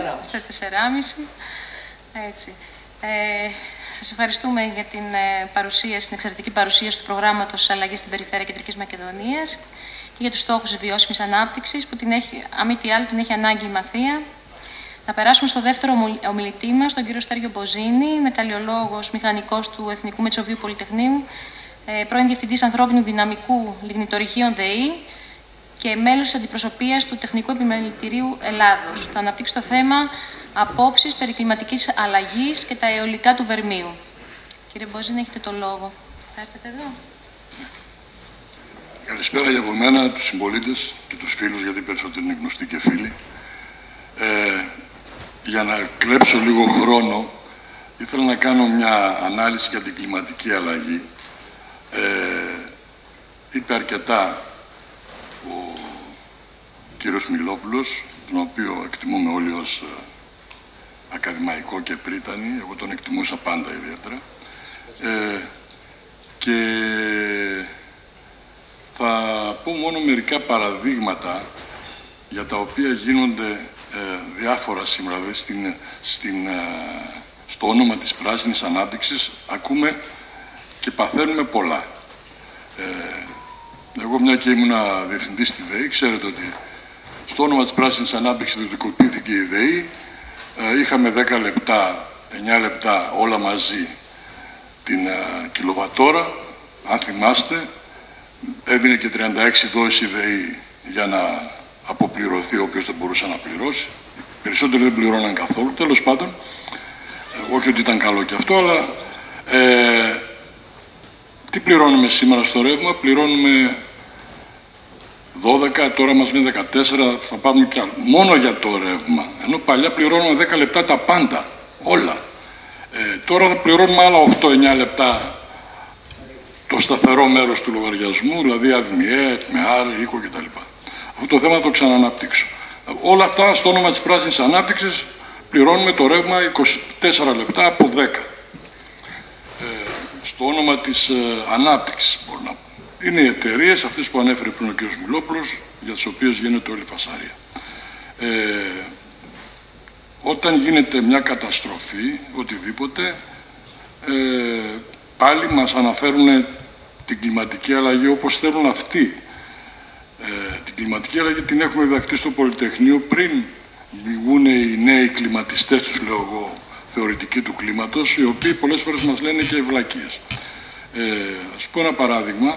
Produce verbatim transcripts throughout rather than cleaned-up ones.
Στα τεσσεράμισι. Έτσι. Ε, σας ευχαριστούμε για την ε, παρουσίαση, την εξαιρετική παρουσίαση του προγράμματος Αλλαγής στην Περιφέρεια Κεντρικής Μακεδονίας και για τους στόχους της βιώσιμης ανάπτυξης, που την έχει, αν μη τι άλλο, την έχει ανάγκη η Μαθία. Να περάσουμε στο δεύτερο ομιλητή μας, τον κύριο Στέργιο Μποζίνη, μεταλλιολόγος, μηχανικός του Εθνικού Μετσοβίου Πολυτεχνείου, ε, πρώην Διευθυντής Ανθρώπινου Δυναμικού Λιγνητορυχείων ΔΕΗ και μέλος της Αντιπροσωπείας του Τεχνικού Επιμελητηρίου Ελλάδος. Θα αναπτύξει το θέμα απόψεις περί κλιματικής αλλαγής και τα αιωλικά του Βερμίου. Κύριε Μποζίνη, έχετε το λόγο. Θα έρθετε εδώ. Καλησπέρα για από μένα, τους συμπολίτες και τους φίλους, γιατί περισσότεροι είναι γνωστοί και φίλοι. Ε, για να κλέψω λίγο χρόνο, ήθελα να κάνω μια ανάλυση για την κλιματική αλλαγή. Ε, είπε αρκετά ο κύριος Μιλόπουλος, τον οποίο εκτιμούμε όλοι ως ε, ακαδημαϊκό και πρίτανη. Εγώ τον εκτιμούσα πάντα ιδιαίτερα. Ε, και θα πω μόνο μερικά παραδείγματα για τα οποία γίνονται ε, διάφορα σήμερα. Δηλαδή στην, στην, ε, στο όνομα της πράσινης ανάπτυξης ακούμε και παθαίνουμε πολλά. Ε, εγώ, μια και ήμουνα διευθυντής στη ΔΕΗ, ξέρετε ότι στο όνομα της πράσινης ανάπτυξης ιδιωτικοποιήθηκε η ΔΕΗ. Ε, είχαμε δέκα λεπτά, εννιά λεπτά όλα μαζί την ε, κιλοβατόρα, αν θυμάστε. Έδινε και τριάντα έξι δόσεις η ΔΕΗ για να αποπληρωθεί όποιος δεν μπορούσε να πληρώσει. Περισσότεροι δεν πληρώναν καθόλου, τέλος πάντων. Ε, όχι ότι ήταν καλό και αυτό, αλλά ε, τι πληρώνουμε σήμερα στο ρεύμα? Πληρώνουμε δώδεκα, τώρα μας είναι δεκατέσσερα, θα πάμε κι άλλο. Μόνο για το ρεύμα. Ενώ παλιά πληρώνουμε δέκα λεπτά τα πάντα, όλα. Ε, τώρα θα πληρώνουμε άλλα οκτώ εννιά λεπτά το σταθερό μέρος του λογαριασμού, δηλαδή ΑΔΜΙΕ, ΤΜΕΑΡ, οίκο κτλ. Αυτό το θέμα θα το ξαναναπτύξω. Όλα αυτά στο όνομα της πράσινης ανάπτυξης πληρώνουμε το ρεύμα είκοσι τέσσερα λεπτά από δέκα. Ε, στο όνομα της ε, ανάπτυξης, μπορώ να πω. Είναι οι εταιρείες αυτές που ανέφερε πριν ο κ. Μιλόπουλος, για τις οποίες γίνεται όλη η φασαρία. Ε, όταν γίνεται μια καταστροφή, οτιδήποτε, ε, πάλι μας αναφέρουν την κλιματική αλλαγή όπως θέλουν αυτοί. Ε, την κλιματική αλλαγή την έχουμε διδαχτεί στο Πολυτεχνείο πριν βγουν οι νέοι κλιματιστές, τους λέω εγώ, θεωρητικοί του κλίματος, οι οποίοι πολλές φορές μας λένε και βλακίες. Ε, ας πω ένα παράδειγμα.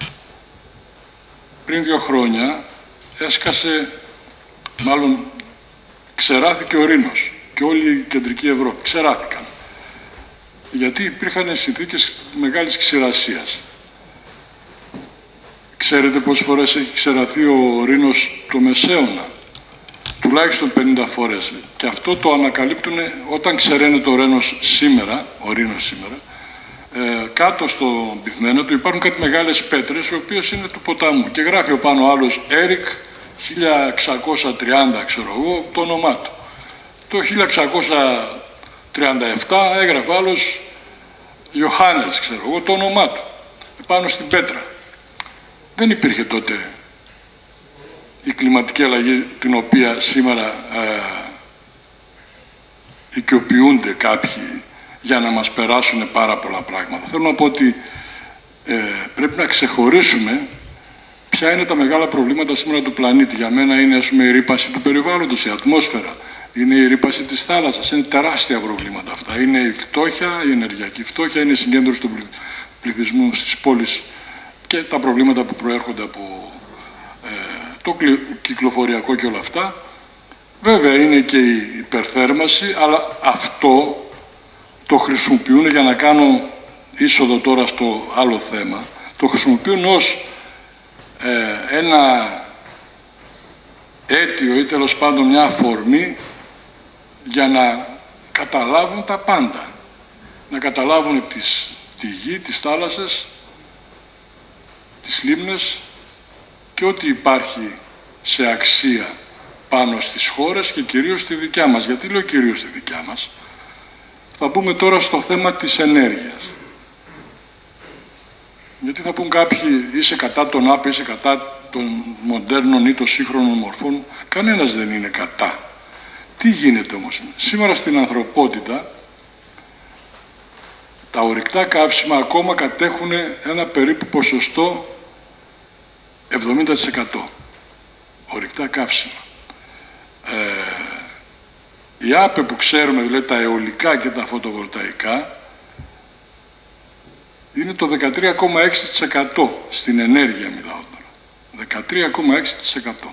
Πριν δύο χρόνια έσκασε, μάλλον ξεράθηκε ο Ρήνος και όλη η κεντρική Ευρώπη. Ξεράθηκαν. Γιατί υπήρχαν συνθήκες μεγάλης ξηρασίας. Ξέρετε πόσες φορές έχει ξεραθεί ο Ρήνος το Μεσαίωνα? Τουλάχιστον πενήντα φορές. Και αυτό το ανακαλύπτουν όταν ξεραίνεται ο Ρήνος σήμερα, ο Ρήνος σήμερα, ε, κάτω στο πυθμένο του υπάρχουν κάτι μεγάλες πέτρες, οι οποίες είναι του ποταμού. Και γράφει ο πάνω άλλος Έρικ χίλια εξακόσια τριάντα, ξέρω εγώ, το όνομά του. Το χίλια εξακόσια τριάντα επτά έγραφε άλλος Ιωάννης, ξέρω εγώ, το όνομά του, πάνω στην πέτρα. Δεν υπήρχε τότε η κλιματική αλλαγή την οποία σήμερα ε, οικειοποιούνται κάποιοι για να μας περάσουν πάρα πολλά πράγματα. Θέλω να πω ότι ε, πρέπει να ξεχωρίσουμε ποια είναι τα μεγάλα προβλήματα σήμερα του πλανήτη. Για μένα είναι, ας πούμε, η ρύπαση του περιβάλλοντος, η ατμόσφαιρα. Είναι η ρύπαση της θάλασσας. Είναι τεράστια προβλήματα αυτά. Είναι η φτώχεια, η ενεργειακή φτώχεια, είναι η συγκέντρωση του πληθυσμού στις πόλεις και τα προβλήματα που προέρχονται από ε, το κυκλοφοριακό και όλα αυτά. Βέβαια είναι και η υπερθέρμανση, αλλά αυτό το χρησιμοποιούν, για να κάνω είσοδο τώρα στο άλλο θέμα, το χρησιμοποιούν ως ε, ένα αίτιο ή τέλος πάντων μια αφορμή για να καταλάβουν τα πάντα. Να καταλάβουν τις, τη γη, τις θάλασσες, τις λίμνες και ό,τι υπάρχει σε αξία πάνω στις χώρες και κυρίως στη δικιά μας. Γιατί λέω κυρίως στη δικιά μας? Θα μπούμε τώρα στο θέμα της ενέργειας. Γιατί θα πούν κάποιοι, είσαι κατά των ΑΠΕ, είσαι κατά των μοντέρνων ή των σύγχρονων μορφών. Κανένας δεν είναι κατά Τι γίνεται όμως? Σήμερα στην ανθρωπότητα τα ορυκτά καύσιμα ακόμα κατέχουν ένα περίπου ποσοστό εβδομήντα τοις εκατό. Ορυκτά καύσιμα. Ε, η ΑΠΕ που ξέρουμε, δηλαδή τα αιωλικά και τα φωτοβολταϊκά, είναι το δεκατρία κόμμα έξι τοις εκατό στην ενέργεια, μιλάω τώρα. δεκατρία κόμμα έξι τοις εκατό.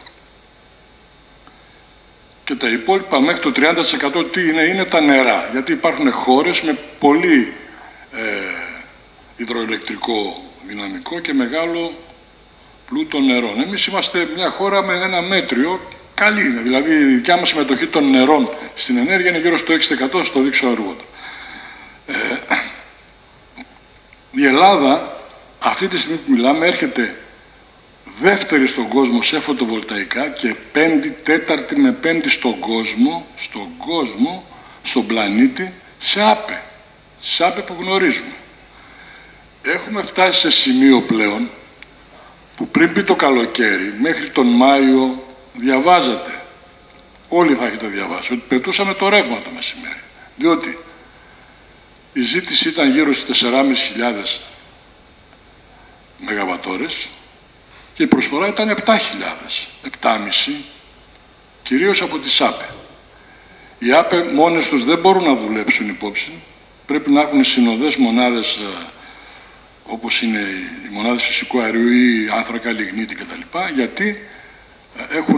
Και τα υπόλοιπα μέχρι το τριάντα τοις εκατό τι είναι? Είναι τα νερά. Γιατί υπάρχουν χώρες με πολύ ε, υδροελεκτρικό δυναμικό και μεγάλο πλούτο νερών. Εμείς είμαστε μια χώρα με ένα μέτριο, καλή είναι. Δηλαδή η δικιά μας συμμετοχή των νερών στην ενέργεια είναι γύρω στο έξι τοις εκατό, στο δείξω αργότερα. Ε, η Ελλάδα αυτή τη στιγμή που μιλάμε έρχεται δεύτερη στον κόσμο σε φωτοβολταϊκά και πέμπτη, τέταρτη με πέμπτη στον κόσμο, στον κόσμο, στον πλανήτη, σε ΑΠΕ. Σε ΑΠΕ που γνωρίζουμε. Έχουμε φτάσει σε σημείο πλέον που πριν πει το καλοκαίρι, μέχρι τον Μάιο, διαβάζατε, όλοι θα έχετε διαβάσει, ότι πετούσαμε το ρεύμα το μεσημέρι. Διότι η ζήτηση ήταν γύρω στις τέσσερις χιλιάδες μεγαβατόρες και η προσφορά ήταν επτά χιλιάδες, επτά κόμμα πέντε, κυρίως από τις ΑΠΕ. Οι ΑΠΕ μόνες τους δεν μπορούν να δουλέψουν υπόψη, πρέπει να έχουν συνοδές μονάδες όπως είναι οι μονάδες φυσικού αερίου ή άνθρακα, λιγνίτη κτλ. Γιατί έχουν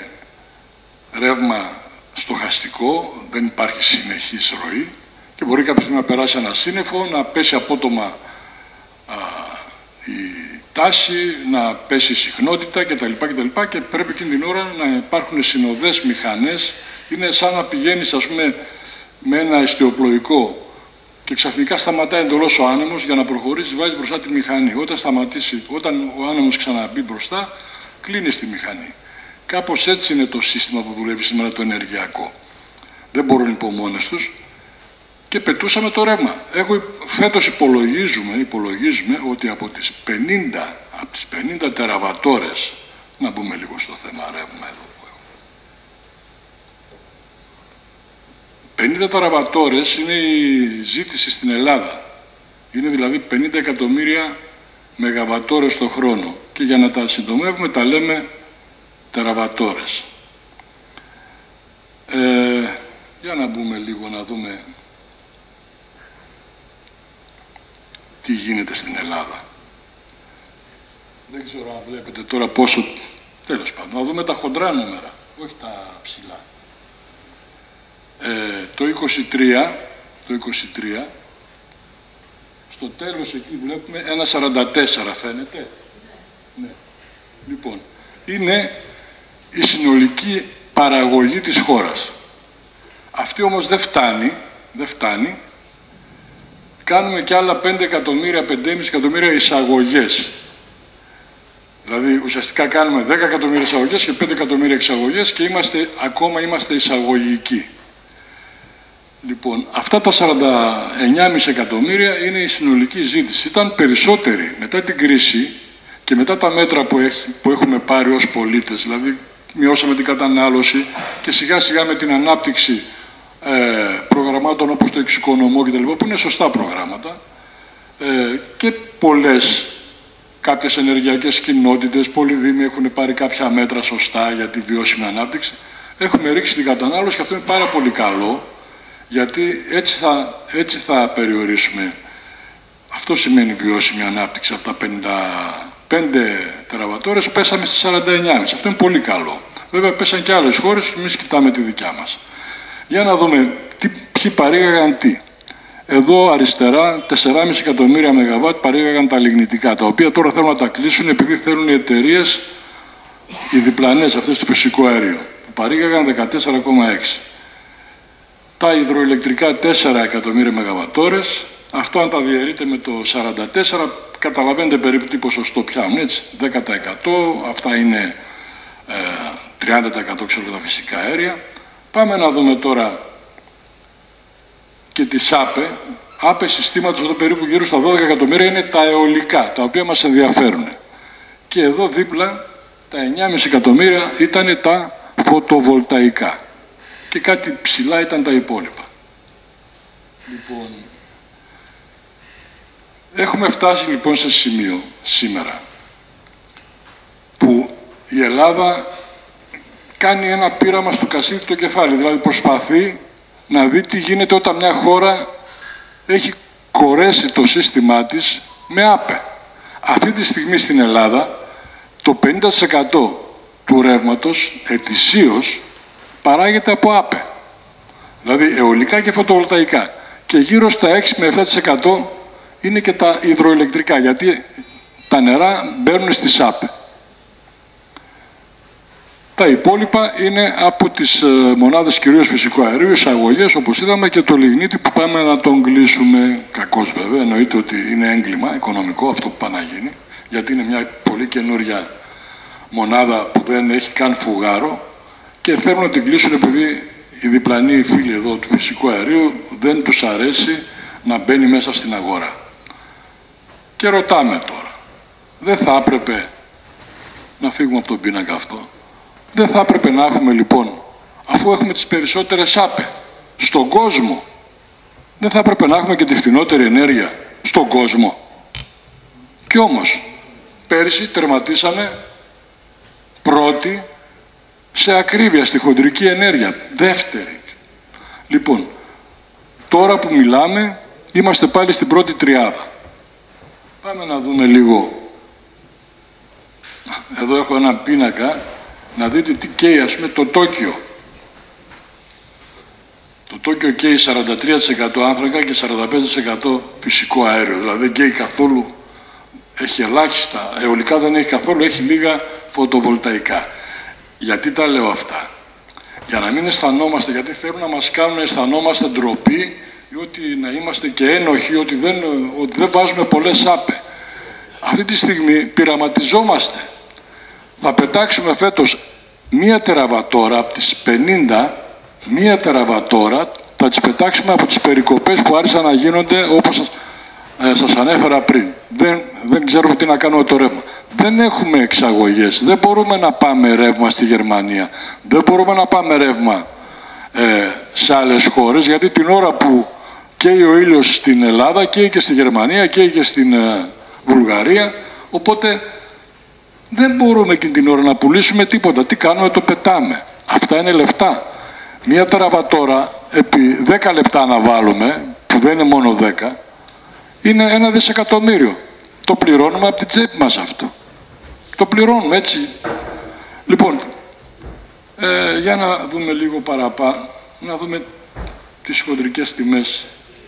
ρεύμα στοχαστικό, δεν υπάρχει συνεχής ροή και μπορεί κάποια στιγμή να περάσει ένα σύννεφο, να πέσει απότομα α, η τάση, να πέσει η συχνότητα κτλ. κτλ. Και πρέπει εκείνη την ώρα να υπάρχουν συνοδές μηχανές. Είναι σαν να πηγαίνεις, ας πούμε, με ένα ιστιοπλοϊκό και ξαφνικά σταματάει εντελώς ο άνεμος για να προχωρήσει, βάζει μπροστά τη μηχανή. Όταν σταματήσει, όταν ο άνεμος ξαναμπεί μπροστά, κλείνει τη μηχανή. Κάπως έτσι είναι το σύστημα που δουλεύει σήμερα το ενεργειακό. Δεν μπορούν λοιπόν μόνες τους και πετούσαμε το ρεύμα. Έχω, φέτος υπολογίζουμε, υπολογίζουμε ότι από τις πενήντα, από τις πενήντα τεραβατόρες, να μπούμε λίγο στο θέμα ρεύμα εδώ. πενήντα τεραβατόρες είναι η ζήτηση στην Ελλάδα. Είναι δηλαδή πενήντα εκατομμύρια μεγαβατόρες το χρόνο. Και για να τα συντομεύουμε τα λέμε τεραβατόρες. Ε, για να μπούμε λίγο να δούμε τι γίνεται στην Ελλάδα. Δεν ξέρω αν βλέπετε τώρα πόσο... Τέλος πάντων, να δούμε τα χοντρά νούμερα, όχι τα ψηλά. Ε, το είκοσι τρία, το είκοσι τρία, στο τέλος εκεί βλέπουμε ένα σαράντα τέσσερα, φαίνεται. Ναι. Λοιπόν, είναι η συνολική παραγωγή της χώρας. Αυτή όμως δεν φτάνει, δεν φτάνει. Κάνουμε και άλλα πέντε εκατομμύρια, πέντε κόμμα πέντε εκατομμύρια εισαγωγές. Δηλαδή ουσιαστικά κάνουμε δέκα εκατομμύρια εισαγωγές και πέντε εκατομμύρια εξαγωγές και είμαστε, ακόμα είμαστε εισαγωγικοί. Λοιπόν, αυτά τα σαράντα εννιά κόμμα πέντε εκατομμύρια είναι η συνολική ζήτηση. Ήταν περισσότερη μετά την κρίση και μετά τα μέτρα που, έχει, που έχουμε πάρει ως πολίτες. Δηλαδή, μειώσαμε την κατανάλωση και σιγά σιγά με την ανάπτυξη ε, προγραμμάτων όπως το εξοικονομώ κτλ. Που είναι σωστά προγράμματα ε, και πολλές, κάποιες ενεργειακές κοινότητες, πολλοί δήμοι έχουν πάρει κάποια μέτρα σωστά για τη βιώσιμη ανάπτυξη. Έχουμε ρίξει την κατανάλωση και αυτό είναι πάρα πολύ καλό. Γιατί έτσι θα, έτσι θα περιορίσουμε. Αυτό σημαίνει βιώσιμη ανάπτυξη. Από τα πενήντα πέντε τεραβατόρες πέσαμε στις σαράντα εννιά κόμμα πέντε. Αυτό είναι πολύ καλό. Βέβαια πέσαν και άλλες χώρες και εμείς κοιτάμε τη δικιά μας. Για να δούμε τι, ποιοι παρήγαγαν τι. Εδώ αριστερά τέσσερα κόμμα πέντε εκατομμύρια μεγαβάτ παρήγαγαν τα λιγνητικά, τα οποία τώρα θέλουν να τα κλείσουν επειδή θέλουν οι εταιρείες, οι διπλανές αυτές του φυσικού αερίου, που παρήγαγαν δεκατέσσερα κόμμα έξι. Τα υδροηλεκτρικά τέσσερα εκατομμύρια μεγαβατόρες, αυτό αν τα διαιρείτε με το σαράντα τέσσερα, καταλαβαίνετε περίπου τι ποσοστό πιάνουν, έτσι, δέκα τοις εκατό, αυτά είναι ε, τριάντα τοις εκατό ξέρω τα φυσικά αέρια. Πάμε να δούμε τώρα και τις ΑΠΕ. ΑΠΕ συστήματος εδώ περίπου γύρω στα δώδεκα εκατομμύρια είναι τα αιωλικά, τα οποία μας ενδιαφέρουν. Και εδώ δίπλα τα εννιά κόμμα πέντε εκατομμύρια ήταν τα φωτοβολταϊκά. και κάτι ψηλά ήταν τα υπόλοιπα. Λοιπόν, έχουμε φτάσει λοιπόν σε σημείο σήμερα που η Ελλάδα κάνει ένα πείραμα στο κασίδι το κεφάλι, δηλαδή προσπαθεί να δει τι γίνεται όταν μια χώρα έχει κορέσει το σύστημά της με άπε. Αυτή τη στιγμή στην Ελλάδα το πενήντα τοις εκατό του ρεύματος ετησίως παράγεται από άπε. Δηλαδή αιωλικά και φωτοβολταϊκά. Και γύρω στα έξι με επτά τοις εκατό είναι και τα υδροηλεκτρικά, γιατί τα νερά μπαίνουν στις άπε. Τα υπόλοιπα είναι από τις ε, μονάδες κυρίως φυσικού αερίου, εισαγωγές, όπως είδαμε, και το λιγνίτη που πάμε να τον κλείσουμε. Κακώς βέβαια, εννοείται ότι είναι έγκλημα οικονομικό αυτό που πάει να γίνει, γιατί είναι μια πολύ καινούρια μονάδα που δεν έχει καν φουγάρο και θέλουν να την κλείσουν επειδή οι διπλανοί φίλοι εδώ του φυσικού αερίου δεν τους αρέσει να μπαίνει μέσα στην αγορά. Και ρωτάμε τώρα, δεν θα έπρεπε να φύγουμε από τον πίνακα αυτό? Δεν θα έπρεπε να έχουμε λοιπόν, αφού έχουμε τις περισσότερες άπε στον κόσμο, δεν θα έπρεπε να έχουμε και τη φθηνότερη ενέργεια στον κόσμο? Κι όμως, πέρυσι τερματίσαμε πρώτη σε ακρίβεια στη χοντρική ενέργεια, δεύτερη. Λοιπόν, τώρα που μιλάμε, είμαστε πάλι στην πρώτη τριάδα. Πάμε να δούμε λίγο. Εδώ έχω ένα πίνακα, να δείτε τι καίει, ας πούμε, το Τόκιο. Το Τόκιο καίει σαράντα τρία τοις εκατό άνθρακα και σαράντα πέντε τοις εκατό φυσικό αέριο. Δηλαδή δεν καίει καθόλου, έχει ελάχιστα, αιωλικά δεν έχει καθόλου, έχει λίγα φωτοβολταϊκά. Γιατί τα λέω αυτά? Για να μην αισθανόμαστε, γιατί θέλουν να μας κάνουν να αισθανόμαστε ντροπή ή ότι να είμαστε και ένοχοι, ότι δεν, ότι δεν βάζουμε πολλές άπε. Αυτή τη στιγμή πειραματιζόμαστε. Θα πετάξουμε φέτος μία τεραβατόρα από τις πενήντα, μία τεραβατόρα θα τις πετάξουμε από τις περικοπές που άρχισαν να γίνονται, όπως ε, σας ανέφερα πριν. Δεν, δεν ξέρουμε τι να κάνουμε το ρεύμα. Δεν έχουμε εξαγωγές, δεν μπορούμε να πάμε ρεύμα στη Γερμανία, δεν μπορούμε να πάμε ρεύμα ε, σε άλλες χώρες, γιατί την ώρα που καίει ο ήλιος στην Ελλάδα, καίει και στη Γερμανία, καίει και στην ε, Βουλγαρία, οπότε δεν μπορούμε εκείνη την ώρα να πουλήσουμε τίποτα. Τι κάνουμε? Το πετάμε. Αυτά είναι λεφτά. Μία τεραβατόρα επί δέκα λεπτά να βάλουμε, που δεν είναι μόνο δέκα, είναι ένα δισεκατομμύριο. Το πληρώνουμε από την τσέπη μας αυτό. Το πληρώνουμε έτσι. Λοιπόν, ε, για να δούμε λίγο παραπάνω, να δούμε τις χοντρικές τιμές.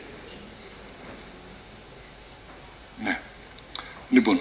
Ναι. Λοιπόν,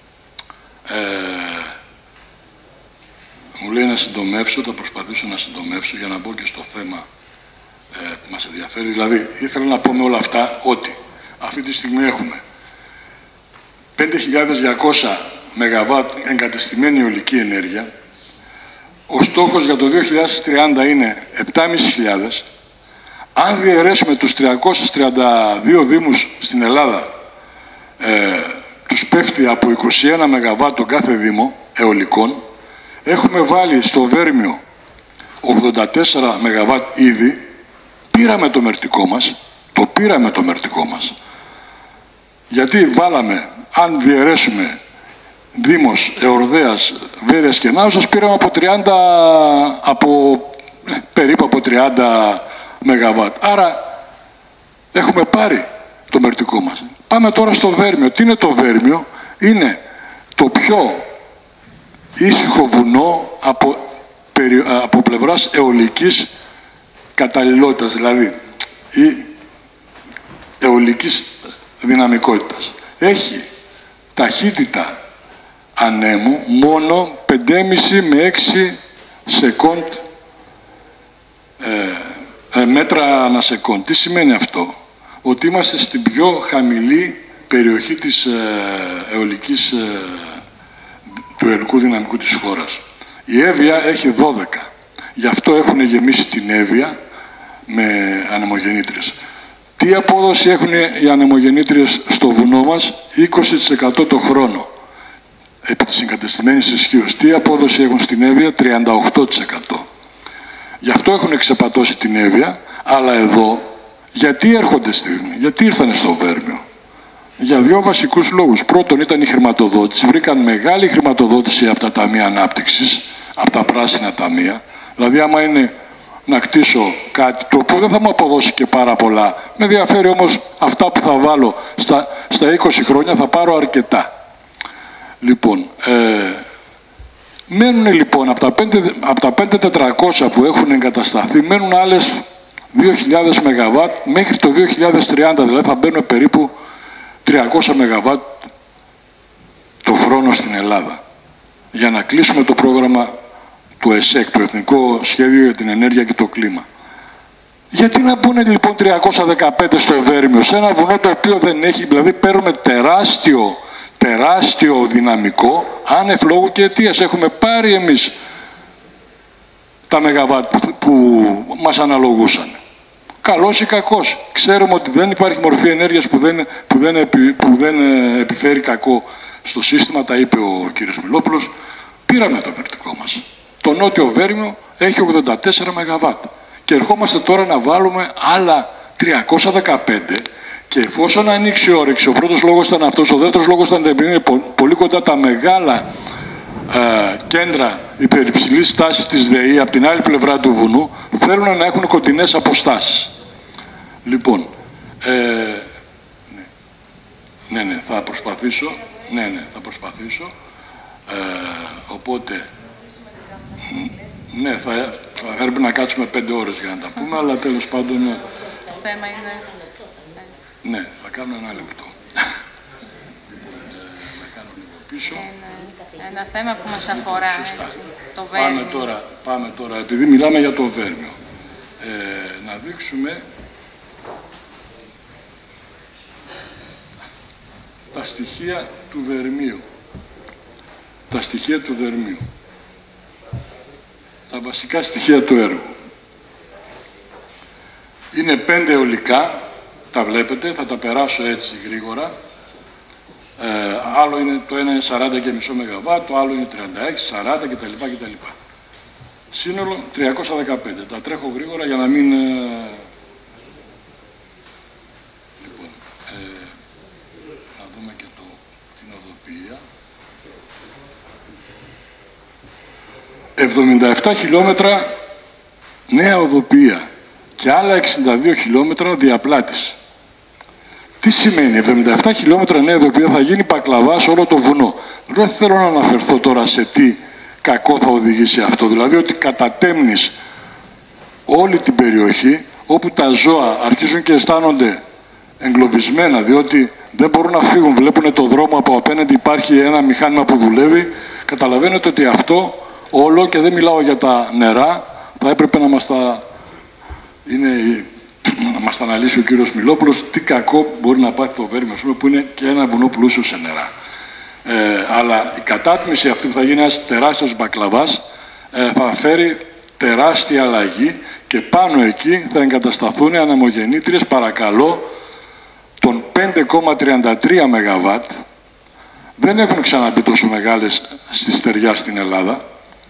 ε, μου λέει να συντομεύσω, θα προσπαθήσω να συντομεύσω για να μπω και στο θέμα ε, που μας ενδιαφέρει. Δηλαδή, ήθελα να πω με όλα αυτά ότι αυτή τη στιγμή έχουμε πέντε χιλιάδες διακόσια μεγαβάτ εγκατεστημένη αιωλική ενέργεια. Ο στόχος για το δύο χιλιάδες τριάντα είναι επτά χιλιάδες πεντακόσια. Αν διαιρέσουμε τους τριακόσιους τριάντα δύο δήμους στην Ελλάδα, ε, τους πέφτει από είκοσι ένα μεγαβάτ τον κάθε δήμο αιωλικών. Έχουμε βάλει στο Βέρμιο ογδόντα τέσσερα μεγαβάτ ήδη. Πήραμε το μερτικό μας. Το πήραμε το μερτικό μας. Γιατί βάλαμε, αν διαιρέσουμε Δήμος, Εορδέας, Βέρειας και Νάουσας, πήραμε από τριάντα, από, ε, περίπου από τριάντα μεγαβάτ. Άρα έχουμε πάρει το μερτικό μας. Πάμε τώρα στο Βέρμιο. Τι είναι το Βέρμιο? Είναι το πιο ήσυχο βουνό από, περι, από πλευράς αιωλικής καταλληλότητας, δηλαδή ή αιωλικής δυναμικότητας. Έχει ταχύτητα ανέμου μόνο πέντε κόμμα πέντε με έξι σεκόντ ε, ε, μέτρα ανά σεκόντ. Τι σημαίνει αυτό? Ότι είμαστε στην πιο χαμηλή περιοχή της ε, αιωλικής, ε, του αιωλικού δυναμικού της χώρας. Η Εύβοια έχει δώδεκα. Γι' αυτό έχουν γεμίσει την Εύβοια με ανεμογεννήτριες. Τι απόδοση έχουν οι ανεμογεννήτριες στο βουνό μας? είκοσι τοις εκατό το χρόνο. Επί της εγκατεστημένης ισχύως. Τι απόδοση έχουν στην Εύβοια? τριάντα οκτώ τοις εκατό. Γι' αυτό έχουν εξεπατώσει την Εύβοια, αλλά εδώ γιατί έρχονται στη, γιατί ήρθανε στο Βέρμιο. Για δύο βασικούς λόγους. Πρώτον ήταν η χρηματοδότηση. Βρήκαν μεγάλη χρηματοδότηση από τα ταμεία ανάπτυξης, από τα πράσινα ταμεία. Δηλαδή, άμα είναι να κτίσω κάτι το οποίο δεν θα μου αποδώσει και πάρα πολλά, με ενδιαφέρει όμως αυτά που θα βάλω στα, στα είκοσι χρόνια, θα πάρω αρκετά. Λοιπόν, ε, μένουν λοιπόν από τα, πέντε, από τα πέντε χιλιάδες τετρακόσια που έχουν εγκατασταθεί, μένουν άλλες δύο χιλιάδες μεγαβάτ μέχρι το δύο χιλιάδες τριάντα, δηλαδή θα μπαίνουν περίπου τριακόσια μεγαβάτ το χρόνο στην Ελλάδα, για να κλείσουμε το πρόγραμμα του ΕΣΕΚ, το Εθνικό Σχέδιο για την Ενέργεια και το Κλίμα. Γιατί να μπουν λοιπόν τριακόσια δεκαπέντε στο Βέρμιο, σε ένα βουνό το οποίο δεν έχει, δηλαδή παίρνουμε τεράστιο, τεράστιο δυναμικό, άνευ λόγου και αιτίας. Έχουμε πάρει εμείς τα μεγαβάτ που, που μας αναλογούσαν. Καλός ή κακός. Ξέρουμε ότι δεν υπάρχει μορφή ενέργειας που δεν, που δεν, επι, που δεν επιφέρει κακό στο σύστημα, τα είπε ο κύριος Μιλόπουλος. Πήραμε το μερτικό μας. Το Νότιο Βέρμιο έχει ογδόντα τέσσερα μεγαβάτ. Και ερχόμαστε τώρα να βάλουμε άλλα τριακόσια δεκαπέντε και εφόσον ανοίξει η όρεξη, ο πρώτος λόγος ήταν αυτός, ο δεύτερος λόγος ήταν ότι είναι πολύ κοντά τα μεγάλα ε, κέντρα υπερυψηλής τάσης της ΔΕΗ από την άλλη πλευρά του βουνού, θέλουν να έχουν κοντινές αποστάσεις. Λοιπόν, ε, ναι. ναι, ναι, θα προσπαθήσω, ναι, ναι, θα προσπαθήσω, ε, οπότε... Ναι, θα, θα πρέπει να κάτσουμε πέντε ώρες για να τα πούμε, αλλά τέλος πάντων... Το θέμα είναι... Ναι, θα κάνω ένα λεπτό. Να κάνω λίγο πίσω. Ένα, ένα θέμα που μας αφορά, έτσι, το Βέρμιο. Πάμε τώρα, πάμε τώρα, επειδή μιλάμε για το Βέρμιο, ε, να δείξουμε τα στοιχεία του Βερμίου. Τα στοιχεία του Βερμίου. Τα βασικά στοιχεία του έργου. Είναι πέντε αιωλικά, τα βλέπετε, θα τα περάσω έτσι γρήγορα. Ε, άλλο είναι, το ένα είναι σαράντα και πέντε μεγαβάτ, το άλλο είναι τριάντα έξι, σαράντα κτλ. κτλ. Σύνολο τριακόσια δεκαπέντε. Τα τρέχω γρήγορα για να μην... Ε... Λοιπόν, ε... να δούμε και το, την οδοποιία. εβδομήντα επτά χιλιόμετρα νέα οδοποιία και άλλα εξήντα δύο χιλιόμετρα διαπλάτηση. Τι σημαίνει, εβδομήντα επτά χιλιόμετρα νέα οδοποιία θα γίνει πακλαβά σε όλο το βουνό. Δεν θέλω να αναφερθώ τώρα σε τι κακό θα οδηγήσει αυτό. Δηλαδή ότι κατατέμνεις όλη την περιοχή όπου τα ζώα αρχίζουν και αισθάνονται εγκλωβισμένα, διότι δεν μπορούν να φύγουν, βλέπουν το δρόμο από απέναντι, υπάρχει ένα μηχάνημα που δουλεύει. Καταλαβαίνετε ότι αυτό όλο, και δεν μιλάω για τα νερά, θα έπρεπε να μας τα, είναι, να μας τα αναλύσει ο κύριος Μιλόπουλος, τι κακό μπορεί να πάθει το Βέρμιο, που είναι και ένα βουνό πλούσιο σε νερά. Ε, αλλά η κατάτμιση αυτή που θα γίνει ένας τεράστιος μπακλαβάς ε, θα φέρει τεράστια αλλαγή και πάνω εκεί θα εγκατασταθούν αναμογεννήτριες, παρακαλώ, των πέντε κόμμα τριάντα τρία μεγαβάτ. Δεν έχουν ξαναμπεί τόσο μεγάλες στη στεριά στην Ελλάδα.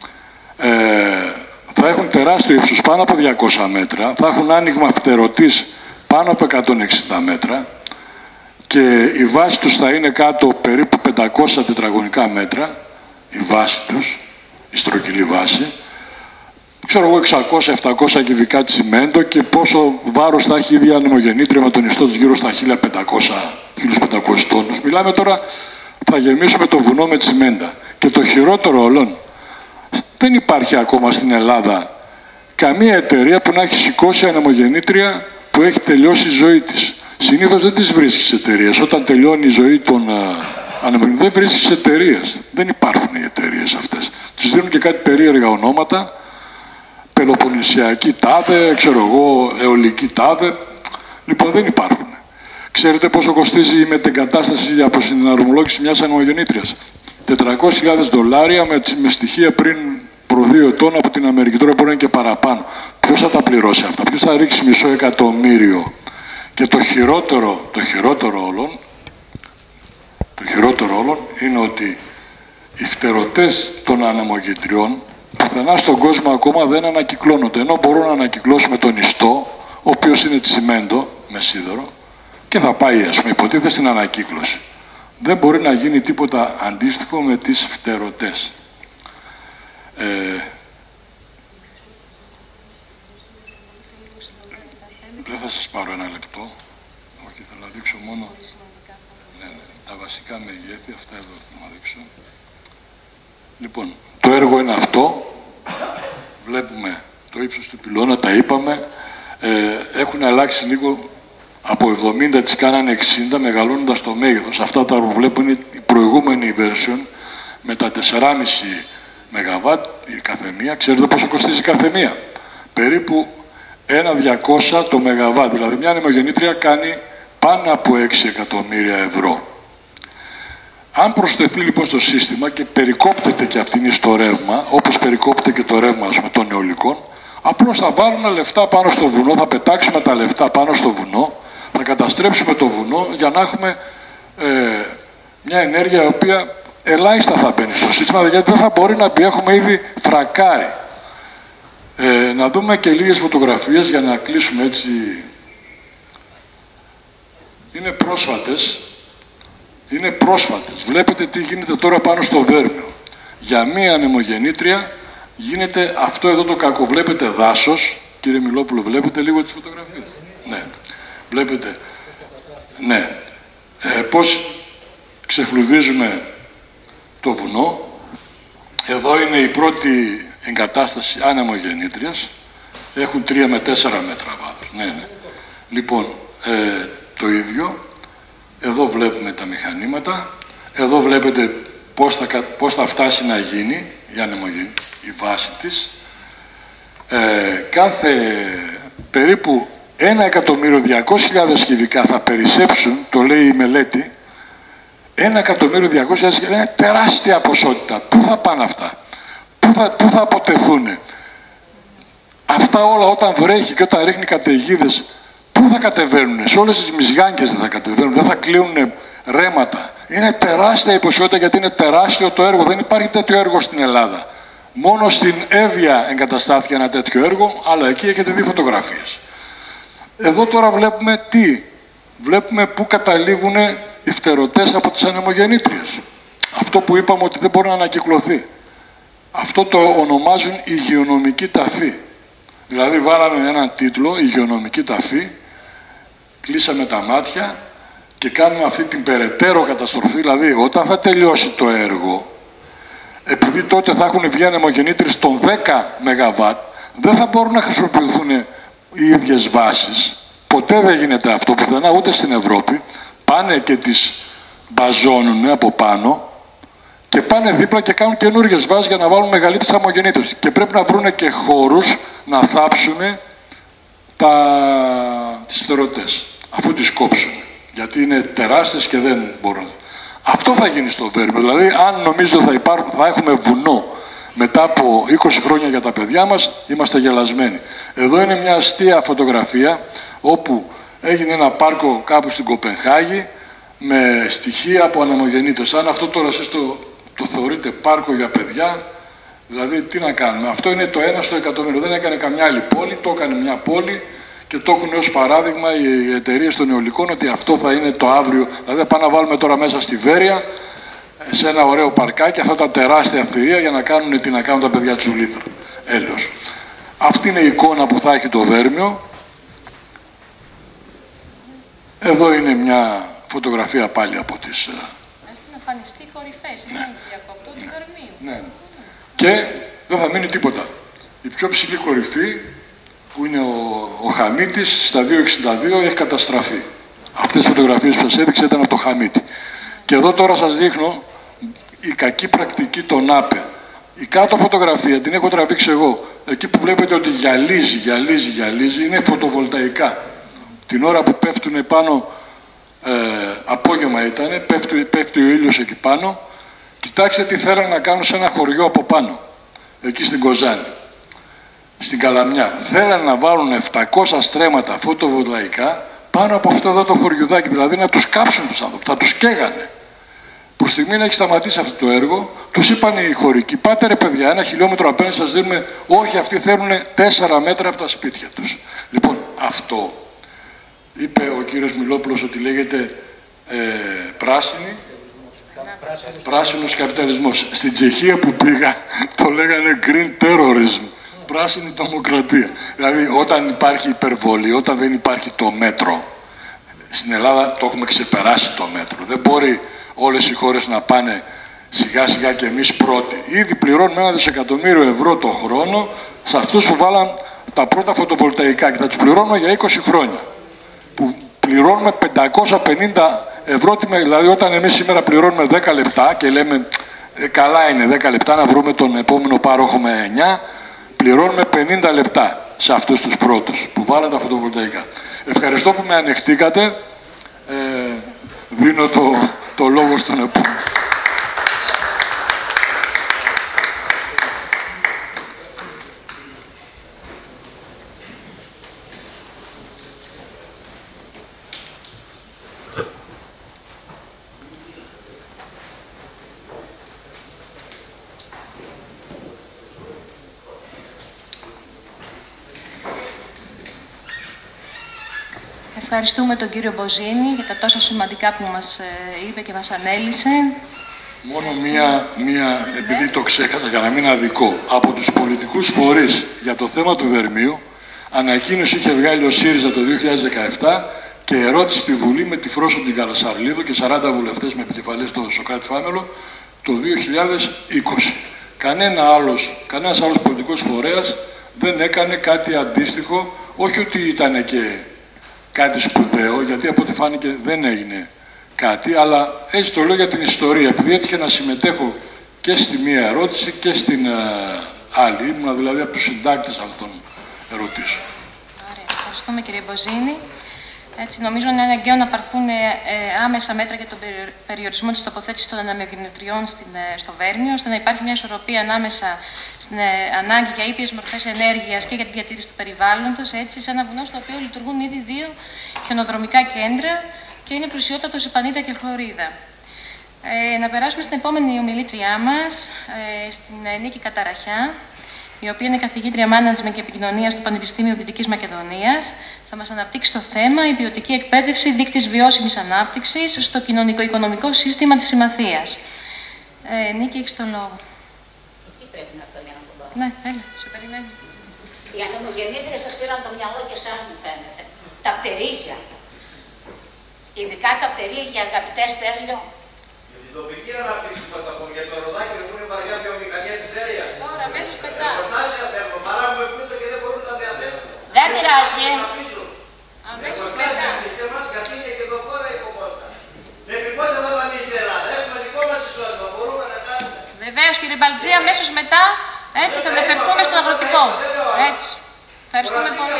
Ε, θα έχουν τεράστιο ύψος πάνω από διακόσια μέτρα, θα έχουν άνοιγμα φτερωτής πάνω από εκατόν εξήντα μέτρα και η βάση τους θα είναι κάτω περίπου πεντακόσια τετραγωνικά μέτρα, η βάση τους, η στρογγυλή βάση, ξέρω εγώ εξακόσια επτακόσια κυβικά τσιμέντο και πόσο βάρος θα έχει η ίδια ανεμογεννήτρια με τον ιστό της γύρω στα χίλια πεντακόσια τόνους. Μιλάμε τώρα, θα γεμίσουμε το βουνό με τσιμέντα. Και το χειρότερο όλων, δεν υπάρχει ακόμα στην Ελλάδα καμία εταιρεία που να έχει σηκώσει ανεμογεννήτρια που έχει τελειώσει η ζωή της. Συνήθως δεν τις βρίσκεις εταιρείες. Όταν τελειώνει η ζωή των ανεμογεννήτριων, δεν βρίσκεις εταιρείες. Δεν υπάρχουν οι εταιρείες αυτές. Τους δίνουν και κάτι περίεργα ονόματα. Πελοποννησιακή τάδε, ξέρω εγώ, αιωλική τάδε. Λοιπόν, δεν υπάρχουν. Ξέρετε πόσο κοστίζει η μετεγκατάσταση από συναρμολόγηση μιας ανεμογεννήτριας? τετρακόσιες χιλιάδες δολάρια με, με στοιχεία πριν προ δύο ετών από την Αμερική. Τώρα μπορεί να είναι και παραπάνω. Ποιος θα τα πληρώσει αυτά? Ποιος θα ρίξει μισό εκατομμύριο? Και το χειρότερο, το χειρότερο όλων, το χειρότερο όλων είναι ότι οι φτερωτές των ανεμογεννητριών πουθενά στον κόσμο ακόμα δεν ανακυκλώνονται. Ενώ μπορούν να ανακυκλώσουμε τον ιστό, ο οποίος είναι τσιμέντο με σίδερο, και θα πάει, ας πούμε, υποτίθεται στην ανακύκλωση. Δεν μπορεί να γίνει τίποτα αντίστοιχο με τις φτερωτές. Ε, δεν θα σας πάρω ένα λεπτό. Όχι, θέλω να δείξω μόνο ναι, ναι, τα βασικά μεγέθη, αυτά εδώ θέλω να δείξω. Λοιπόν, το έργο είναι αυτό. Βλέπουμε το ύψος του πυλώνα, τα είπαμε. Ε, έχουν αλλάξει λίγο, από εβδομήντα τις κάνανε εξήντα, μεγαλώνοντας το μέγεθος. Αυτά τα που βλέπουν είναι η προηγούμενη version με τα τέσσερα κόμμα πέντε μεγαβάτ η καθεμία. Ξέρετε πόσο κοστίζει η καθεμία? Περίπου ένα διακόσια το μεγαβάτ. Δηλαδή μια ανεμογεννήτρια κάνει πάνω από έξι εκατομμύρια ευρώ. Αν προσθεθεί λοιπόν στο σύστημα και περικόπτεται και αυτήν στο ρεύμα, όπως περικόπτεται και το ρεύμα ας πούμε, των αιωλικών, απλώς θα βάλουμε λεφτά πάνω στο βουνό, θα πετάξουμε τα λεφτά πάνω στο βουνό, θα καταστρέψουμε το βουνό για να έχουμε ε, μια ενέργεια η οποία ελάχιστα θα μπαίνει στο σύστημα, γιατί δεν θα μπορεί να μπει, έχουμε ήδη φρακάρει. Ε, να δούμε και λίγες φωτογραφίες για να κλείσουμε έτσι. Είναι πρόσφατες. Είναι πρόσφατες. Βλέπετε τι γίνεται τώρα πάνω στο Βέρμιο. Για μία ανεμογεννήτρια γίνεται αυτό εδώ το κακό. Βλέπετε δάσος. Κύριε Μιλόπουλο, βλέπετε λίγο τις φωτογραφίες? Ναι. Βλέπετε. Ναι. Ε, πώς ξεφλουδίζουμε το βουνό. Εδώ είναι η πρώτη εγκατάσταση ανεμογεννήτριας. Έχουν τρία με τέσσερα μέτρα βάθος. Ναι, ναι. Λοιπόν, ε, το ίδιο. Εδώ βλέπουμε τα μηχανήματα. Εδώ βλέπετε πώς θα, πώς θα φτάσει να γίνει η ανεμογεννήτρια, η βάση της. Ε, κάθε περίπου ένα εκατομμύριο διακόσιες χιλιάδες κυβικά θα περισσέψουν, το λέει η μελέτη. Ένα εκατομμύριο διακόσιες χιλιάδες είναι τεράστια ποσότητα. Πού θα πάνε αυτά? Πού θα, πού θα αποτεθούν? Αυτά όλα όταν βρέχει και όταν ρίχνει καταιγίδες, πού θα κατεβαίνουν? Σε όλες τις μυζγάνκες δεν θα κατεβαίνουν, δεν θα κλείουν ρέματα. Είναι τεράστια η ποσότητα γιατί είναι τεράστιο το έργο. Δεν υπάρχει τέτοιο έργο στην Ελλάδα. Μόνο στην Εύβοια εγκαταστάθηκε ένα τέτοιο έργο, αλλά εκεί έχετε δει φωτογραφίες. Εδώ τώρα βλέπουμε τι? Βλέπουμε πού καταλήγουν οι φτερωτές από τις ανεμογεννήτριες. Αυτό που είπαμε ότι δεν μπορεί να ανακυκλωθεί. Αυτό το ονομάζουν υγειονομική ταφή. Δηλαδή βάλαμε έναν τίτλο, υγειονομική ταφή, κλείσαμε τα μάτια και κάνουμε αυτή την περαιτέρω καταστροφή. Δηλαδή όταν θα τελειώσει το έργο, επειδή τότε θα έχουν βγει ανεμογεννήτριες των δέκα μεγαβάτ, δεν θα μπορούν να χρησιμοποιηθούν οι ίδιες βάσεις. Ποτέ δεν γίνεται αυτό πουθενά, ούτε στην Ευρώπη. Πάνε και τις μπαζώνουν από πάνω και πάνε δίπλα και κάνουν καινούργιες βάσεις για να βάλουν μεγαλύτερες ανεμογεννήτριες. Και πρέπει να βρουν και χώρους να θάψουν τα... τις φτερωτές, αφού τις κόψουν. Γιατί είναι τεράστιες και δεν μπορούν. Αυτό θα γίνει στο Βέρμιο. Δηλαδή, αν νομίζω θα, υπάρχουν, θα έχουμε βουνό μετά από είκοσι χρόνια για τα παιδιά μας, είμαστε γελασμένοι. Εδώ είναι μια αστεία φωτογραφία, όπου έγινε ένα πάρκο κάπου στην Κοπενχάγη, με στοιχεία από ανεμογεννήτριες. Αν αυτό τώρα εσείς το, το θεωρείτε πάρκο για παιδιά, δηλαδή τι να κάνουμε? Αυτό είναι το ένα στο εκατομμύριο. Δεν έκανε καμιά άλλη πόλη, το έκανε μια πόλη και το έχουν ως παράδειγμα οι εταιρείες των αιωλικών ότι αυτό θα είναι το αύριο. Δηλαδή πάμε να βάλουμε τώρα μέσα στη Βέρεια, σε ένα ωραίο παρκάκι, αυτά τα τεράστια θηρία για να κάνουν τι να κάνουν τα παιδιά τσουλήθρα. Έλεος. Αυτή είναι η εικόνα που θα έχει το Βέρμιο. Εδώ είναι μια φωτογραφία πάλι από τις... Έχουν εμφανιστεί κορυφές, είναι διακόπτω του Βερμίου. Ναι. Και δεν θα μείνει τίποτα. Η πιο ψηλή κορυφή, που είναι ο, ο Χαμίτης, στα δύο εξήντα δύο έχει καταστραφεί. Αυτές τις φωτογραφίες που σας έδειξα ήταν από το Χαμίτη. Και εδώ τώρα σας δείχνω η κακή πρακτική των ΑΠΕ. Η κάτω φωτογραφία την έχω τραβήξει εγώ. Εκεί που βλέπετε ότι γυαλίζει, γυαλίζει, γυαλίζει, είναι φωτοβολταϊκά. Την ώρα που πέφτουν πάνω, ε, απόγευμα ήταν, πέφτει, πέφτει ο ήλιος εκεί πάνω. Κοιτάξτε τι θέλανε να κάνουν σε ένα χωριό από πάνω, εκεί στην Κοζάνη, στην Καλαμιά. Θέλανε να βάλουν επτακόσια στρέμματα φωτοβολταϊκά πάνω από αυτό εδώ το χωριουδάκι, δηλαδή να τους κάψουν τους άνθρωπους, θα τους καίγανε. Που στιγμή έχει σταματήσει αυτό το έργο, τους είπαν οι χωρικοί, πάτε ρε παιδιά, ένα χιλιόμετρο απέναντι σας δίνουμε. Όχι, αυτοί θέλουν τέσσερα μέτρα από τα σπίτια τους. Λοιπόν, αυτό είπε ο κύριος Μιλόπουλος ότι λέγεται ε, πράσινη. Πράσινος, πράσινος καπιταλισμός. Στην Τσεχία που πήγα το λέγανε green terrorism, πράσινη τρομοκρατία. Δηλαδή όταν υπάρχει υπερβολή, όταν δεν υπάρχει το μέτρο, στην Ελλάδα το έχουμε ξεπεράσει το μέτρο. Δεν μπορεί όλες οι χώρες να πάνε σιγά σιγά και εμείς πρώτοι. Ήδη πληρώνουμε ένα δισεκατομμύριο ευρώ το χρόνο σε αυτούς που βάλαν τα πρώτα φωτοβολταϊκά και θα τους πληρώνουμε για είκοσι χρόνια. Που πληρώνουμε πεντακόσια πενήντα ευρώ, δηλαδή όταν εμείς σήμερα πληρώνουμε δέκα λεπτά και λέμε ε, καλά είναι δέκα λεπτά να βρούμε τον επόμενο πάροχο με εννιά, πληρώνουμε πενήντα λεπτά σε αυτούς τους πρώτους που βάλαν τα φωτοβολταϊκά. Ευχαριστώ που με ανεχτήκατε. Ε, δίνω το, το λόγο στον επόμενο. Ευχαριστούμε τον κύριο Μποζίνη για τα τόσο σημαντικά που μας είπε και μας ανέλησε. Μόνο μία, μία επειδή το ξέχασα για να μην αδικό, από τους πολιτικούς φορείς για το θέμα του Βερμίου, ανακοίνωση είχε βγάλει ο ΣΥΡΙΖΑ το δύο χιλιάδες δεκαεπτά και ερώτηση στη Βουλή με τη Φρόσο την Καλασαρλίδου και σαράντα βουλευτές με επικεφαλής τον Σωκράτη Φάμελο το δύο χιλιάδες είκοσι. Κανένα άλλος, κανένας άλλος πολιτικός φορέας δεν έκανε κάτι αντίστοιχο, όχι ότι ήταν και κάτι σπουδαίο, γιατί από ό,τι φάνηκε δεν έγινε κάτι, αλλά έτσι το λέω για την ιστορία, επειδή έτυχε να συμμετέχω και στη μία ερώτηση και στην uh, άλλη. Ήμουνα δηλαδή από τους συντάκτες αυτών των ερωτήσεων. Ωραία. Ευχαριστούμε κύριε Μποζίνη. Έτσι, νομίζω ότι είναι αναγκαίο να πάρθουν ε, άμεσα μέτρα για τον περιορισμό της τοποθέτησης των ανεμογεννητριών ε, στο Βέρμιο, ώστε να υπάρχει μια ισορροπία ανάμεσα στην ε, ανάγκη για ήπιες μορφές ενέργειας και για τη διατήρηση του περιβάλλοντος, έτσι, σε ένα βουνό στο οποίο λειτουργούν ήδη δύο χιονοδρομικά κέντρα και είναι πλουσιότατο σε πανίδα και χλωρίδα. Ε, να περάσουμε στην επόμενη ομιλήτριά μας, ε, στην ε, Νίκη Καταραχιά, η οποία είναι καθηγήτρια Management και Επικοινωνίας του Πανεπιστήμιου Δυτικής Μακεδονίας. Θα μας αναπτύξει το θέμα «Η ποιοτική εκπαίδευση, δείκτης βιώσιμης ανάπτυξης στο κοινωνικο-οικονομικό σύστημα της Συμμαθίας». Ε, Νίκη, έχεις το λόγο. Τι πρέπει να αυτό για να το πω. Ναι, έλα, σε περιμένω. Οι ανεμογεννήτριες σας πήραν το μυαλό και εσάς μου φαίνεται. Τα πτερίγια. Ειδικά τα πτερίγια, αγαπητέ Στέλιο. Για την τοπική ανάπτυξη που θα πούμε, για το ροδάκι που είναι βαριά βιομηχανία της Δέρειας. Τώρα, αμέσως μετά. Εργοστάσια θέλουν, παράγουμε πλούτο και δεν μπορούν να τα διαθέσουν. Δεν πειράζει. Εργοστάσια είστε μας, γιατί είναι και εδώ χώρα η κομμόστα. Μέχρι πότε θα δανείσετε Ελλάδα, έχουμε δικό μας εισόδημα, μπορούμε να κάνουμε. Βεβαίως κύριε Μπαλτζή, αμέσως μετά, έτσι θα μεταφερθούμε στον αγροτικό. Έτσι. Ευχαριστούμε πολύ.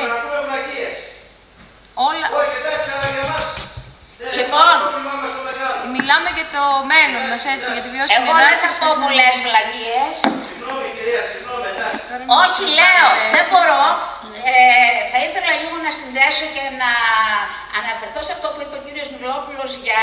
Όλα... Όχι, εντάξει, αλλά για μας. Λοιπόν, μιλάμε για το μέλλον μας, έτσι, για τη βιώσιμη εγώ δεν θα πω πολλές βλακίες. Συγγνώμη κυρία, συγγνώμη, εντάξει. Όχι, λέω, δεν μπορώ. Ε, θα ήθελα λίγο να συνδέσω και να αναφερθώ σε αυτό που είπε ο κύριος Μιλόπουλος για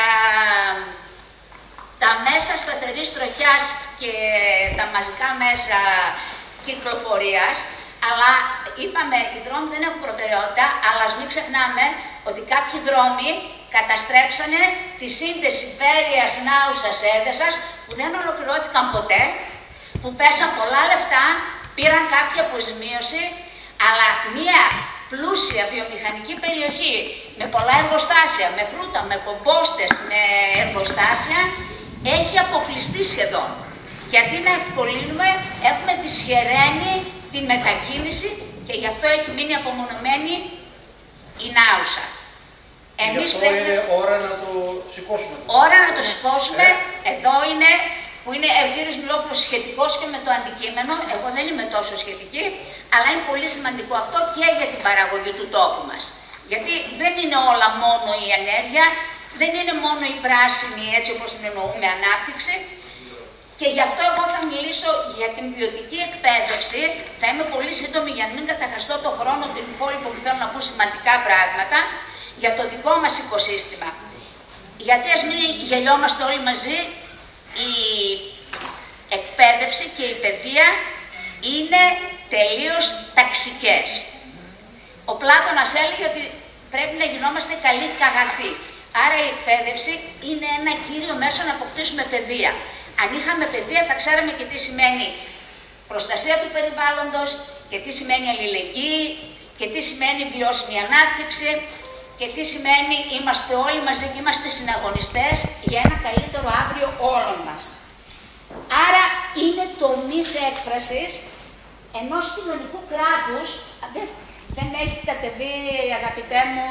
τα μέσα σταθερής τροχιάς και τα μαζικά μέσα κυκλοφορίας. Αλλά είπαμε, οι δρόμοι δεν έχουν προτεραιότητα, αλλά ας μην ξεχνάμε ότι κάποιοι δρόμοι καταστρέψανε τη σύνδεση Βέρειας, Νάουσας, Έδεσας, που δεν ολοκληρώθηκαν ποτέ, που πέσαν πολλά λεφτά, πήραν κάποια αποζημίωση, αλλά μια πλούσια βιομηχανική περιοχή με πολλά εργοστάσια, με φρούτα, με κομπόστες, με εργοστάσια, έχει αποκλειστεί σχεδόν. Γιατί να ευκολύνουμε, έχουμε δυσχεραίνει την μετακίνηση και γι' αυτό έχει μείνει απομονωμένη η Νάουσα. Εμείς πρέπει... είναι ώρα να το σηκώσουμε. Ώρα να το σηκώσουμε. Ε. Εδώ είναι, που είναι ο κύριος Μιλόπουλος σχετικός και με το αντικείμενο. Εγώ δεν είμαι τόσο σχετική, αλλά είναι πολύ σημαντικό αυτό και για την παραγωγή του τόπου μας. Γιατί δεν είναι όλα μόνο η ενέργεια, δεν είναι μόνο η πράσινη, έτσι όπως την εννοούμε, ανάπτυξη. Και γι' αυτό εγώ θα μιλήσω για την ποιοτική εκπαίδευση. Θα είμαι πολύ σύντομη για να μην καταχραστώ το χρόνο του υπόλοιπου που θέλω να πω σημαντικά πράγματα για το δικό μας οικοσύστημα. Γιατί ας μην γελιόμαστε όλοι μαζί, η εκπαίδευση και η παιδεία είναι τελείως ταξικές. Ο Πλάτωνας έλεγε ότι πρέπει να γινόμαστε καλοί και αγαθοί. Άρα η εκπαίδευση είναι ένα κύριο μέσο να αποκτήσουμε παιδεία. Αν είχαμε παιδεία θα ξέραμε και τι σημαίνει προστασία του περιβάλλοντος και τι σημαίνει αλληλεγγύη και τι σημαίνει βιώσιμη ανάπτυξη και τι σημαίνει είμαστε όλοι μαζί και είμαστε συναγωνιστές για ένα καλύτερο αύριο όλων μας. Άρα είναι τομής έκφρασης ενός κοινωνικού κράτους. Δεν, δεν έχει κατεβεί, αγαπητέ μου,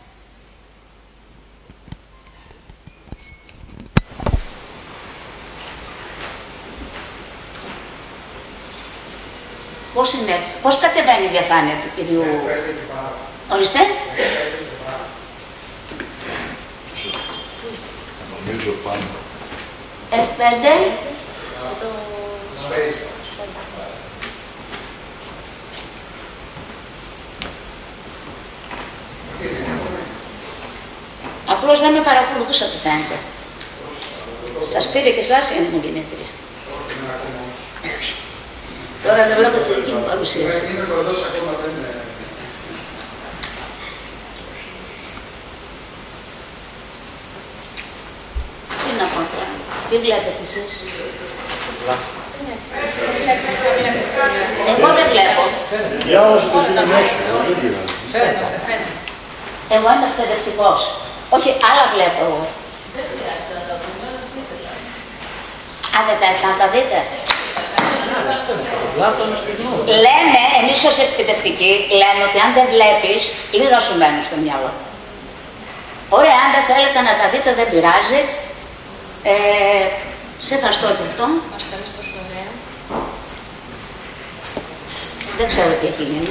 πώς είναι, πώς κατεβαίνει η διαφάνεια του κυρίου... Ορίστε. Νομίζω πάνω. εφ πέντε. Απλώς δεν με παρακολουθούσα, τι φαίνεται. Σας πήρε και εσάς η ανεμογεννήτρια. Τώρα δεν βλέπω τη δική μου παρουσίαση. Είναι κοντός ακόμα, δεν είναι. Τι να πω τώρα, τι βλέπετε εσείς? Εγώ δεν βλέπω. Για όσο το τι είναι Εγώ είμαι εκπαιδευτικός. Όχι, άλλα βλέπω εγώ. Αν δεν θέλετε να τα δείτε. Λέμε, εμείς ως εκπαιδευτικοί, λέμε ότι αν δεν βλέπεις, λίγο σου μένουν στο μυαλό. Ωραία, αν δεν θέλετε να τα δείτε, δεν πειράζει. Ε, σε ευχαριστώ και αυτό. Δεν ξέρω τι έχει γίνει.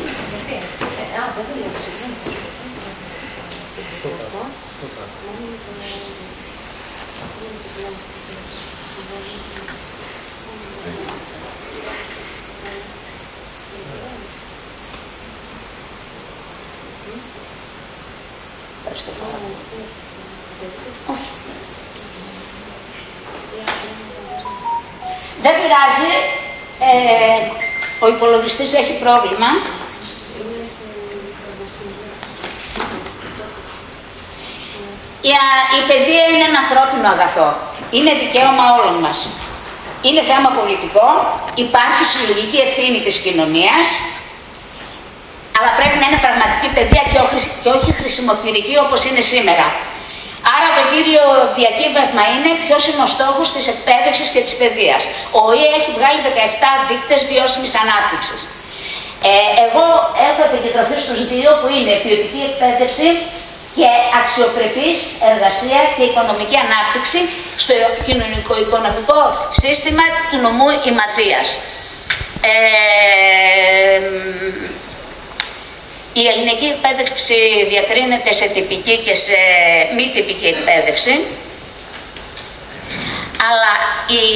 Δεν πειράζει, ε, ο υπολογιστής έχει πρόβλημα. Η, η παιδεία είναι ένα ανθρώπινο αγαθό, είναι δικαίωμα όλων μας. Είναι θέμα πολιτικό, υπάρχει συλλογική ευθύνη της κοινωνίας, αλλά πρέπει να είναι πραγματική παιδεία και όχι, και όχι χρησιμοθυρική όπως είναι σήμερα. Άρα το κύριο διακύβευμα είναι ποιος είναι ο στόχος της εκπαίδευσης και της παιδείας. Ο ΟΗΕ έχει βγάλει δεκαεπτά δείκτες βιώσιμης ανάπτυξης. Ε, εγώ έχω επικεντρωθεί στους δύο που είναι ποιοτική εκπαίδευση και αξιοπρεπής εργασία και οικονομική ανάπτυξη στο κοινωνικο-οικονομικό σύστημα του νομού Ιμαθίας. Ε, Η ελληνική εκπαίδευση διακρίνεται σε τυπική και σε μη τυπική εκπαίδευση, αλλά η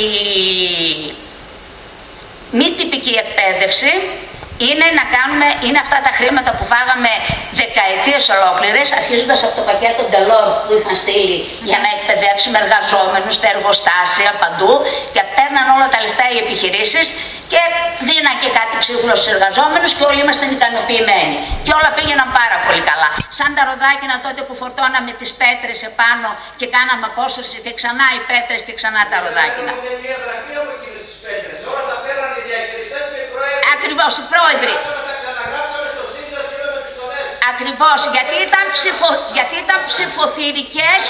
μη τυπική εκπαίδευση είναι να κάνουμε, είναι αυτά τα χρήματα που φάγαμε δεκαετίες ολόκληρες, αρχίζοντας από το πακέτο Ντελόρ που είχαν στείλει για να εκπαιδεύσουμε εργαζόμενους στα εργοστάσια παντού και παίρναν όλα τα λεφτά οι επιχειρήσεις και δίναν και κάτι ψίχουλο στους εργαζόμενους και όλοι ήμασταν ικανοποιημένοι. Και όλα πήγαιναν πάρα πολύ καλά. Σαν τα ροδάκινα τότε που φορτώναμε τις πέτρες επάνω και κάναμε απόσταση και ξανά οι πέτρες και ξανά τα ροδάκινα. Ακριβώς, οι πρόεδροι. Ακριβώς, γιατί ήταν, ψηφο... γιατί ήταν ψηφοθυρικές.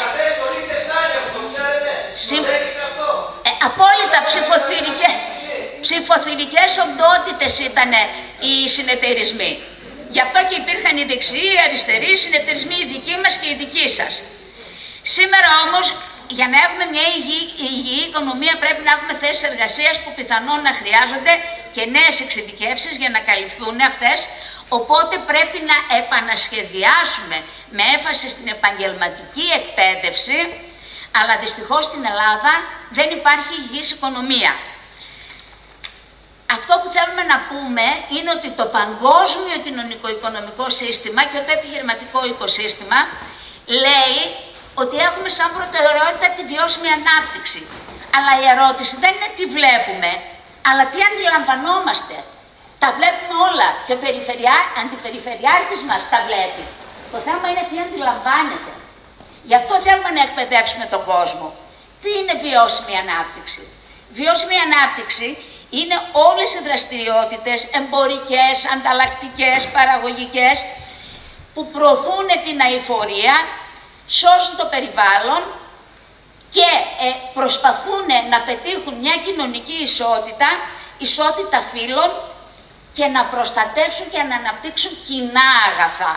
Συμ... Ε, απόλυτα ψηφοθυρικές. Ψηφοθυρικές οντότητες ήταν οι συνεταιρισμοί. Γι' αυτό και υπήρχαν οι δεξιοί, οι αριστεροί, οι συνεταιρισμοί, οι δικοί μας και οι δικοί σας. Σήμερα όμως, για να έχουμε μια υγιή, υγιή οικονομία πρέπει να έχουμε θέσεις εργασίας που πιθανόν να χρειάζονται και νέες εξειδικεύσεις για να καλυφθούν αυτές. Οπότε πρέπει να επανασχεδιάσουμε με έμφαση στην επαγγελματική εκπαίδευση, αλλά δυστυχώς στην Ελλάδα δεν υπάρχει υγιής οικονομία. Αυτό που θέλουμε να πούμε είναι ότι το παγκόσμιο κοινωνικο-οικονομικό σύστημα και το επιχειρηματικό οικοσύστημα λέει ότι έχουμε σαν προτεραιότητα τη βιώσιμη ανάπτυξη. Αλλά η ερώτηση δεν είναι τι βλέπουμε, αλλά τι αντιλαμβανόμαστε. Τα βλέπουμε όλα και ο περιφερειά, αντιπεριφερειάρχης μας τα βλέπει. Το θέμα είναι τι αντιλαμβάνεται. Γι' αυτό θέλουμε να εκπαιδεύσουμε τον κόσμο. Τι είναι βιώσιμη ανάπτυξη? Βιώσιμη ανάπτυξη είναι όλες οι δραστηριότητες εμπορικές, ανταλλακτικές, παραγωγικές που προωθούν την αειφορία, σώζουν το περιβάλλον και ε, προσπαθούν να πετύχουν μια κοινωνική ισότητα, ισότητα φύλων και να προστατεύσουν και να αναπτύξουν κοινά αγαθά.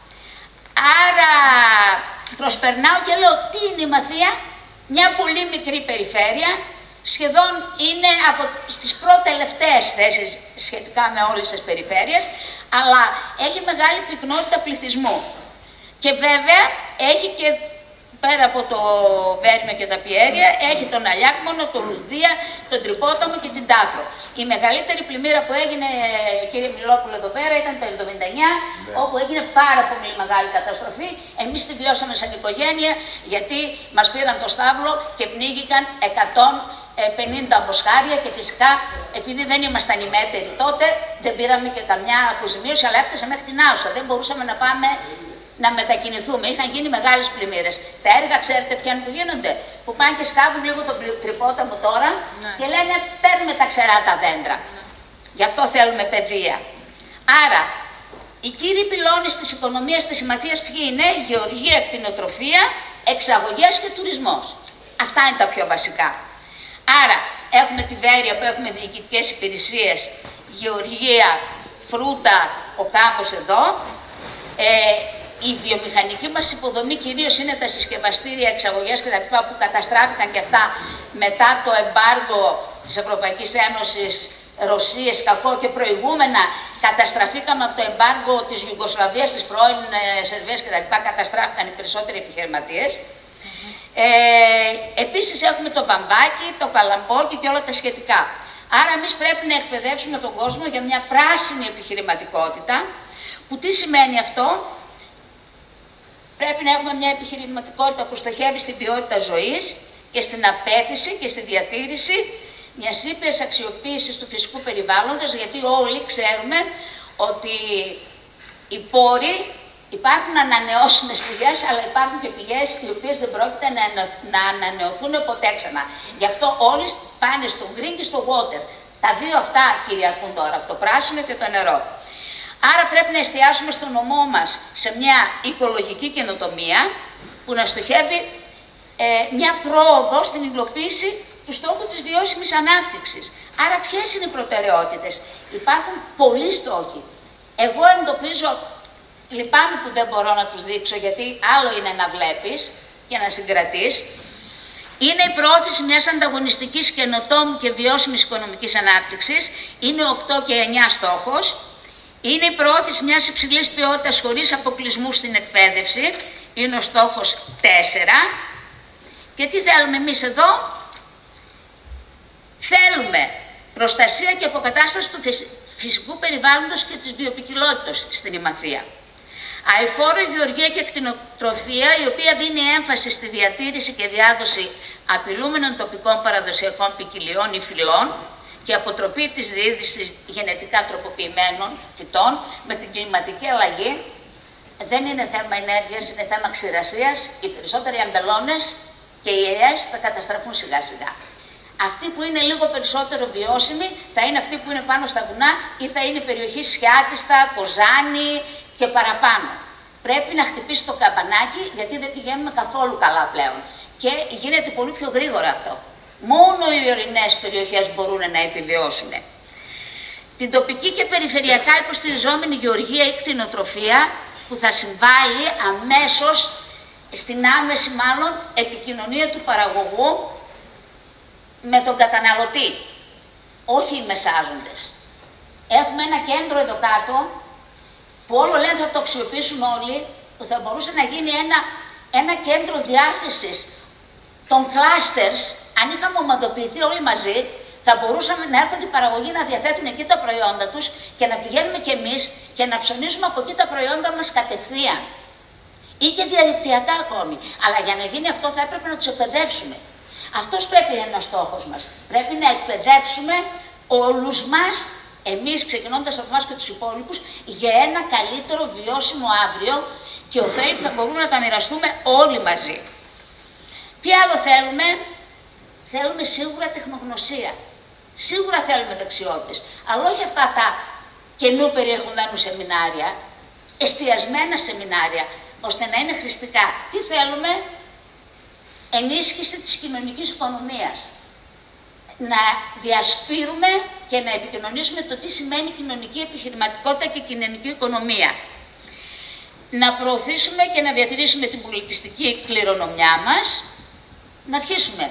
Άρα προσπερνάω και λέω τι είναι η Μαθία, μια πολύ μικρή περιφέρεια, σχεδόν είναι από στις προτελευταίες θέσεις σχετικά με όλες τις περιφέρειες, αλλά έχει μεγάλη πυκνότητα πληθυσμού. Και βέβαια έχει και πέρα από το Βέρμιο και τα Πιέρια, έχει τον Αλιάκμονο, τον Λουδία, τον Τρυπόταμο και την Τάφρο. Η μεγαλύτερη πλημμύρα που έγινε, κύριε Μιλόπουλο, εδώ πέρα ήταν το εβδομήντα εννιά, ναι. όπου έγινε πάρα πολύ μεγάλη καταστροφή. Εμείς τη βιώσαμε σαν οικογένεια, γιατί μας πήραν το στάβλο και πνίγηκαν εκατόν πενήντα μποσχάρια και φυσικά, επειδή δεν ήμασταν ημέτεροι τότε, δεν πήραμε και καμιά αποζημίωση, αλλά έφτασε μέχρι την Άουσα. Δεν μπορούσαμε να πάμε να μετακινηθούμε. Είχαν γίνει μεγάλες πλημμύρες. Τα έργα, ξέρετε ποια είναι που γίνονται? Που πάνε και σκάβουν λίγο τον Τρυπόταμο τώρα, ναι. και λένε παίρνουμε τα ξερά τα δέντρα. Ναι. Γι' αυτό θέλουμε παιδεία. Άρα, οι κύριοι πυλώνες της οικονομίας της Συμμαθίας ποιοι είναι? Γεωργία, κτηνοτροφία, εξαγωγές και τουρισμός. Αυτά είναι τα πιο βασικά. Άρα, έχουμε τη Βέρεια που έχουμε διοικητικές υπηρεσίες, γεωργία, φρούτα, ο κάμπος εδώ. Ε, η βιομηχανική μας υποδομή κυρίως είναι τα συσκευαστήρια, εξαγωγές και τα λοιπά που καταστράφηκαν και αυτά μετά το εμπάργο της Ευρωπαϊκής Ένωσης, Ρωσίας, κακό και προηγούμενα καταστραφήκαμε από το εμπάργο της Ιουγκοσλαβίας, της πρώην ε, Σερβίας και τα λοιπά, καταστράφηκαν οι περισσότεροι επιχειρηματίες. Ε, επίσης έχουμε το βαμβάκι, το καλαμπόκι και όλα τα σχετικά. Άρα εμείς πρέπει να εκπαιδεύσουμε τον κόσμο για μια πράσινη επιχειρηματικότητα, που τι σημαίνει αυτό? Πρέπει να έχουμε μια επιχειρηματικότητα που στοχεύει στην ποιότητα ζωής και στην απέτηση και στη διατήρηση μιας ήπιας αξιοποίησης του φυσικού περιβάλλοντος, γιατί όλοι ξέρουμε ότι οι πόροι υπάρχουν ανανεώσιμες πηγές, αλλά υπάρχουν και πηγές οι οποίες δεν πρόκειται να, να ανανεωθούν ποτέ ξανά. Γι' αυτό όλοι πάνε στο green και στο water. Τα δύο αυτά κυριαρχούν τώρα, το πράσινο και το νερό. Άρα πρέπει να εστιάσουμε στον νομό μας σε μια οικολογική καινοτομία που να στοχεύει ε, μια πρόοδο στην υλοποίηση του στόχου της βιώσιμης ανάπτυξης. Άρα ποιες είναι οι προτεραιότητες? Υπάρχουν πολλοί στόχοι. Εγώ εντοπίζω, λυπάμαι που δεν μπορώ να τους δείξω, γιατί άλλο είναι να βλέπεις και να συγκρατείς. Είναι η προώθηση μιας ανταγωνιστικής, καινοτόμου και βιώσιμης οικονομικής ανάπτυξης. Είναι οκτώ και εννιά στόχος. Είναι η προώθηση μιας υψηλής ποιότητας χωρίς αποκλεισμού στην εκπαίδευση. Είναι ο στόχος τέσσερα. Και τι θέλουμε εμείς εδώ? Θέλουμε προστασία και αποκατάσταση του φυσικού περιβάλλοντος και της βιοποικιλότητας στην Ημαθρία. Αειφόρο γεωργία και κτηνοτροφία, η οποία δίνει έμφαση στη διατήρηση και διάδοση απειλούμενων τοπικών παραδοσιακών ποικιλιών ή φυλών και αποτροπή της διείδησης γενετικά τροποποιημένων φυτών με την κλιματική αλλαγή. Δεν είναι θέμα ενέργειας, είναι θέμα ξηρασίας. Οι περισσότεροι αμπελώνες και οι ελιές θα καταστραφούν σιγά σιγά. Αυτοί που είναι λίγο περισσότερο βιώσιμοι θα είναι αυτοί που είναι πάνω στα βουνά ή θα είναι περιοχή Σιάτιστα, Κοζάνη και παραπάνω. Πρέπει να χτυπήσει το καμπανάκι, γιατί δεν πηγαίνουμε καθόλου καλά πλέον. Και γίνεται πολύ πιο γρήγορα αυτό. Μόνο οι ορεινές περιοχές μπορούν να επιβιώσουν. Την τοπική και περιφερειακά υποστηριζόμενη γεωργία ή κτηνοτροφία που θα συμβάλλει αμέσως στην άμεση μάλλον επικοινωνία του παραγωγού με τον καταναλωτή, όχι οι μεσάζοντες. Έχουμε ένα κέντρο εδώ κάτω που όλο λένε θα το αξιοποιήσουν όλοι, που θα μπορούσε να γίνει ένα, ένα κέντρο διάθεσης των clusters. Αν είχαμε ομαδοποιηθεί όλοι μαζί, θα μπορούσαμε να έρχονται οι παραγωγοί να διαθέτουν εκεί τα προϊόντα τους και να πηγαίνουμε κι εμείς και να ψωνίζουμε από εκεί τα προϊόντα μας κατευθείαν. Ή και διαδικτυακά ακόμη. Αλλά για να γίνει αυτό θα έπρεπε να τους εκπαιδεύσουμε. Αυτός πρέπει να είναι ένας στόχος μας. Πρέπει να εκπαιδεύσουμε όλους μας, εμείς ξεκινώντας από εμάς και τους υπόλοιπους, για ένα καλύτερο βιώσιμο αύριο και ωφέλη που θα μπορούμε να τα μοιραστούμε όλοι μαζί. Τι άλλο θέλουμε? Θέλουμε σίγουρα τεχνογνωσία. Σίγουρα θέλουμε δεξιότητες, αλλά όχι αυτά τα καινού περιεχομένου σεμινάρια, εστιασμένα σεμινάρια, ώστε να είναι χρηστικά. Τι θέλουμε? Ενίσχυση της κοινωνικής οικονομίας. Να διασπείρουμε και να επικοινωνήσουμε το τι σημαίνει κοινωνική επιχειρηματικότητα και κοινωνική οικονομία. Να προωθήσουμε και να διατηρήσουμε την πολιτιστική κληρονομιά μας. Να αρχίσουμε.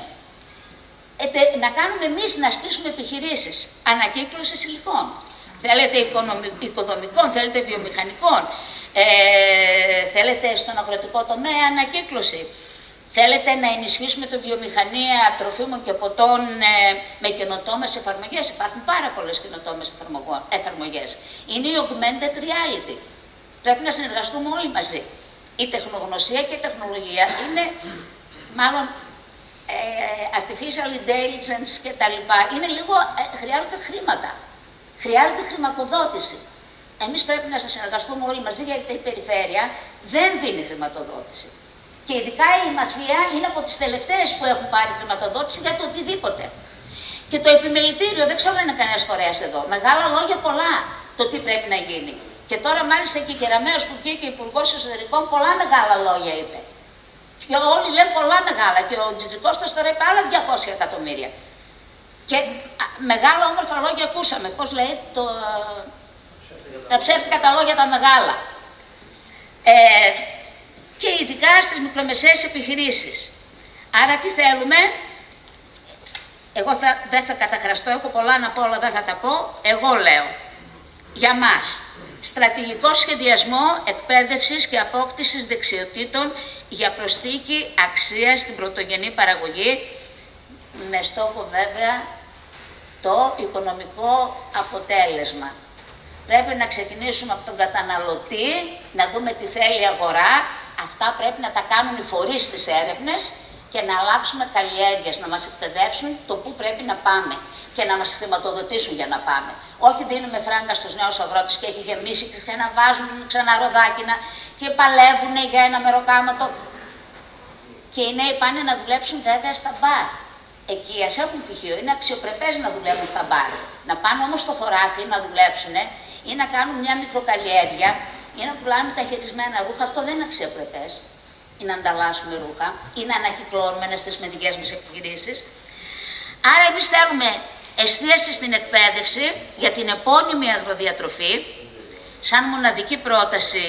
Ε, να κάνουμε εμείς να στήσουμε επιχειρήσεις ανακύκλωσης υλικών. Θέλετε οικοδομικών, θέλετε βιομηχανικών, ε, θέλετε στον αγροτικό τομέα ανακύκλωση. Θέλετε να ενισχύσουμε τη βιομηχανία τροφίμων και ποτών ε, με καινοτόμες εφαρμογές. Υπάρχουν πάρα πολλές καινοτόμες εφαρμογές. Είναι η augmented reality. Πρέπει να συνεργαστούμε όλοι μαζί. Η τεχνογνωσία και η τεχνολογία είναι μάλλον ε, artificial intelligence και τα λοιπά. Είναι λίγο, ε, χρειάζονται χρήματα. Χρειάζεται χρηματοδότηση. Εμείς πρέπει να συνεργαστούμε όλοι μαζί, γιατί η περιφέρεια δεν δίνει χρηματοδότηση. Και ειδικά η Μαθία είναι από τις τελευταίες που έχουν πάρει χρηματοδότηση για το οτιδήποτε. Και το επιμελητήριο, δεν ξέρω αν είναι κανένας φορέας εδώ. Μεγάλα λόγια πολλά το τι πρέπει να γίνει. Και τώρα μάλιστα και η Κεραμέως που βγήκε υπουργός εσωτερικών, πολλά μεγάλα λόγια είπε. Και όλοι λένε πολλά μεγάλα. Και ο Τζιτζικώστας τώρα είπε άλλα διακόσια εκατομμύρια. Και α, μεγάλα όμορφα λόγια ακούσαμε. Πώς λέει, το, τα ψεύτικα τα λόγια τα μεγάλα. Ε, και ειδικά στις μικρομεσαίες επιχειρήσεις. Άρα τι θέλουμε? Εγώ θα, δεν θα καταχραστώ, έχω πολλά να πω, αλλά δεν θα τα πω. Εγώ λέω, για μας, στρατηγικό σχεδιασμό εκπαίδευσης και απόκτησης δεξιοτήτων για προσθήκη αξίας στην πρωτογενή παραγωγή, με στόχο βέβαια το οικονομικό αποτέλεσμα. Πρέπει να ξεκινήσουμε από τον καταναλωτή, να δούμε τι θέλει η αγορά. Αυτά πρέπει να τα κάνουν οι φορείς στις έρευνες και να αλλάξουμε καλλιέργειες, να μας εκπαιδεύσουν το πού πρέπει να πάμε και να μας χρηματοδοτήσουν για να πάμε. Όχι δίνουμε φράγκα στους νέους αγρότες και έχει γεμίσει και ξαναβάζουν ξανά ροδάκινα και παλεύουν για ένα μεροκάματο. Και οι νέοι πάνε να δουλέψουν βέβαια στα μπαρ. Εκεί ας έχουν πτυχίο, είναι αξιοπρεπές να δουλεύουν στα μπαρ. Να πάνε όμως στο χωράφι να δουλέψουν ή να κάνουν μια μικροκαλλιέργεια ή να πουλάνε τα χειρισμένα ρούχα, αυτό δεν είναι αξιοπρεπές. Ή να ανταλλάσσουμε ρούχα ή να ανακυκλώνουμε στις μεδικές μας επιχειρήσεις. Άρα εμείς θέλουμε εστίαση στην εκπαίδευση για την επώνυμη αγροδιατροφή σαν μοναδική πρόταση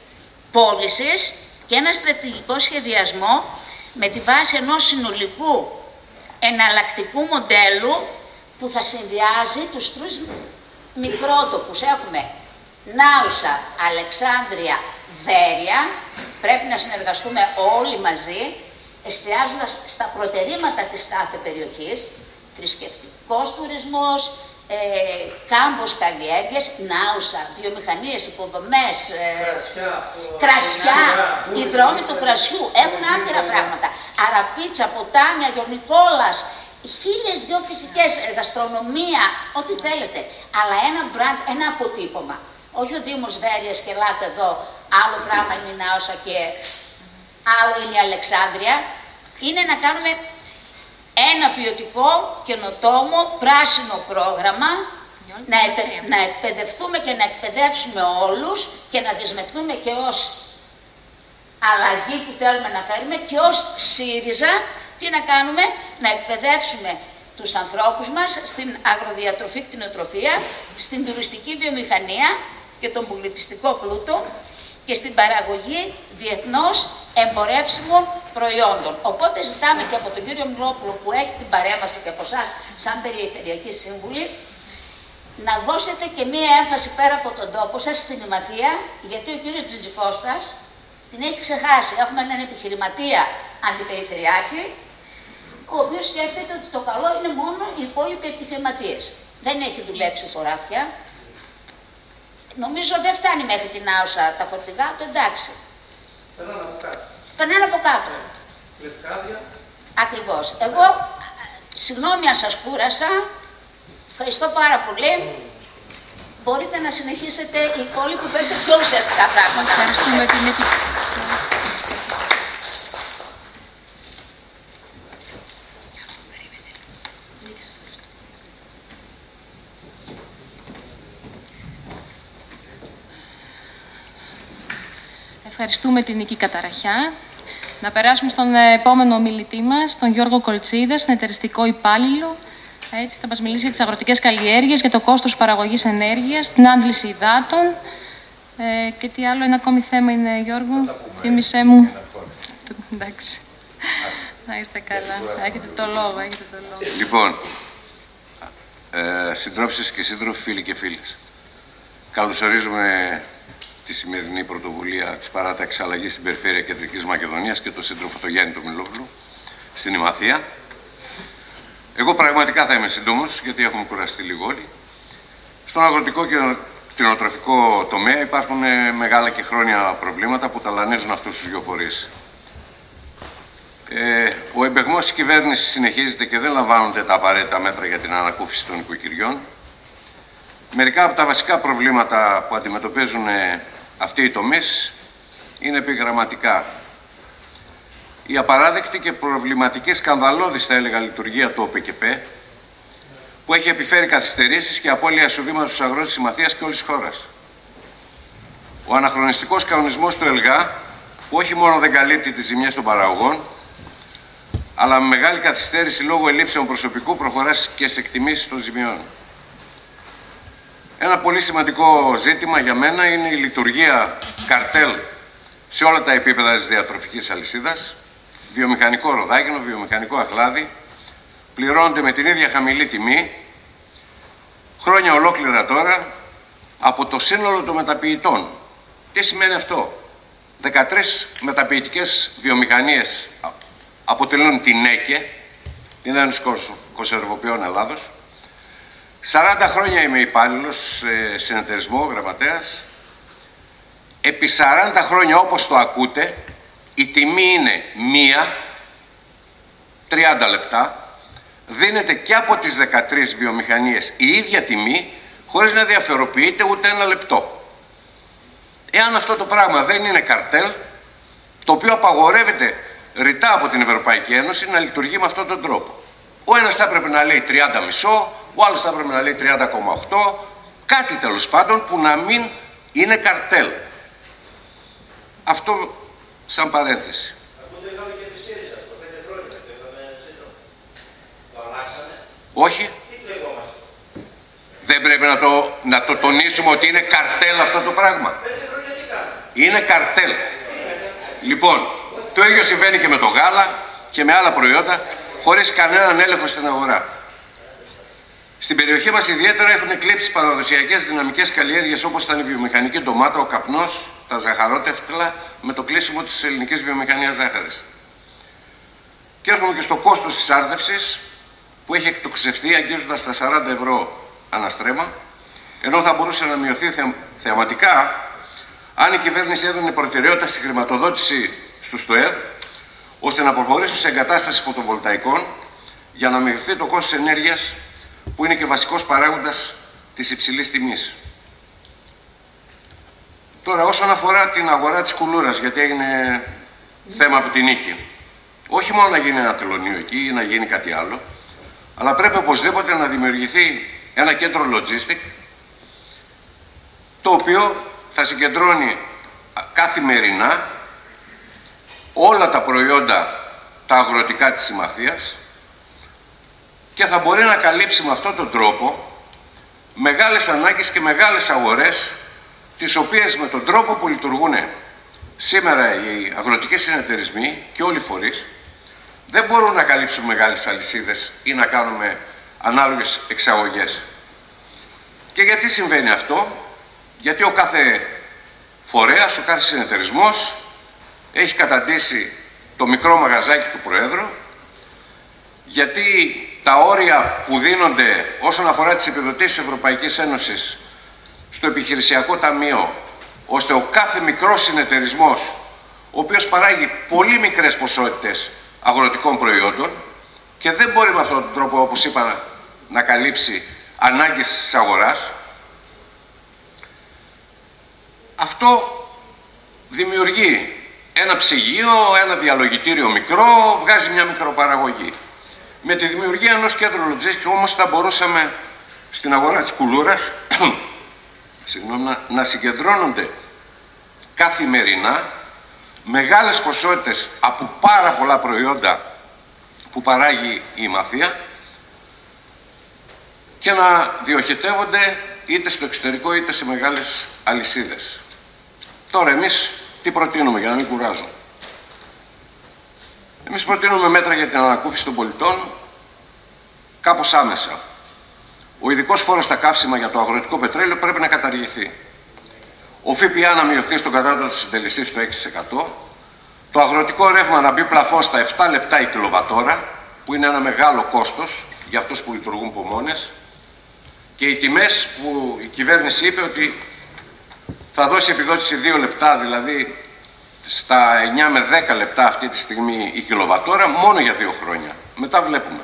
πώλησης και ένα στρατηγικό σχεδιασμό με τη βάση ενός συνολικού εναλλακτικού μοντέλου που θα συνδυάζει τους τρεις μικρότοπους. Έχουμε Νάουσα, Αλεξάνδρεια, Βέρεια. Πρέπει να συνεργαστούμε όλοι μαζί, εστιάζοντας στα προτερήματα της κάθε περιοχής, θρησκευτικός τουρισμός, ε, κάμπος καλλιέργειες, Νάουσα, βιομηχανίες, υποδομές, ε, κρασιά, κρασιά οι δρόμοι του κρασιού, έχουν άπειρα πράγματα. Αραπίτσα, ποτάμια, Γιονικόλας, χίλιες δυο φυσικές, γαστρονομία, ό,τι θέλετε. Αλλά ένα μπραντ, ένα αποτύπωμα. Όχι ο Δήμος Βέρειας και ελάτε εδώ, άλλο πράγμα είναι η Νάουσα και άλλο είναι η Αλεξάνδρεια. Είναι να κάνουμε ένα ποιοτικό, καινοτόμο, πράσινο πρόγραμμα, να, ετε, να εκπαιδευτούμε και να εκπαιδεύσουμε όλους και να δεσμευτούμε και ως αλλαγή που θέλουμε να φέρουμε και ως ΣΥΡΙΖΑ, τι να κάνουμε, να εκπαιδεύσουμε τους ανθρώπους μας στην αγροδιατροφή, κτηνοτροφία, στην τουριστική βιομηχανία και τον πολιτιστικό πλούτο και στην παραγωγή διεθνώς εμπορεύσιμων προϊόντων. Οπότε ζητάμε και από τον κύριο Μιλόπουλο που έχει την παρέμβαση και από εσάς σαν Περιφερειακή Σύμβουλη να δώσετε και μία έμφαση πέρα από τον τόπο σας στην Ημαθία, γιατί ο κύριος Τζιτζικώστας την έχει ξεχάσει. Έχουμε έναν επιχειρηματία αντιπεριφερειάρχη, ο οποίος σκέφτεται ότι το καλό είναι μόνο οι υπόλοιποι επιχειρηματίες. Δεν έχει δουλέψει χωράφια. Νομίζω δεν φτάνει μέχρι την Άουσα τα φορτηγά του, εντάξει. Περνάνε από κάτω. Περνάνε από κάτω. Λευκάδια. Ακριβώς. Εγώ, συγγνώμη αν σας κούρασα, ευχαριστώ πάρα πολύ. Μπορείτε να συνεχίσετε οι υπόλοιποι που έχετε πιο ουσιαστικά πράγματα. Ευχαριστούμε την Νίκη. Ευχαριστούμε την Νίκη Καταραχιά. Να περάσουμε στον επόμενο ομιλητή μας, τον Γιώργο Κολτσίδα, συνεταιριστικό υπάλληλο. Έτσι, θα μας μιλήσει για τις αγροτικές καλλιέργειες, για το κόστος παραγωγής ενέργειας, την άντληση υδάτων. Ε, και τι άλλο, ένα ακόμη θέμα είναι, Γιώργο, θύμισέ μου. Εντάξει. Να είστε καλά. Έχετε το λόγο, έχετε το λόγο. Λοιπόν, ε, συντρόφισσες και σύντροφοι, φίλοι και φίλες, καλωσορίζουμε τη σημερινή πρωτοβουλία της παράταξης αλλαγής στην περιφέρεια Κεντρικής Μακεδονίας και τον σύντροφο τον Γιάννη τον Μιλόγλου στην Ημαθία. Εγώ πραγματικά θα είμαι σύντομος, γιατί έχουμε κουραστεί λίγο όλοι. Στον αγροτικό και κτηνοτροφικό τομέα υπάρχουν μεγάλα και χρόνια προβλήματα που ταλανίζουν αυτούς τους δύο φορείς. Ε, ο εμπεγμός της κυβέρνησης συνεχίζεται και δεν λαμβάνονται τα απαραίτητα μέτρα για την ανακούφιση των οικοκυριών. Μερικά από τα βασικά προβλήματα που αντιμετωπίζουν αυτοί οι τομείς είναι επιγραμματικά. Η απαράδεκτη και προβληματική σκανδαλώδης, θα έλεγα, λειτουργία του ΟΠΕΚΕΠ, που έχει επιφέρει καθυστερήσεις και απώλεια εισοδήματος στους αγρότες της Ημαθίας και όλης της χώρας. Ο αναχρονιστικός κανονισμός του ΕΛΓΑ, που όχι μόνο δεν καλύπτει τις ζημιές των παραγωγών, αλλά με μεγάλη καθυστέρηση λόγω ελλείψεων προσωπικού προχωρά και σε εκτιμήσεις των ζημιών. Ένα πολύ σημαντικό ζήτημα για μένα είναι η λειτουργία καρτέλ σε όλα τα επίπεδα της διατροφικής αλυσίδας. Βιομηχανικό ροδάκινο, βιομηχανικό αχλάδι, πληρώνονται με την ίδια χαμηλή τιμή χρόνια ολόκληρα τώρα από το σύνολο των μεταποιητών. Τι σημαίνει αυτό? δεκατρείς μεταποιητικές βιομηχανίες αποτελούν την ΕΚΕ, την Ένωση Κονσερβοποιών Ελλάδος. σαράντα χρόνια είμαι υπάλληλος σε συνεταιρισμό, γραμματέας. Επί σαράντα χρόνια, όπως το ακούτε, η τιμή είναι μία, τριάντα λεπτά, δίνεται και από τις δεκατρείς βιομηχανίες η ίδια τιμή, χωρίς να διαφοροποιείται ούτε ένα λεπτό. Εάν αυτό το πράγμα δεν είναι καρτέλ, το οποίο απαγορεύεται ρητά από την Ευρωπαϊκή Ένωση να λειτουργεί με αυτόν τον τρόπο. Ο ένας θα έπρεπε να λέει τριάντα κόμμα πέντε, ο άλλος θα έπρεπε να λέει τριάντα κόμμα οκτώ, κάτι τέλος πάντων που να μην είναι καρτέλ. Αυτό σαν παρένθεση. Αυτό το είχαμε και τη ΣΥΡΙΖΑ στο πέντε χρόνια, το είχαμε σύντομα. Το αλλάξανε. Όχι. Τι πλεγόμαστε? Δεν πρέπει να το, να το τονίσουμε ότι είναι καρτέλ αυτό το πράγμα. Πέντε χρόνια τι κάναμε? Είναι καρτέλ. Λοιπόν, το ίδιο συμβαίνει και με το γάλα και με άλλα προϊόντα, χωρίς κανέναν έλεγχο στην αγορά. Στην περιοχή μας ιδιαίτερα έχουν εκλείψει παραδοσιακές δυναμικές καλλιέργειες όπως ήταν η βιομηχανική ντομάτα, ο καπνός, τα ζαχαρότευτλα, με το κλείσιμο της ελληνικής βιομηχανίας ζάχαρης. Και έρχομαι και στο κόστος της άρδευσης, που έχει εκτοξευθεί αγγίζοντας στα σαράντα ευρώ αναστρέμμα, ενώ θα μπορούσε να μειωθεί θε, θεαματικά αν η κυβέρνηση έδωνε προτεραιότητα στη χρηματοδότηση στους ΣΤΟΕΔ, ώστε να προχωρήσουν σε εγκατάσταση φωτοβολταϊκών για να μειωθεί το κόστος ενέργειας, που είναι και βασικός παράγοντας της υψηλής τιμής. Τώρα, όσον αφορά την αγορά της κουλούρας, γιατί έγινε θέμα από την Νίκη, όχι μόνο να γίνει ένα τελωνείο εκεί ή να γίνει κάτι άλλο, αλλά πρέπει οπωσδήποτε να δημιουργηθεί ένα κέντρο logistic, το οποίο θα συγκεντρώνει καθημερινά όλα τα προϊόντα τα αγροτικά της Ημαθίας και θα μπορεί να καλύψει με αυτόν τον τρόπο μεγάλες ανάγκες και μεγάλες αγορές, τις οποίες με τον τρόπο που λειτουργούν σήμερα οι αγροτικές συνεταιρισμοί και όλοι οι φορείς δεν μπορούν να καλύψουν μεγάλες αλυσίδες ή να κάνουμε ανάλογες εξαγωγές. Και γιατί συμβαίνει αυτό? Γιατί ο κάθε φορέας, ο κάθε συνεταιρισμός έχει καταντήσει το μικρό μαγαζάκι του Προέδρου, γιατί τα όρια που δίνονται όσον αφορά τις επιδοτήσεις της Ευρωπαϊκής Ένωσης στο επιχειρησιακό ταμείο, ώστε ο κάθε μικρός συνεταιρισμός, ο οποίος παράγει πολύ μικρές ποσότητες αγροτικών προϊόντων και δεν μπορεί με αυτόν τον τρόπο, όπως είπα, να καλύψει ανάγκες της αγοράς. Αυτό δημιουργεί ένα ψυγείο, ένα διαλογητήριο μικρό, βγάζει μια μικροπαραγωγή. Με τη δημιουργία ενός κέντρου λοτζέσκης όμως θα μπορούσαμε στην αγορά της κουλούρας συγγνώμη, να, να συγκεντρώνονται καθημερινά μεγάλες ποσότητες από πάρα πολλά προϊόντα που παράγει η μαφία και να διοχετεύονται είτε στο εξωτερικό είτε σε μεγάλες αλυσίδες. Τώρα εμείς τι προτείνουμε, για να μην κουράζω. Εμείς προτείνουμε μέτρα για την ανακούφιση των πολιτών κάπως άμεσα. Ο ειδικός φόρος στα καύσιμα για το αγροτικό πετρέλαιο πρέπει να καταργηθεί. Ο ΦΠΑ να μειωθεί στον κατώτατο συντελεστή στο έξι τοις εκατό. Το αγροτικό ρεύμα να μπει πλαφόν στα επτά λεπτά η κιλοβατόρα, που είναι ένα μεγάλο κόστος για αυτούς που λειτουργούν από μόνες. Και οι τιμές που η κυβέρνηση είπε ότι θα δώσει επιδότηση δύο λεπτά, δηλαδή στα εννιά με δέκα λεπτά αυτή τη στιγμή η κιλοβατόρα, μόνο για δύο χρόνια. Μετά βλέπουμε.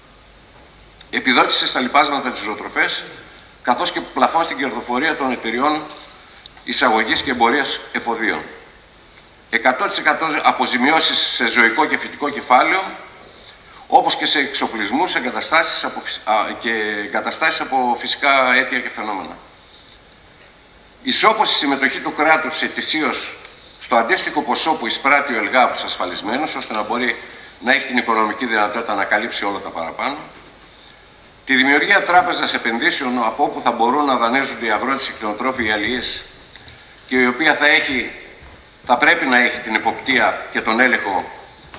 Επιδότηση στα λιπάσματα της ζωοτροφές, καθώς και πλαφόν στην κερδοφορία των εταιριών εισαγωγής και εμπορίας εφοδίων. εκατό τοις εκατό αποζημιώσεις σε ζωικό και φυτικό κεφάλαιο, όπως και σε εξοπλισμούς εγκαταστάσεις από, και εγκαταστάσεις από φυσικά αίτια και φαινόμενα. Ισόποση συμμετοχή του κράτους ετησίως στο αντίστοιχο ποσό που εισπράττει ο ΕΛΓΑ από τους ασφαλισμένους, ώστε να μπορεί να έχει την οικονομική δυνατότητα να καλύψει όλα τα παραπάνω. Τη δημιουργία τράπεζας επενδύσεων από όπου θα μπορούν να δανέζονται οι αγρότες, οι κτηνοτρόφοι, οι αλληλείς και η οποία θα, έχει, θα πρέπει να έχει την εποπτεία και τον έλεγχο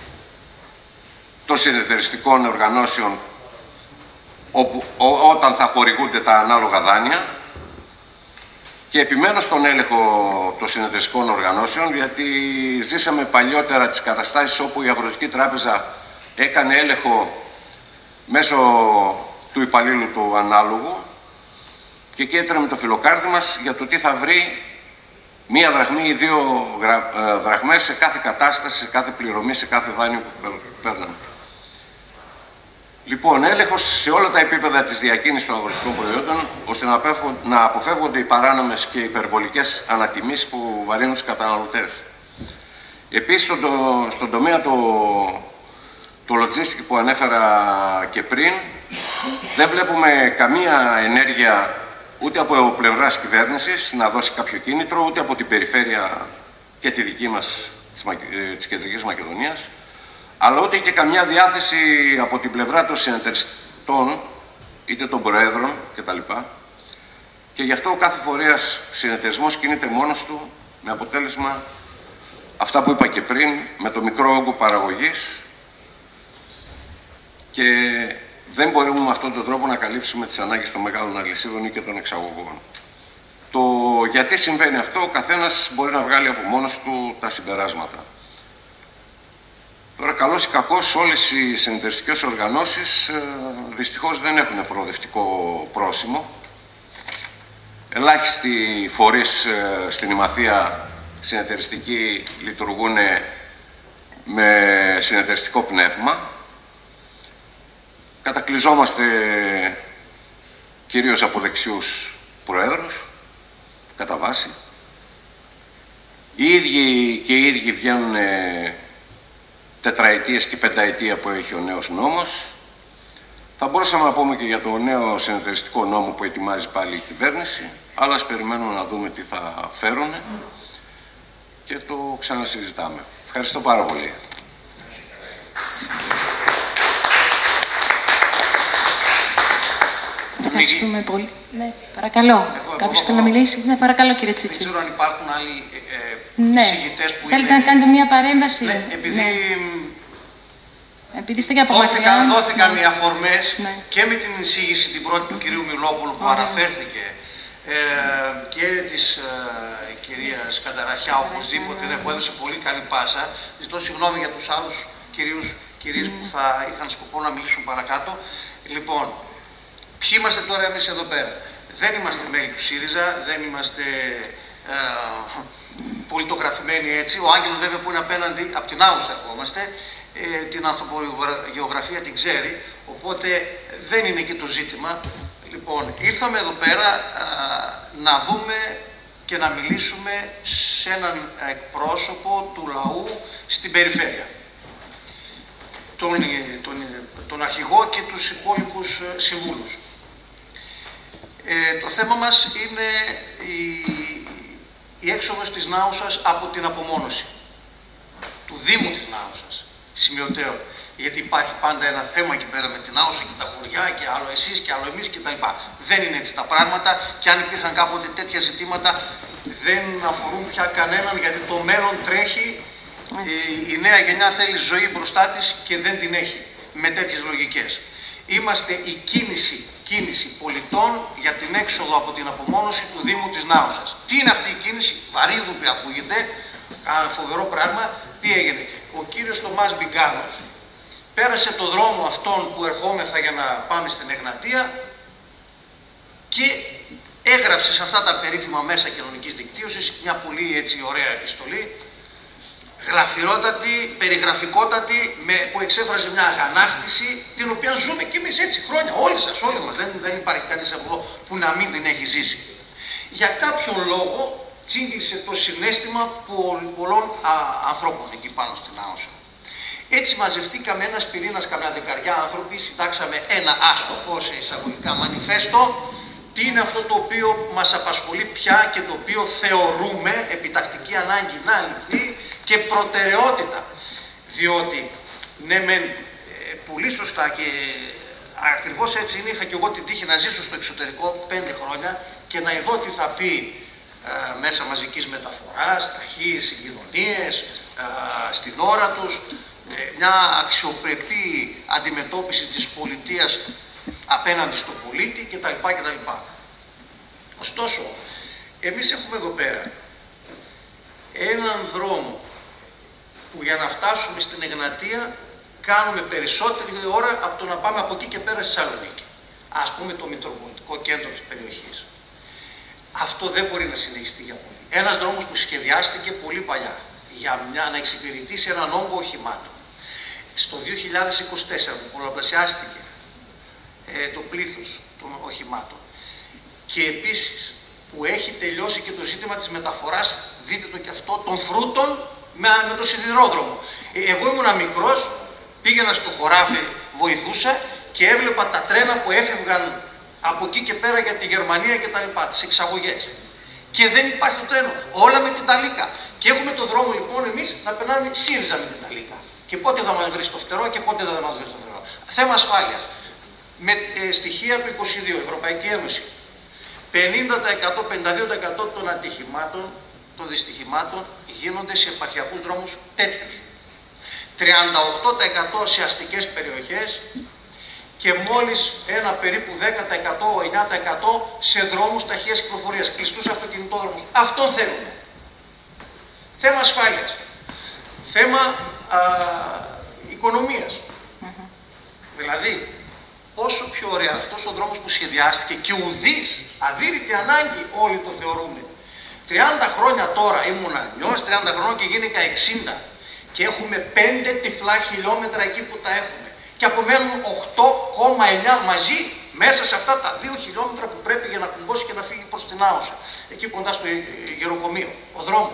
των συνεταιριστικών οργανώσεων όπου, ό, όταν θα χορηγούνται τα ανάλογα δάνεια. Και επιμένω στον έλεγχο των συνεταιριστικών οργανώσεων, γιατί ζήσαμε παλιότερα τις καταστάσεις όπου η Αγροτική Τράπεζα έκανε έλεγχο μέσω του υπαλλήλου του ανάλογου και εκεί έτρεμε το φιλοκάρδι μας για το τι θα βρει μία δραχμή ή δύο δραχμές σε κάθε κατάσταση, σε κάθε πληρωμή, σε κάθε δάνειο που παίρναμε. Λοιπόν, έλεγχος σε όλα τα επίπεδα της διακίνησης των αγροτικών προϊόντων, ώστε να αποφεύγονται οι παράνομες και υπερβολικές ανατιμήσεις που βαρύνουν τους καταναλωτές. Επίσης, στον, το, στον τομέα το, το logistic που ανέφερα και πριν, δεν βλέπουμε καμία ενέργεια ούτε από πλευράς κυβέρνησης να δώσει κάποιο κίνητρο, ούτε από την περιφέρεια και τη δική μας, της, της Κεντρικής Μακεδονίας, αλλά ούτε και καμιά διάθεση από την πλευρά των συνεταιριστών, είτε των προέδρων κτλ. Και γι' αυτό ο κάθε φορέας συνεταιρισμός κινείται μόνος του, με αποτέλεσμα αυτά που είπα και πριν, με το μικρό όγκο παραγωγής, και δεν μπορούμε με αυτόν τον τρόπο να καλύψουμε τις ανάγκες των μεγάλων αλυσίδων ή και των εξαγωγών. Το γιατί συμβαίνει αυτό, ο καθένας μπορεί να βγάλει από μόνος του τα συμπεράσματα. Τώρα, καλώς ή κακώς, όλες οι συνεταιριστικές οργανώσεις ε, δυστυχώς δεν έχουν προοδευτικό πρόσημο. Ελάχιστοι φορείς ε, στην Ημαθία συνεταιριστικοί λειτουργούν με συνεταιριστικό πνεύμα. Κατακλυζόμαστε κυρίως από δεξιούς προέδρους, κατά βάση. Οι ίδιοι και οι ίδιοι βγαίνουν ε, τετραετίες και πενταετία που έχει ο νέος νόμος. Θα μπορούσαμε να πούμε και για το νέο συνεταιριστικό νόμο που ετοιμάζει πάλι η κυβέρνηση, αλλά ας περιμένουμε να δούμε τι θα φέρουν και το ξανασυζητάμε. Ευχαριστώ πάρα πολύ. Ευχαριστούμε πολύ. Ναι, παρακαλώ. Κάποιος θέλει να μιλήσει. Ναι, παρακαλώ, κύριε Τσίτσι. Δεν ξέρω αν υπάρχουν άλλοι ε, ναι. εισηγητές που θέλετε είναι... να κάνετε μια παρέμβαση. Ναι, επειδή... Ναι. Επειδή είστε και από δόθηκαν, μακριά. δόθηκαν ναι. οι αφορμές ναι. και με την εισήγηση την πρώτη του κυρίου Μιλόπουλου που Ωραία. αναφέρθηκε ε, και της ε, κυρίας Καταραχιά, οπωσδήποτε, ναι, που έδωσε πολύ καλή πάσα. Ζητώ συγγνώμη για τους άλλους κυρίους κυρίες mm. που θα είχαν σκοπό να μιλήσουν παρακάτω. Λοιπόν, ποιοι είμαστε τώρα εμείς εδώ πέρα? Δεν είμαστε μέλη του ΣΥΡΙΖΑ, δεν είμαστε ε, πολιτογραφημένοι έτσι. Ο Άγγελος βέβαια που είναι απέναντι, από την Άουσα ερχόμαστε. ε, την ανθρωπογεωγραφία την ξέρει, οπότε δεν είναι και το ζήτημα. Λοιπόν, ήρθαμε εδώ πέρα α, να δούμε και να μιλήσουμε σε έναν εκπρόσωπο του λαού στην περιφέρεια. Τον, τον, τον αρχηγό και τους υπόλοιπους συμβούλους. Ε, το θέμα μας είναι η, η έξοδος της Νάουσας από την απομόνωση. Του Δήμου της Νάουσας, σημειωτέων. Γιατί υπάρχει πάντα ένα θέμα εκεί πέρα με την Άουσα και τα χωριά και άλλο εσείς και άλλο εμείς κτλ. Δεν είναι έτσι τα πράγματα και αν υπήρχαν κάποτε τέτοια ζητήματα δεν αφορούν πια κανέναν, γιατί το μέλλον τρέχει, η, η νέα γενιά θέλει ζωή μπροστά της και δεν την έχει με τέτοιες λογικές. Είμαστε η κίνηση, κίνηση πολιτών για την έξοδο από την απομόνωση του Δήμου της Νάουσας. Τι είναι αυτή η κίνηση? Βαρύδουπη ακούγεται, φοβερό πράγμα. Τι έγινε? Ο κύριος Τομάς Μπιγκάνος πέρασε το δρόμο αυτόν που ερχόμεθα για να πάμε στην Εγνατία και έγραψε σε αυτά τα περίφημα μέσα κοινωνικής δικτύωσης μια πολύ έτσι ωραία επιστολή, γλαφυρότατη, περιγραφικότατη, με, που εξέφραζε μια αγανάκτηση, την οποία ζούμε κι εμείς έτσι χρόνια, όλοι σας, όλοι μας, δεν, δεν υπάρχει κανείς από εδώ που να μην την έχει ζήσει. Για κάποιον λόγο τσίγκλισε το συναίσθημα πολλών α, ανθρώπων εκεί πάνω στην Άουσα. Έτσι μαζευτήκαμε ένας πυρήνας, καμιά δεκαριά άνθρωποι, συντάξαμε ένα άστοχο σε εισαγωγικά μανιφέστο. Τι είναι αυτό το οποίο μας απασχολεί πια και το οποίο θεωρούμε επιτακτική ανάγκη να λυθεί και προτεραιότητα. Διότι, ναι μεν, πολύ σωστά και ακριβώς έτσι είναι, είχα και εγώ την τύχη να ζήσω στο εξωτερικό πέντε χρόνια και να ειδώ τι θα πει ε, μέσα μαζικής μεταφοράς, ταχύες συγκοινωνίες, ε, στην ώρα τους, ε, μια αξιοπρεπή αντιμετώπιση της πολιτείας απέναντι στο πολίτη κτλ. κτλ. Ωστόσο, εμείς έχουμε εδώ πέρα έναν δρόμο που για να φτάσουμε στην Εγνατία κάνουμε περισσότερη ώρα από το να πάμε από εκεί και πέρα στη Θεσσαλονίκη. Ας πούμε το μητροπολιτικό κέντρο της περιοχής. Αυτό δεν μπορεί να συνεχιστεί για πολύ. Ένας δρόμος που σχεδιάστηκε πολύ παλιά για μια, να εξυπηρετήσει έναν όγκο οχημάτων. Στο δύο χιλιάδες είκοσι τέσσερα που πολλαπλασιάστηκε ε, το πλήθος των οχημάτων και επίσης που έχει τελειώσει και το ζήτημα της μεταφοράς, δείτε το και αυτό, των φρούτων με, με το σιδηρόδρομο. Ε, εγώ ήμουνα μικρός, πήγαινα στο χωράφι, βοηθούσα και έβλεπα τα τρένα που έφευγαν από εκεί και πέρα για τη Γερμανία και τα λοιπά, τις εξαγωγές. Και δεν υπάρχει το τρένο, όλα με την ταλίκα. Και έχουμε τον δρόμο λοιπόν εμείς να περνάμε ΣΥΡΙΖΑ με την ταλίκα. Και πότε θα μας βρει στο φτερό και πότε δεν θα μας βρει στο φτερό. Θέμα ασφάλειας. Με ε, στοιχεία του είκοσι δύο, Ευρωπαϊκή Ένωση. πενήντα τοις εκατό, πενήντα δύο τοις εκατό των ατυχημάτων, των δυστυχημάτων γίνονται σε επαρχιακούς δρόμους τέτοιους. τριάντα οκτώ τοις εκατό σε αστικές περιοχές και μόλις ένα περίπου δέκα τοις εκατό, εννιά τοις εκατό σε δρόμους ταχείας κυκλοφορίας, κλειστούς αυτοκινητόδρομους. Αυτό θέλουμε. Θέμα ασφάλειας. Θέμα α, οικονομίας. Mm-hmm. Δηλαδή, όσο πιο ωραία αυτός ο δρόμος που σχεδιάστηκε και ουδής, αδύρυτη ανάγκη όλοι το θεωρούμε. τριάντα χρόνια τώρα ήμουνα νιός, τριάντα χρόνια και γίνηκα εξήντα και έχουμε πέντε τυφλά χιλιόμετρα εκεί που τα έχουμε και απομένουν οκτώ κόμμα εννιά μαζί μέσα σε αυτά τα δύο χιλιόμετρα που πρέπει για να κουμπώσει και να φύγει προς την Άουσα, εκεί κοντά στο γεροκομείο, ο δρόμος.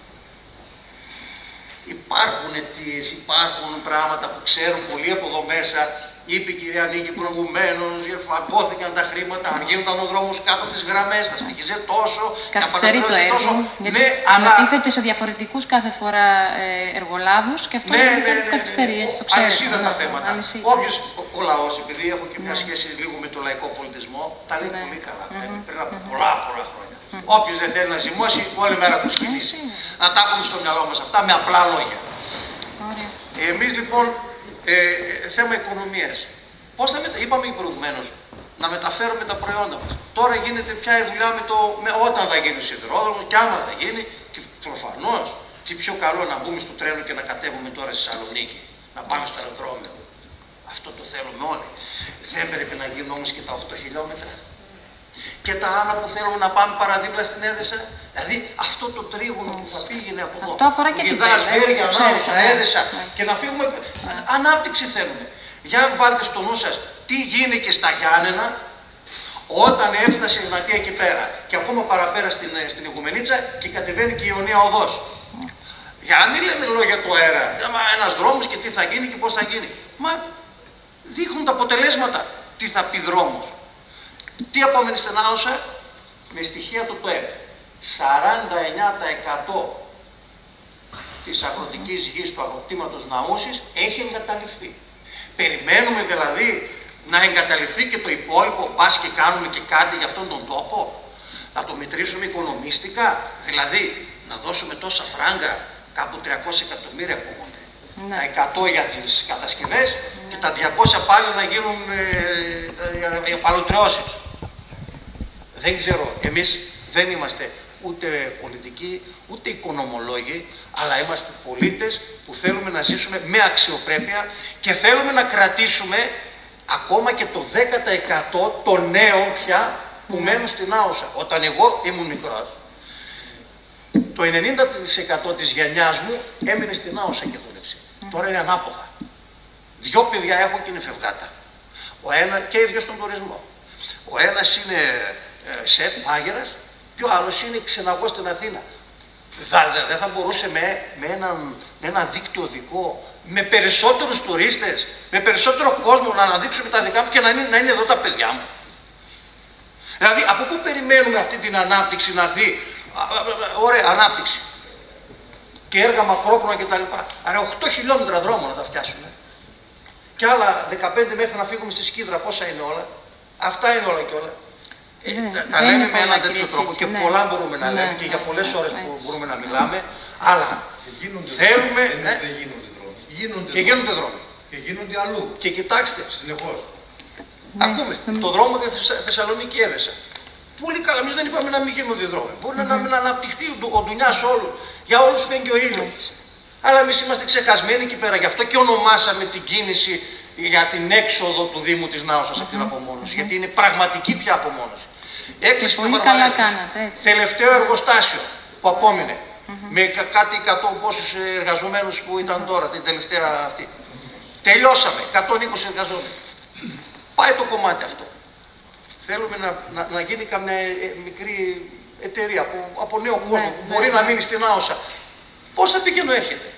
Υπάρχουν αιτίες, υπάρχουν πράγματα που ξέρουν πολλοί από εδώ μέσα. Είπε η κυρία Νίκη προηγουμένως, φαγκώθηκαν τα χρήματα, αν γίνονταν ο δρόμος κάτω από τις γραμμές, θα στοιχίζε τόσο. Καθυστερεί το έργο, γιατί ναι, ανατίθεται σε διαφορετικούς κάθε φορά ε, εργολάβους και αυτό ναι, ναι, ναι, ναι, καθυστερεί, έτσι το ξέρετε. Αλυσίδα τα θέματα. Αλυσίδα. Όποιος, ο, ο λαός, επειδή έχω και μια σχέση λίγο με το λαϊκό πολιτισμό, τα λέει ναι. πολύ καλά, Mm-hmm. πριν από πολλά πολλά χρόνια. Mm-hmm. Όποιος δεν θέλει να ζυμώσει, όλη μέρα του σκυλήσει. Mm-hmm. Να τα έχουμε στο μυαλό μας αυτά με απλά λόγια. Ωραία. Εμείς λοιπόν, ε, θέμα οικονομίας. Πώς θα μετα... είπαμε προηγουμένως, να μεταφέρουμε τα προϊόντα μας. Τώρα γίνεται πια η δουλειά με το, με, όταν θα γίνει ο σιδηρόδρομος και άμα θα γίνει, και προφανώς, τι πιο καλό να μπούμε στο τρένο και να κατέβουμε τώρα στη Θεσσαλονίκη, να πάμε στο αεροδρόμιο. Αυτό το θέλουμε όλοι. Δεν πρέπει να γίνουν όμως και τα οκτώ χιλιόμετρα. Και τα άλλα που θέλουμε να πάμε παραδίπλα στην Έδεσα. Δηλαδή αυτό το τρίγωνο που θα πήγαινε από εδώ. Αυτό αφορά και την Γιδάς, Βέρεια, Ανάουσα, ναι. Έδεσα. Ναι. Και να φύγουμε. Ναι. Ανάπτυξη θέλουμε. Για βάλτε στο νου σας τι γίνεται στα Γιάννενα όταν έφτασε η Εγνατία εκεί πέρα. Και ακόμα παραπέρα στην, στην Ιγουμενίτσα και κατεβαίνει και η Ιωνία Οδός. Για να μην λέμε λόγια του αέρα. Ένας δρόμος και τι θα γίνει και πώς θα γίνει. Μα δείχνουν τα αποτελέσματα. Τι θα πει δρόμος. Τι απόμενη στην Άωσα, με στοιχεία του ΤΟΕΠ. σαράντα εννέα τοις εκατό της αγροτικής γης του αγροκτήματος Ναούσης έχει εγκαταλειφθεί. Περιμένουμε δηλαδή να εγκαταλειφθεί και το υπόλοιπο, πας και κάνουμε και κάτι για αυτόν τον τόπο. Θα το μετρήσουμε οικονομίστικα, δηλαδή να δώσουμε τόσα φράγκα, κάπου τριακόσια εκατομμύρια ακούγονται. Ναι. Τα εκατό για τις κατασκευές ναι. και τα διακόσια πάλι να γίνουν ε, επαλωτριώσεις. Δεν ξέρω, εμείς δεν είμαστε ούτε πολιτικοί, ούτε οικονομολόγοι, αλλά είμαστε πολίτες που θέλουμε να ζήσουμε με αξιοπρέπεια και θέλουμε να κρατήσουμε ακόμα και το δέκα τοις εκατό των νέων πια που μένουν στην Άωσα. Όταν εγώ ήμουν μικρός, το ενενήντα τοις εκατό της γενιάς μου έμεινε στην Άωσα και δούλεψε. Mm. Τώρα είναι ανάποδα. Δυο παιδιά έχω και είναι φευγάτα. Ο ένα και οι δυο στον τουρισμό. Ο ένας είναι ε, σεφ, μάγειρας, και ο άλλος είναι ξεναγός στην Αθήνα. Δεν θα μπορούσε με, με, ένα, με ένα δίκτυο δικό, με περισσότερους τουρίστες, με περισσότερο κόσμο να αναδείξουμε τα δικά μου και να είναι, να είναι εδώ τα παιδιά μου. Δηλαδή, από πού περιμένουμε αυτή την ανάπτυξη να δει, ωραία, ανάπτυξη και έργα μακρόπνοα κτλ. Άρα οκτώ χιλιόμετρα δρόμο να τα φτιάσουμε. Και άλλα δεκαπέντε μέχρι να φύγουμε στη Σκύδρα, πόσα είναι όλα. Αυτά είναι όλα και όλα. Ε, ναι, τα τα λέμε με έναν τέτοιο τρόπο και ναι. πολλά μπορούμε να ναι, λέμε ναι, και για πολλές ώρες ναι, που μπορούμε να μιλάμε, αλλά γίνονται θέλουμε... Δεν, ναι, δεν γίνονται δρόμοι. Γίνονται και γίνονται δρόμοι. Και γίνονται αλλού. Και κοιτάξτε, συνεχώς. Ναι, ακούμε, ναι. το δρόμο για Θεσσαλονίκη Έδεσα. Πολύ καλά, εμείς δεν είπαμε να μην γίνονται δρόμοι. Μπορεί mm -hmm. να μην αναπτυχθεί ο ντουνιάς όλου. Για όλους φαίνεται ο ήλιος. Αλλά εμείς είμαστε ξεχασμένοι εκεί πέρα. Γι' αυτό και ονομάσαμε την κίνηση για την έξοδο του Δήμου της Νάωσας mm -hmm. από την απομόνωση. Mm -hmm. Γιατί είναι πραγματική πια απομόνωση. Έκλεισε πολύ καλά κάνατε, έτσι. Τελευταίο εργοστάσιο που απόμεινε. Mm -hmm. Με κάτι εκατό πόσους εργαζομένους που ήταν τώρα, την τελευταία αυτή. Τελειώσαμε, εκατόν είκοσι εργαζόμενοι. Πάει το κομμάτι αυτό. Θέλουμε να, να, να γίνει καμιά μικρή εταιρεία από, από νέο κόσμο ναι, που ναι, μπορεί ναι. να μείνει στην Άωσα. Πώς θα πηγαίνω έρχεται.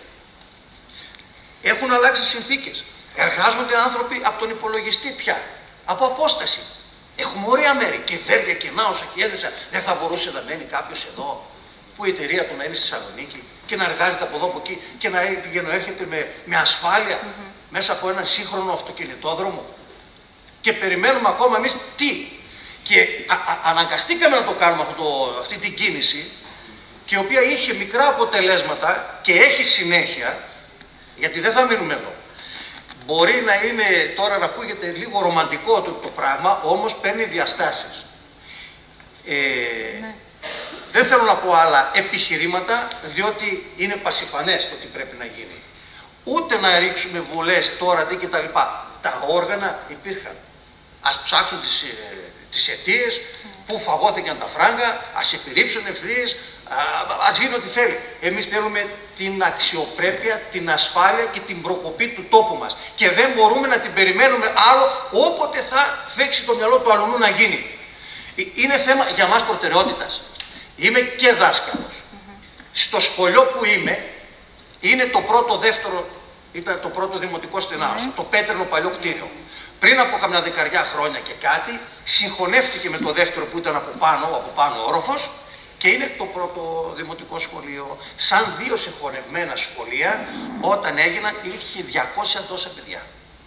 Έχουν αλλάξει συνθήκες. Εργάζονται άνθρωποι από τον υπολογιστή πια. Από απόσταση. Έχουμε ωραία μέρη. Και Βέρεια και Νάωσα και Έδεσα. Δεν θα μπορούσε να μένει κάποιος εδώ που η εταιρεία του να είναι στη Θεσσαλονίκη και να εργάζεται από εδώ από εκεί και να πηγαίνω έρχεται με, με ασφάλεια mm -hmm. μέσα από ένα σύγχρονο αυτοκινητόδρομο. Και περιμένουμε ακόμα εμείς τι. Και α, α, αναγκαστήκαμε να το κάνουμε αυτό το, αυτή την κίνηση, και η οποία είχε μικρά αποτελέσματα και έχει συνέχεια, γιατί δεν θα μείνουμε εδώ. Μπορεί να είναι τώρα να ακούγεται λίγο ρομαντικό το, το πράγμα, όμως παίρνει διαστάσεις. Ε, ναι. Δεν θέλω να πω άλλα επιχειρήματα, διότι είναι πασιφανές το τι πρέπει να γίνει. Ούτε να ρίξουμε βουλές τώρα τι κτλ. Τα όργανα υπήρχαν. Ας ψάξουν τις, ε, τις αιτίες που φαγώθηκαν τα φράγκα, ας επιρρύψουν ευθείες, ας γίνει ό,τι θέλει. Εμείς θέλουμε την αξιοπρέπεια, την ασφάλεια και την προκοπή του τόπου μας. Και δεν μπορούμε να την περιμένουμε άλλο όποτε θα φέξει το μυαλό του αλουνού να γίνει. Είναι θέμα για μας προτεραιότητας. Είμαι και δάσκαλος. Mm-hmm. Στο σχολείο που είμαι, είναι το πρώτο, δεύτερο, ήταν το πρώτο δημοτικό στην Άωσα, mm-hmm. το πέτρινο παλιό κτίριο. Πριν από καμιά δεκαριά χρόνια και κάτι, συγχωνεύτηκε με το δεύτερο που ήταν από πάνω, από πάνω όροφος, και είναι το πρώτο δημοτικό σχολείο. Σαν δύο συγχωνευμένα σχολεία, όταν έγιναν, είχε διακόσια τόσα παιδιά.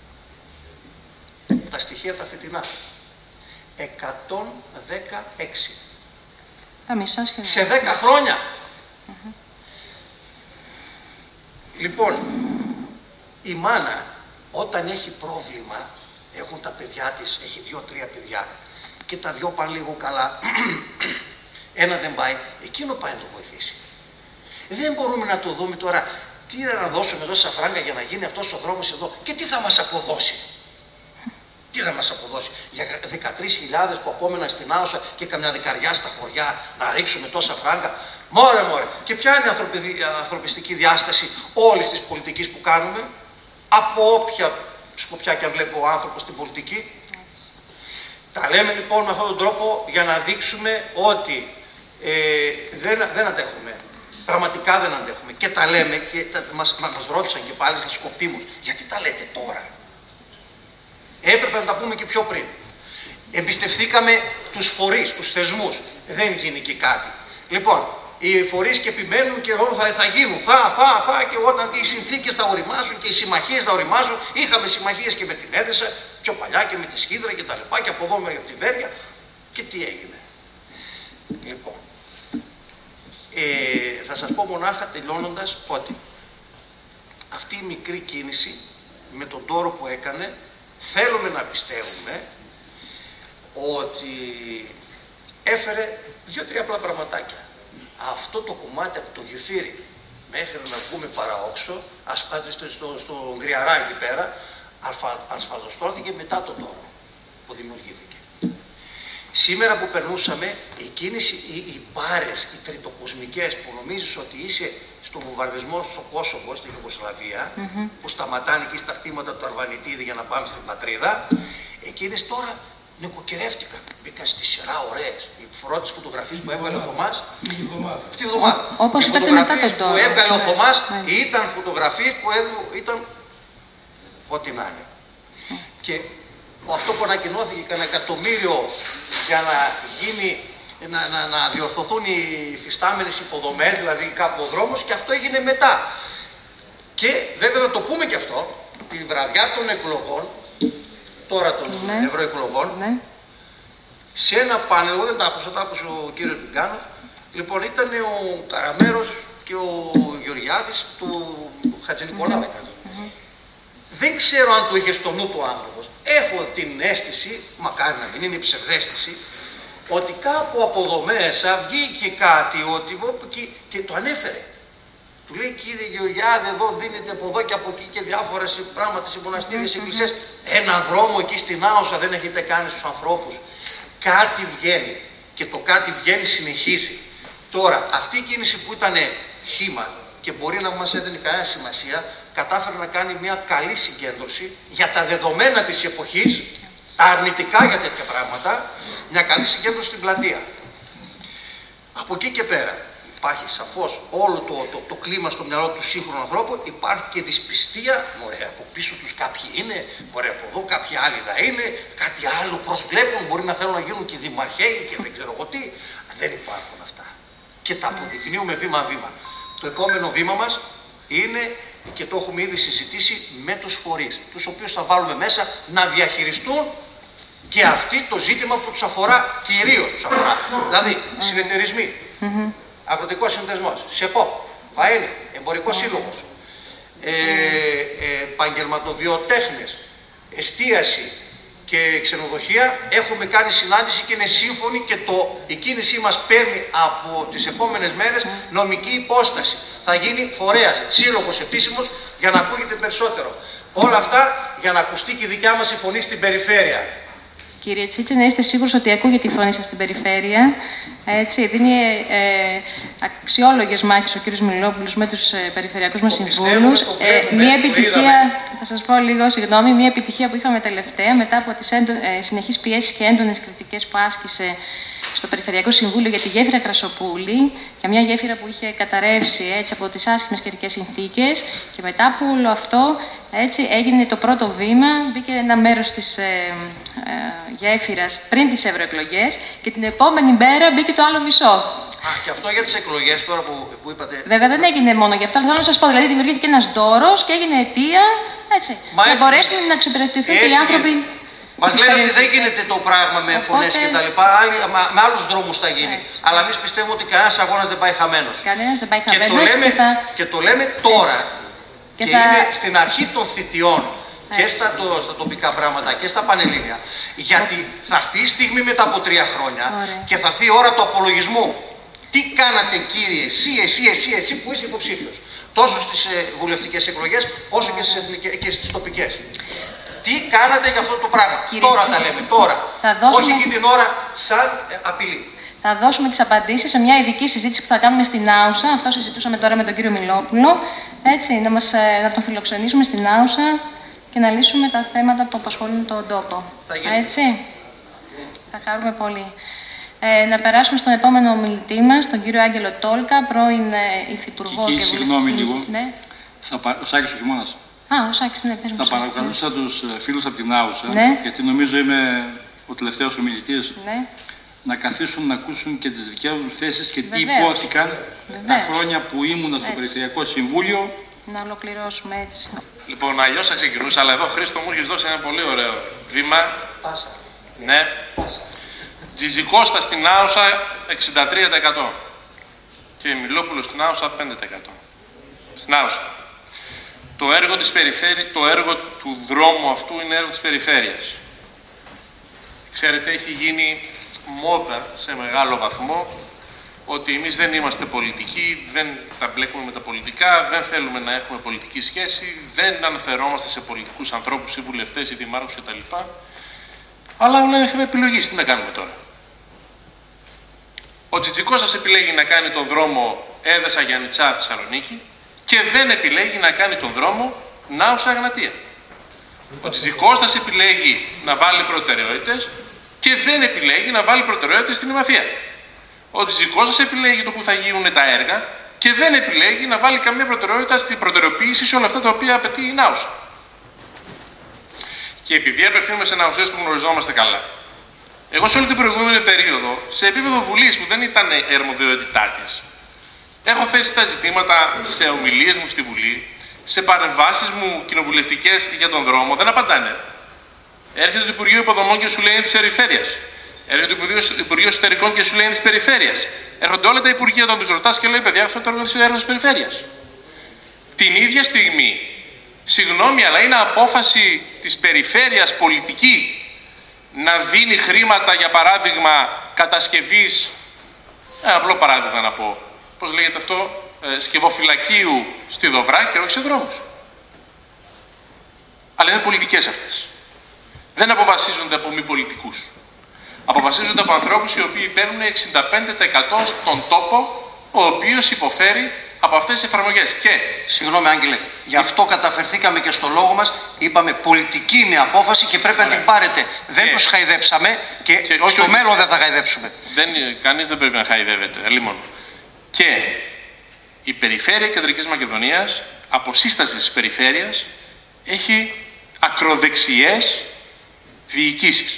Τα στοιχεία τα φετινά. εκατόν δεκαέξι. Τα μισά σχεδόν. Σε δέκα χρόνια. Mm-hmm. Λοιπόν, η μάνα όταν έχει πρόβλημα, έχουν τα παιδιά της, έχει δύο-τρία παιδιά και τα δυο πάνε λίγο καλά, ένα δεν πάει, εκείνο πάει να το βοηθήσει. Δεν μπορούμε να το δούμε τώρα, τι να δώσουμε εδώ σαν φράγκα για να γίνει αυτός ο δρόμος εδώ και τι θα μας αποδώσει. Τι να μας αποδώσει για δεκατρείς χιλιάδες που απόμεναν στην Άουσα και καμιά δεκαριά στα χωριά να ρίξουμε τόσα φράγκα. Μόρε, μόρε. Και ποια είναι η ανθρωπιστική διάσταση όλης της πολιτικής που κάνουμε, από όποια σκοπιά και αν βλέπει ο άνθρωπος στην πολιτική. Τα λέμε λοιπόν με αυτόν τον τρόπο για να δείξουμε ότι ε, δεν, δεν αντέχουμε. Πραγματικά δεν αντέχουμε. Και τα λέμε και τα, μας, μας ρώτησαν και πάλι στα σκοπίμους. Γιατί τα λέτε τώρα? Έπρεπε να τα πούμε και πιο πριν. Εμπιστευθήκαμε τους φορείς, τους θεσμούς. Δεν γίνει και κάτι. Λοιπόν, οι φορείς και επιμένουν και θα, θα γίνουν. Θα, θα, θα και όταν οι συνθήκες θα οριμάσουν και οι συμμαχίες θα οριμάσουν. Είχαμε συμμαχίες και με την Έδεσα, πιο παλιά και με τη Σχίδρα και τα λοιπά και από εδώ με τη Βέρεια. Και τι έγινε? Λοιπόν, ε, θα σας πω μονάχα τελειώνοντας ότι αυτή η μικρή κίνηση με τον τόρο που έκανε, θέλουμε να πιστεύουμε ότι έφερε δύο-τρία απλά πραγματάκια. Αυτό το κομμάτι από το Γεφύρι μέχρι να βγούμε παραόξω, ασφάλιστο στο, στο Γκριαρά εκεί πέρα, ασφαλτοστρώθηκε μετά τον τόρο που δημιουργήθηκε. Σήμερα που περνούσαμε, η κίνηση, οι, οι μπάρες, οι τριτοκοσμικές που νομίζεις ότι είσαι στο βομβαρδισμό στο Κόσοβο, στην Ιουγκοσλαβία, mm-hmm. που σταματάνε εκεί στα κτήματα του Αρβανιτίδη για να πάμε στην πατρίδα, εκείνες τώρα νοικοκυρεύτηκαν. Μπήκαν στη σειρά ωραίες. Οι πρώτες φωτογραφίες που έβγαλε ο Θωμάς, αυτή τη βδομάδα. Όπως είπατε μετά τον τόρο. που έβγαλε ο Θωμάς ήταν φωτογραφίες που ήταν ό,τι να είναι. Και αυτό που ανακοινώθηκε κανένα εκατομμύριο για να γίνει, να, να, να διορθωθούν οι υφιστάμενες υποδομές, δηλαδή κάπου ο δρόμος, και αυτό έγινε μετά. Και βέβαια να το πούμε και αυτό, τη βραδιά των εκλογών, τώρα των ναι. ευρωεκλογών, ναι. σε ένα πάνελ, εγώ δεν τα άκουσα, τα άκουσε ο κύριος Μπιγκάνος, λοιπόν ήταν ο Καραμέρος και ο Γεωργιάδης του Χατζηνικολάου. Mm-hmm. Δεν ξέρω αν το είχε στο νου του άνθρωπος. Έχω την αίσθηση, μακάρι να μην είναι η ψευδαίσθηση, ότι κάπου από εδώ μέσα βγήκε κάτι, ότι, και, και το ανέφερε. Του λέει, κύριε Γεωργιάδη, εδώ δίνεται από εδώ και από εκεί και διάφορα πράγματα σε μοναστήρια, σε εκκλησίες. Έναν δρόμο εκεί στην Άουσα δεν έχετε κάνει στους ανθρώπους. Κάτι βγαίνει. Και το κάτι βγαίνει συνεχίζει. Τώρα, αυτή η κίνηση που ήταν χύμα και μπορεί να μας έδινε κανένα σημασία, κατάφερε να κάνει μια καλή συγκέντρωση για τα δεδομένα της εποχής, τα αρνητικά για τέτοια πράγματα, μια καλή συγκέντρωση στην πλατεία. Από εκεί και πέρα υπάρχει σαφώς όλο το, το, το κλίμα στο μυαλό του σύγχρονου ανθρώπου, υπάρχει και δυσπιστία, μωρέ, από πίσω τους κάποιοι είναι, μωρέ, από εδώ κάποιοι άλλοι θα είναι, κάτι άλλο προσβλέπουν, μπορεί να θέλουν να γίνουν και δημαρχαίοι και δεν ξέρω εγώ τι. Δεν υπάρχουν αυτά. Και τα αποδεικνύουμε βήμα-βήμα. Το επόμενο βήμα μας είναι, και το έχουμε ήδη συζητήσει, με τους φορείς, τους οποίους θα βάλουμε μέσα να διαχειριστούν και αυτοί το ζήτημα που τους αφορά, κυρίως τους αφορά. Δηλαδή, συνεταιρισμοί, mm-hmm. αγροτικός συνεταιρισμός, ΣΕΠΟ, ΒΑΕΝΗ, εμπορικός σύλλογος, ε, ε, επαγγελματοβιοτέχνες, εστίαση και ξενοδοχεία, έχουμε κάνει συνάντηση και είναι σύμφωνοι και το, η κίνησή μας παίρνει από τις επόμενες μέρες νομική υπόσταση. Θα γίνει φορέας, σύλλογος επίσημος για να ακούγεται περισσότερο. Όλα αυτά για να ακουστεί και η δικιά μας η φωνή στην περιφέρεια. Κύριε Τσίτση, να είστε σίγουρος ότι ακούγεται η φωνή σας στην περιφέρεια. Έτσι, δίνει ε, αξιόλογες μάχες ο κύριος Μιλόπουλος με τους ε, περιφερειακούς μας συμβούλους. Ε, μία επιτυχία, θα σας πω λίγο, συγγνώμη, μία επιτυχία που είχαμε τελευταία μετά από τις έντο, ε, συνεχείς πιέσεις και έντονες κριτικές που άσκησε στο Περιφερειακό Συμβούλιο για τη γέφυρα Κρασοπούλη, για μια γέφυρα που είχε καταρρεύσει έτσι, από τις άσχημες καιρικές συνθήκες, και μετά από όλο αυτό έτσι, έγινε το πρώτο βήμα, μπήκε ένα μέρος της ε, ε, γέφυρας πριν τις ευρωεκλογές και την επόμενη μέρα μπήκε το άλλο μισό. Α, και αυτό για τις εκλογές τώρα που, που είπατε. Βέβαια δεν έγινε μόνο γι' αυτό, αλλά θέλω να σας πω, δηλαδή δημιουργήθηκε ένας ντόρος και έγινε αιτία, έτσι, Μα να έτσι, μπορέσουν να εξυπηρετηθούν και οι άνθρωποι. Μας λένε ότι δεν γίνεται το πράγμα με Οπότε... φωνές και τα λοιπά, με άλλους δρόμους θα γίνει. Έτσι. Αλλά εμείς πιστεύουμε ότι κανένας αγώνας δεν πάει χαμένος. Κανένας δεν πάει χαμένος. Και το λέμε, και θα... και το λέμε τώρα. Και, και θα... είναι στην αρχή των θητιών και στα, το, στα τοπικά πράγματα και στα πανελλήνια. Γιατί θα έρθει η στιγμή μετά από τρία χρόνια Ωραία. και θα έρθει η ώρα του απολογισμού. Τι κάνατε κύριε, εσύ, εσύ, εσύ, εσύ που είσαι υποψήφιος. Τόσο στις ε, βουλευτικές εκλογές όσο και στις, εθνικές, και στις τοπικές. Τι κάνατε για αυτό το πράγμα. Κύριε Τώρα Ψήφι, τα λέμε, τώρα. θα δώσουμε... Όχι εκείνη την ώρα σαν ε, απειλή. Θα δώσουμε τις απαντήσεις σε μια ειδική συζήτηση που θα κάνουμε στην Άουσα. Αυτό συζητούσαμε τώρα με τον κύριο Μιλόπουλο. Έτσι, να, μας, να τον φιλοξενήσουμε στην Άουσα και να λύσουμε τα θέματα που απασχολούν τον τόπο. Έτσι. Θα χαρούμε πολύ. Ε, να περάσουμε στον επόμενο ομιλητή μας, τον κύριο Άγγελο Τόλκα, πρώην ε, υφυπουργό και βουλευτή. Συγγνώμη λίγο. Ναι. Ο Σάκης ο Χειμώνας. Α, ο Σάκης, ναι, πες μου. Θα παρακαλούσα τους φίλους από την Άουσα, ναι. γιατί νομίζω είμαι ο τελευταίος ομιλητής, ναι. να καθίσουν να ακούσουν και τις δικές μου θέσεις και τι Βεβαίως. υπόθηκαν Βεβαίως. τα χρόνια που ήμουν στο Περιφερειακό Συμβούλιο. Να ολοκληρώσουμε έτσι. Λοιπόν, αλλιώς θα ξεκινούσα, αλλά εδώ Χρήστο μου έχεις δώσει ένα πολύ ωραίο βήμα. Πάσα. Ναι. Τζιζικώστα στην Άουσα εξήντα τρία τοις εκατό και Μιλόπουλο στην Άουσα πέντε τοις εκατό. Στην Άουσα. Το έργο, της περιφέρει... το έργο του δρόμου αυτού είναι έργο της περιφέρειας. Ξέρετε, έχει γίνει μόδα σε μεγάλο βαθμό ότι εμείς δεν είμαστε πολιτικοί, δεν τα μπλέκουμε με τα πολιτικά, δεν θέλουμε να έχουμε πολιτική σχέση, δεν αναφερόμαστε σε πολιτικούς ανθρώπους ή βουλευτές ή δημάρχους κτλ. Αλλά όλα είναι θέμα επιλογής. Τι να κάνουμε τώρα. Ο Τζιτζικώστας επιλέγει να κάνει τον δρόμο Έδεσα-Γιαννιτσά Θεσσαλονίκη και δεν επιλέγει να κάνει τον δρόμο Νάουσα-Εγνατία. Ο Τζιτζικώστας επιλέγει να βάλει προτεραιότητες και δεν επιλέγει να βάλει προτεραιότητες στην Ημαθία. Ο Τζιτζικώστας επιλέγει το που θα γίνουν τα έργα και δεν επιλέγει να βάλει καμία προτεραιότητα στην προτεραιοποίηση σε όλα αυτά τα οποία απαιτεί η Νάουσα. Και επειδή απευθύνουμε σε ναουσές που γνωριζόμαστε καλά, εγώ σε όλη την προηγούμενη περίοδο, σε επίπεδο Βουλής που δεν ήταν η αρμοδιότητά της, έχω θέσει τα ζητήματα σε ομιλίες μου στη Βουλή, σε παρεμβάσεις μου κοινοβουλευτικές για τον δρόμο, δεν απαντάνε. Έρχεται το Υπουργείο Υποδομών και σου λέει είναι της περιφέρειας. Έρχεται το Υπουργείο Εσωτερικών και σου λέει είναι της περιφέρειας. Έρχονται όλα τα υπουργεία όταν τους ρωτάς και λέει παιδιά, αυτό το έργο είναι έργο της περιφέρειας. Την ίδια στιγμή, συγγνώμη, αλλά είναι απόφαση της περιφέρειας πολιτική να δίνει χρήματα, για παράδειγμα, κατασκευής, ένα απλό παράδειγμα να πω, πώς λέγεται αυτό, ε, σκευοφυλακίου στη Δοβρά και όχι σε δρόμους. Αλλά είναι πολιτικές αυτές. Δεν αποφασίζονται από μη πολιτικούς. Αποφασίζονται από ανθρώπους οι οποίοι παίρνουν εξήντα πέντε τοις εκατό στον τόπο, ο οποίος υποφέρει από αυτές τις εφαρμογές. Και... Συγγνώμη, Άγγελε, γι' αυτό καταφερθήκαμε και στο λόγο μας. Είπαμε πολιτική είναι απόφαση και πρέπει Ωραία. να την πάρετε. Δεν τους χαϊδέψαμε και, και στο όχι, μέλλον δεν θα χαϊδέψουμε. Δεν, κανείς δεν πρέπει να χαϊδεύεται. Λοιπόν. Και η Περιφέρεια Κεντρικής Μακεδονίας, από σύσταση της Περιφέρειας, έχει ακροδεξιές διοικήσεις.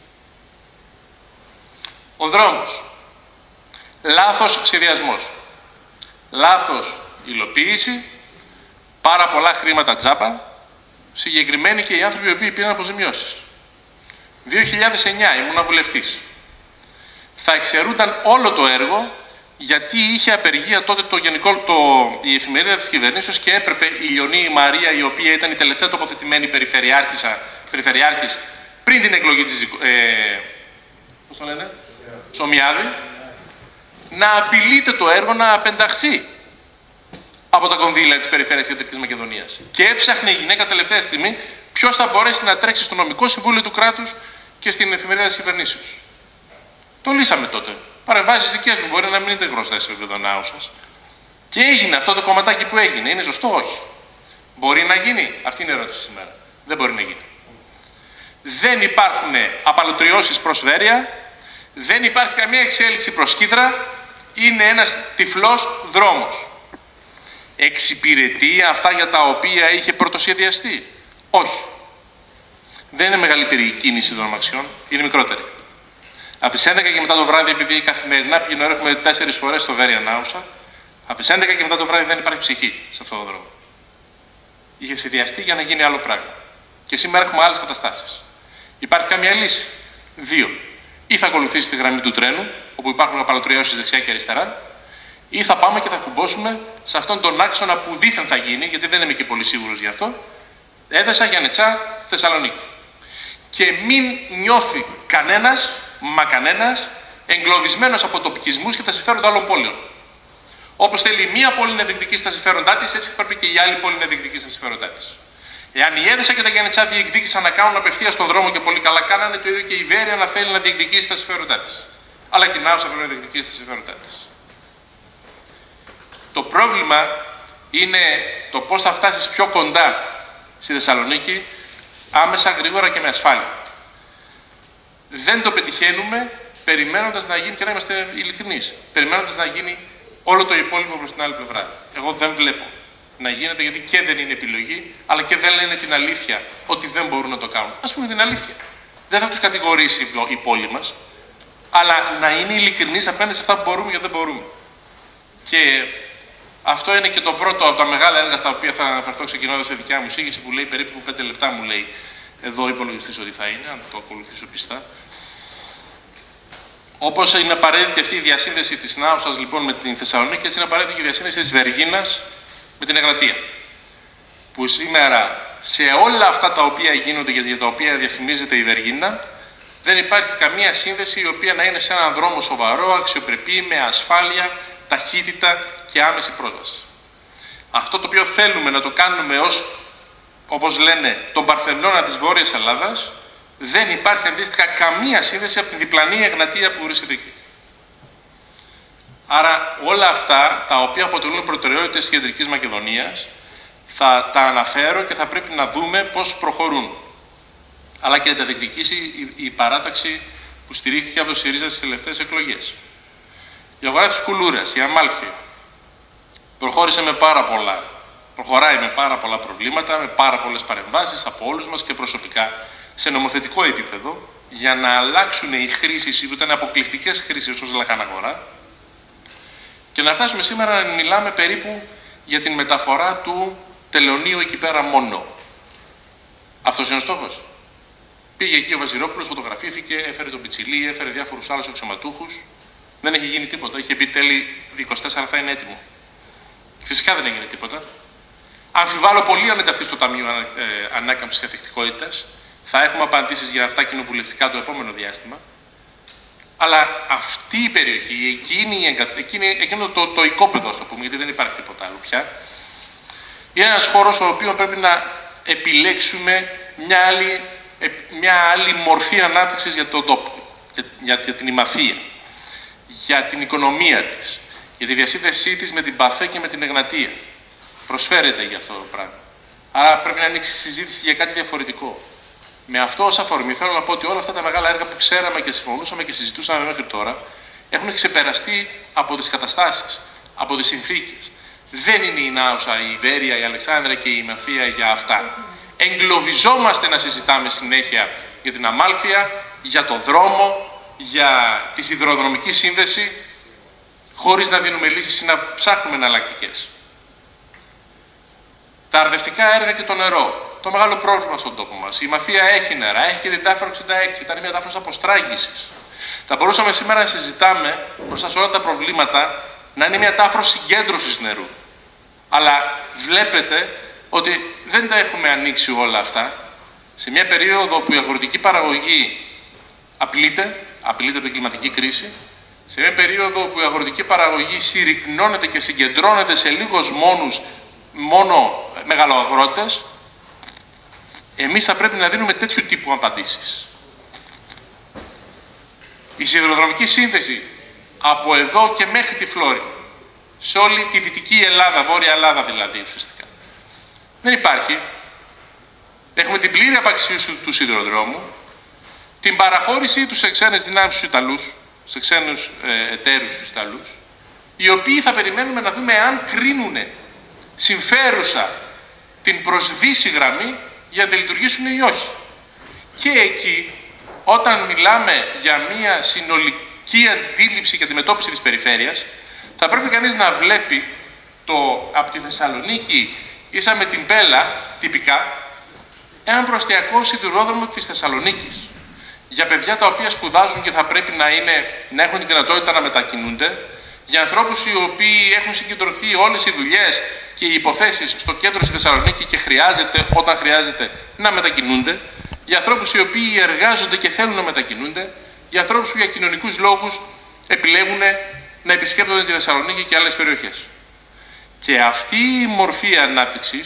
Ο δρόμος. Λάθος σχεδιασμός. Λάθος υλοποίηση, πάρα πολλά χρήματα τζάπα, συγκεκριμένοι και οι άνθρωποι οι οποίοι πήραν αποζημιώσεις. δύο χιλιάδες εννιά ήμουν βουλευτής. Θα εξαιρούνταν όλο το έργο γιατί είχε απεργία τότε το γενικό, το, η εφημερίδα της κυβερνήσεως και έπρεπε η Λιονή Μαρία, η οποία ήταν η τελευταία τοποθετημένη περιφερειάρχης πριν την εκλογή της ε, πώς το λένε, Σομιάδη, να απειλείται το έργο να απενταχθεί από τα κονδύλια της Περιφέρειας Κεντρικής Μακεδονίας. Και έψαχνε η γυναίκα τελευταία στιγμή ποιος θα μπορέσει να τρέξει στο νομικό συμβούλιο του κράτους και στην εφημερίδα της κυβερνήσεως. Το λύσαμε τότε. Παρεμβάσεις δικές μου, μπορεί να μην είναι γνωστές σε επίπεδο Νάουσας. Και έγινε αυτό το κομματάκι που έγινε. Είναι σωστό, όχι. Μπορεί να γίνει. Αυτή είναι η ερώτηση σήμερα. Δεν μπορεί να γίνει. Δεν υπάρχουν απαλωτριώσεις προς Βέρεια. Δεν υπάρχει καμία εξέλιξη προς Κίδρα. Είναι ένας τυφλός δρόμος. Εξυπηρετεί αυτά για τα οποία είχε πρωτοσχεδιαστεί. Όχι. Δεν είναι μεγαλύτερη η κίνηση των αμαξιών. Είναι μικρότερη. Από τις έντεκα και μετά το βράδυ, επειδή καθημερινά πηγαίνω έρχομαι τέσσερις φορές στο Βέρεια Νάουσα, από τις έντεκα και μετά το βράδυ δεν υπάρχει ψυχή σε αυτόν τον δρόμο. Είχε σχεδιαστεί για να γίνει άλλο πράγμα. Και σήμερα έχουμε άλλες καταστάσεις. Υπάρχει καμία λύση. Δύο. Ή θα ακολουθήσει τη γραμμή του τρένου, όπου υπάρχουν απαλωτριώσεις δεξιά και αριστερά, ή θα πάμε και θα κουμπώσουμε σε αυτόν τον άξονα που δήθεν θα γίνει, γιατί δεν είμαι και πολύ σίγουρος γι' αυτό, Έδεσα, Γιαννιτσά, Θεσσαλονίκη. Και μην νιώθει κανένας, μα κανένας, εγκλωβισμένος από τοπικισμούς και τα συμφέροντα άλλων πόλεων. Όπως θέλει μία πόλη να διεκδικήσει τα συμφέροντά της, έτσι πρέπει και η άλλη πόλη να διεκδικήσει τα συμφέροντά της. Εάν η Έδεσα και τα Γιαννιτσά διεκδίκησαν να κάνουν απευθεία στον δρόμο και πολύ καλά κάνανε, το ίδιο και η Ιβέρεια να θέλει να διεκδικήσει τα συμφέροντά της. Αλλά και η Νάουσα πρέπει να διεκδικήσει τα συμφέροντά της. Το πρόβλημα είναι το πώς θα φτάσεις πιο κοντά στη Θεσσαλονίκη, άμεσα, γρήγορα και με ασφάλεια. Δεν το πετυχαίνουμε περιμένοντας να γίνει, και να είμαστε ειλικρινείς, περιμένοντας να γίνει όλο το υπόλοιπο προς την άλλη πλευρά. Εγώ δεν βλέπω να γίνεται, γιατί και δεν είναι επιλογή, αλλά και δεν λένε την αλήθεια ότι δεν μπορούν να το κάνουν. Ας πούμε την αλήθεια. Δεν θα τους κατηγορήσει η πόλη μας, αλλά να είναι ειλικρινείς απέναντι σε αυτά που μπορούμε και δεν μπορούμε. Και αυτό είναι και το πρώτο από τα μεγάλα έργα στα οποία θα αναφερθώ ξεκινώντας σε δικιά μου εισήγηση, που λέει περίπου πέντε λεπτά, μου λέει εδώ ο υπολογιστής ότι θα είναι, αν το ακολουθήσω πιστά. Όπως είναι απαραίτητη αυτή η διασύνδεση της Νάουσας λοιπόν με την Θεσσαλονίκη, έτσι είναι απαραίτητη και η διασύνδεση της Βεργίνας με την Εγνατία. Που σήμερα σε όλα αυτά τα οποία γίνονται και για τα οποία διαφημίζεται η Βεργίνα, δεν υπάρχει καμία σύνδεση η οποία να είναι σε έναν δρόμο σοβαρό, αξιοπρεπή, με ασφάλεια, ταχύτητα και άμεση πρόσβαση. Αυτό το οποίο θέλουμε να το κάνουμε ως, όπως λένε, τον Παρθενώνα της Βόρειας Ελλάδας, δεν υπάρχει αντίστοιχα καμία σύνδεση από την διπλανή Εγνατία που βρίσκεται εκεί. Άρα όλα αυτά, τα οποία αποτελούν προτεραιότητες της Κεντρικής Μακεδονίας, θα τα αναφέρω και θα πρέπει να δούμε πώς προχωρούν. Αλλά και να τα διεκδικήσει η, η παράταξη που στηρίχθηκε από το ΣΥΡΙΖΑ στις τελευταίες εκλογές. Η αγορά της Κουλούρας, η Αμάλφη, προχώρησε με πάρα πολλά. Προχωράει με πάρα πολλά προβλήματα, με πάρα πολλές παρεμβάσεις από όλους μας και προσωπικά σε νομοθετικό επίπεδο, για να αλλάξουν οι χρήσεις που ήταν αποκλειστικές χρήσεις ως λαχαναγορά και να φτάσουμε σήμερα να μιλάμε περίπου για την μεταφορά του τελωνίου εκεί πέρα μόνο. Αυτός είναι ο στόχος. Πήγε εκεί ο Βαζηρόπουλος, φωτογραφήθηκε, έφερε τον Πιτσιλί, έφερε διάφορους άλλους αξιωματούχους. Δεν έχει γίνει τίποτα. Είχε πει τέλη είκοσι τέσσερα θα είναι έτοιμο. Φυσικά δεν έγινε τίποτα. Αμφιβάλλω πολύ αν μεταφθεί στο Ταμείο ε, Ανάκαμψης και Ανθεκτικότητας. Θα έχουμε απαντήσεις για αυτά κοινοβουλευτικά το επόμενο διάστημα. Αλλά αυτή η περιοχή, εκείνη, εκείνη, εκείνο το, το οικόπεδο, ας το πούμε, γιατί δεν υπάρχει τίποτα άλλο πια, είναι ένας χώρος στο οποίο πρέπει να επιλέξουμε μια άλλη, μια άλλη μορφή ανάπτυξης για τον τόπο, για, για, για την Ημαθία, για την οικονομία της, για τη διασύνδεσή της με την Παθέ και με την Εγνατία. Προσφέρεται για αυτό το πράγμα. Άρα πρέπει να ανοίξει συζήτηση για κάτι διαφορετικό. Με αυτό ως αφορμή θέλω να πω ότι όλα αυτά τα μεγάλα έργα που ξέραμε και συμφωνούσαμε και συζητούσαμε μέχρι τώρα έχουν ξεπεραστεί από τις καταστάσεις, από τις συνθήκες. Δεν είναι η Νάουσα, η Ιβέρεια, η Αλεξάνδρα και η Ημαθία για αυτά. Εγκλωβιζόμαστε να συζητάμε συνέχεια για την Αμάλφια, για το δρόμο, για τη σιδηροδρομική σύνδεση, χωρίς να δίνουμε λύσεις ή να ψάχνουμε εναλλακτικές. Τα αρδευτικά έργα και το νερό. Το μεγάλο πρόβλημα στον τόπο μας. Η Μαθία έχει νερά, έχει και την τάφρα εξήντα έξι, ήταν μια τάφρα αποστράγγισης. Θα μπορούσαμε σήμερα να συζητάμε μπροστά σε όλα τα προβλήματα να είναι μια τάφρα συγκέντρωσης νερού. Αλλά βλέπετε ότι δεν τα έχουμε ανοίξει όλα αυτά. Σε μια περίοδο που η αγροτική παραγωγή απειλείται, απειλείται από την κλιματική κρίση, σε μια περίοδο που η αγροτική παραγωγή συρρυκνώνεται και συγκεντρώνεται σε λίγους μόνους, μόνο μεγαλοαγρότες, εμείς θα πρέπει να δίνουμε τέτοιου τύπου απαντήσεις. Η σιδηροδρομική σύνδεση από εδώ και μέχρι τη Φλόρη, σε όλη τη Δυτική Ελλάδα, Βόρεια Ελλάδα δηλαδή ουσιαστικά, δεν υπάρχει. Έχουμε την πλήρη απαξίωση του σιδηροδρόμου, την παραχώρηση του σε ξένες δυνάμεις στους Ιταλούς, σε ξένους ε, εταίρους στους Ιταλούς, οι οποίοι θα περιμένουμε να δούμε αν κρίνουν συμφέρουσα την προσδύση γραμμή για να λειτουργήσουν ή όχι. Και εκεί, όταν μιλάμε για μια συνολική αντίληψη και αντιμετώπιση της περιφέρειας, θα πρέπει κανείς να βλέπει το, από τη Θεσσαλονίκη ίσα με την Πέλα, τυπικά, έναν προαστιακό σιδηρόδρομο της Θεσσαλονίκης. Για παιδιά τα οποία σπουδάζουν και θα πρέπει να, είναι, να έχουν την δυνατότητα να μετακινούνται, για ανθρώπους οι οποίοι έχουν συγκεντρωθεί όλες οι δουλειές και οι υποθέσεις στο κέντρο στη Θεσσαλονίκη και χρειάζεται, όταν χρειάζεται, να μετακινούνται, για ανθρώπους οι οποίοι εργάζονται και θέλουν να μετακινούνται, για ανθρώπους που για κοινωνικούς λόγους επιλέγουν να επισκέπτονται τη Θεσσαλονίκη και άλλες περιοχές. Και αυτή η μορφή ανάπτυξης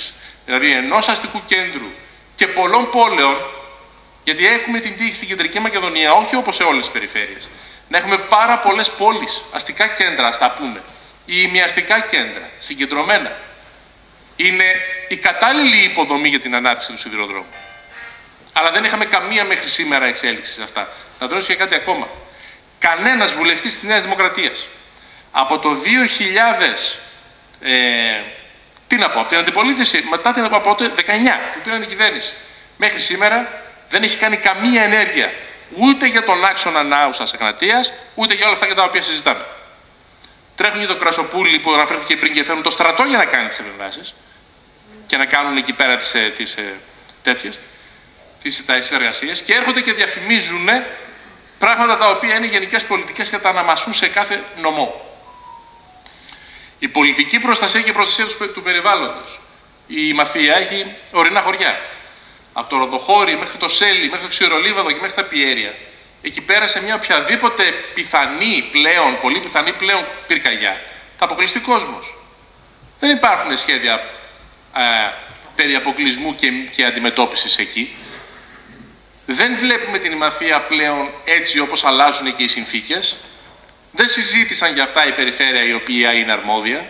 δηλαδή ενός αστικού κέντρου και πολλών πόλεων, γιατί έχουμε την τύχη στην Κεντρική Μακεδονία, όχι όπως σε όλες τις περιφέρειες, να έχουμε πάρα πολλές πόλεις, αστικά κέντρα, ας τα πούμε, ή ημιαστικά κέντρα, συγκεντρωμένα. Είναι η κατάλληλη υποδομή για την ανάπτυξη του σιδηροδρόμου. Αλλά δεν είχαμε καμία μέχρι σήμερα εξέλιξη σε αυτά. Θα δώσω και κάτι ακόμα. Κανένας βουλευτής της Νέας Δημοκρατίας από το δύο χιλιάδες, ε, τι να πω, από την αντιπολίτευση, μετά την από το δεκαεννιά που πήραν την κυβέρνηση, μέχρι σήμερα δεν έχει κάνει καμία ενέργεια ούτε για τον άξονα Νάουσας Εγνατίας, ούτε για όλα αυτά για τα οποία συζητάμε. Τρέχουν και το Κρασοπούλι που αναφέρθηκε πριν και φέρνουν το στρατό για να κάνει τις επεμβάσεις και να κάνουν εκεί πέρα τις, τις τέτοιες, τις, τις εργασίες, και έρχονται και διαφημίζουν πράγματα τα οποία είναι γενικές πολιτικές και τα αναμασούν σε κάθε νομό. Η πολιτική προστασία και η προστασία του, του περιβάλλοντος. Η Μαθία έχει ορεινά χωριά. Από το Ροδοχώρι μέχρι το Σέλι, μέχρι το Ξηρολίβαδο και μέχρι τα Πιέρια. Εκεί πέρα σε μια οποιαδήποτε πιθανή πλέον, πολύ πιθανή πλέον πυρκαγιά, θα αποκλειστεί κόσμος. Δεν υπάρχουν σχέδια ε, περί αποκλεισμού και, και αντιμετώπισης εκεί. Δεν βλέπουμε την Ημαθία πλέον έτσι όπως αλλάζουν και οι συνθήκες. Δεν συζήτησαν για αυτά η περιφέρεια η οποία είναι αρμόδια.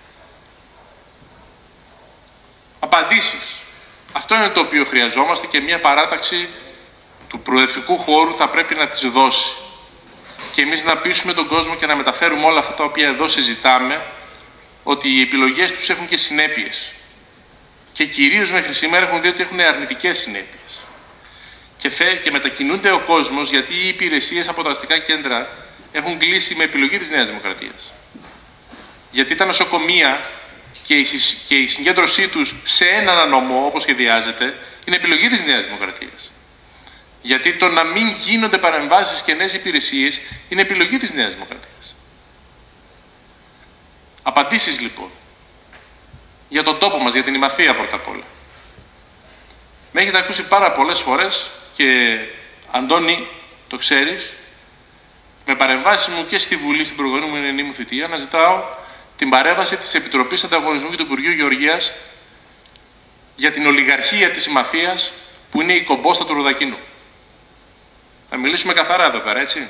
Απαντήσεις. Αυτό είναι το οποίο χρειαζόμαστε και μια παράταξη του προοδευτικού χώρου θα πρέπει να τις δώσει. Και εμείς να πείσουμε τον κόσμο και να μεταφέρουμε όλα αυτά τα οποία εδώ συζητάμε, ότι οι επιλογές τους έχουν και συνέπειες. Και κυρίως μέχρι σήμερα έχουν δει ότι έχουν αρνητικές συνέπειες. Και, θε, και μετακινούνται ο κόσμος γιατί οι υπηρεσίες από τα αστικά κέντρα έχουν κλείσει με επιλογή της Νέας Δημοκρατίας. Γιατί τα νοσοκομεία και η, και η συγκέντρωσή τους σε έναν νομό, όπως σχεδιάζεται, είναι επιλογή της Νέας Δημοκρατίας. Γιατί το να μην γίνονται παρεμβάσεις και νέες υπηρεσίες είναι επιλογή της Νέας Δημοκρατίας. Απαντήσεις λοιπόν. Για τον τόπο μας, για την Ημαθία πρώτα απ' όλα. Με έχετε ακούσει πάρα πολλές φορές και Αντώνη, το ξέρεις, με παρεμβάσεις μου και στη Βουλή στην προηγούμενη μου θητεία, να ζητάω την παρέμβαση της Επιτροπής Ανταγωνισμού και του Υπουργείου Γεωργίας για την ολιγαρχία της Ημαθίας που είναι η κομπόστα του Ροδακίνου. Θα μιλήσουμε καθαρά εδώ πέρα, έτσι.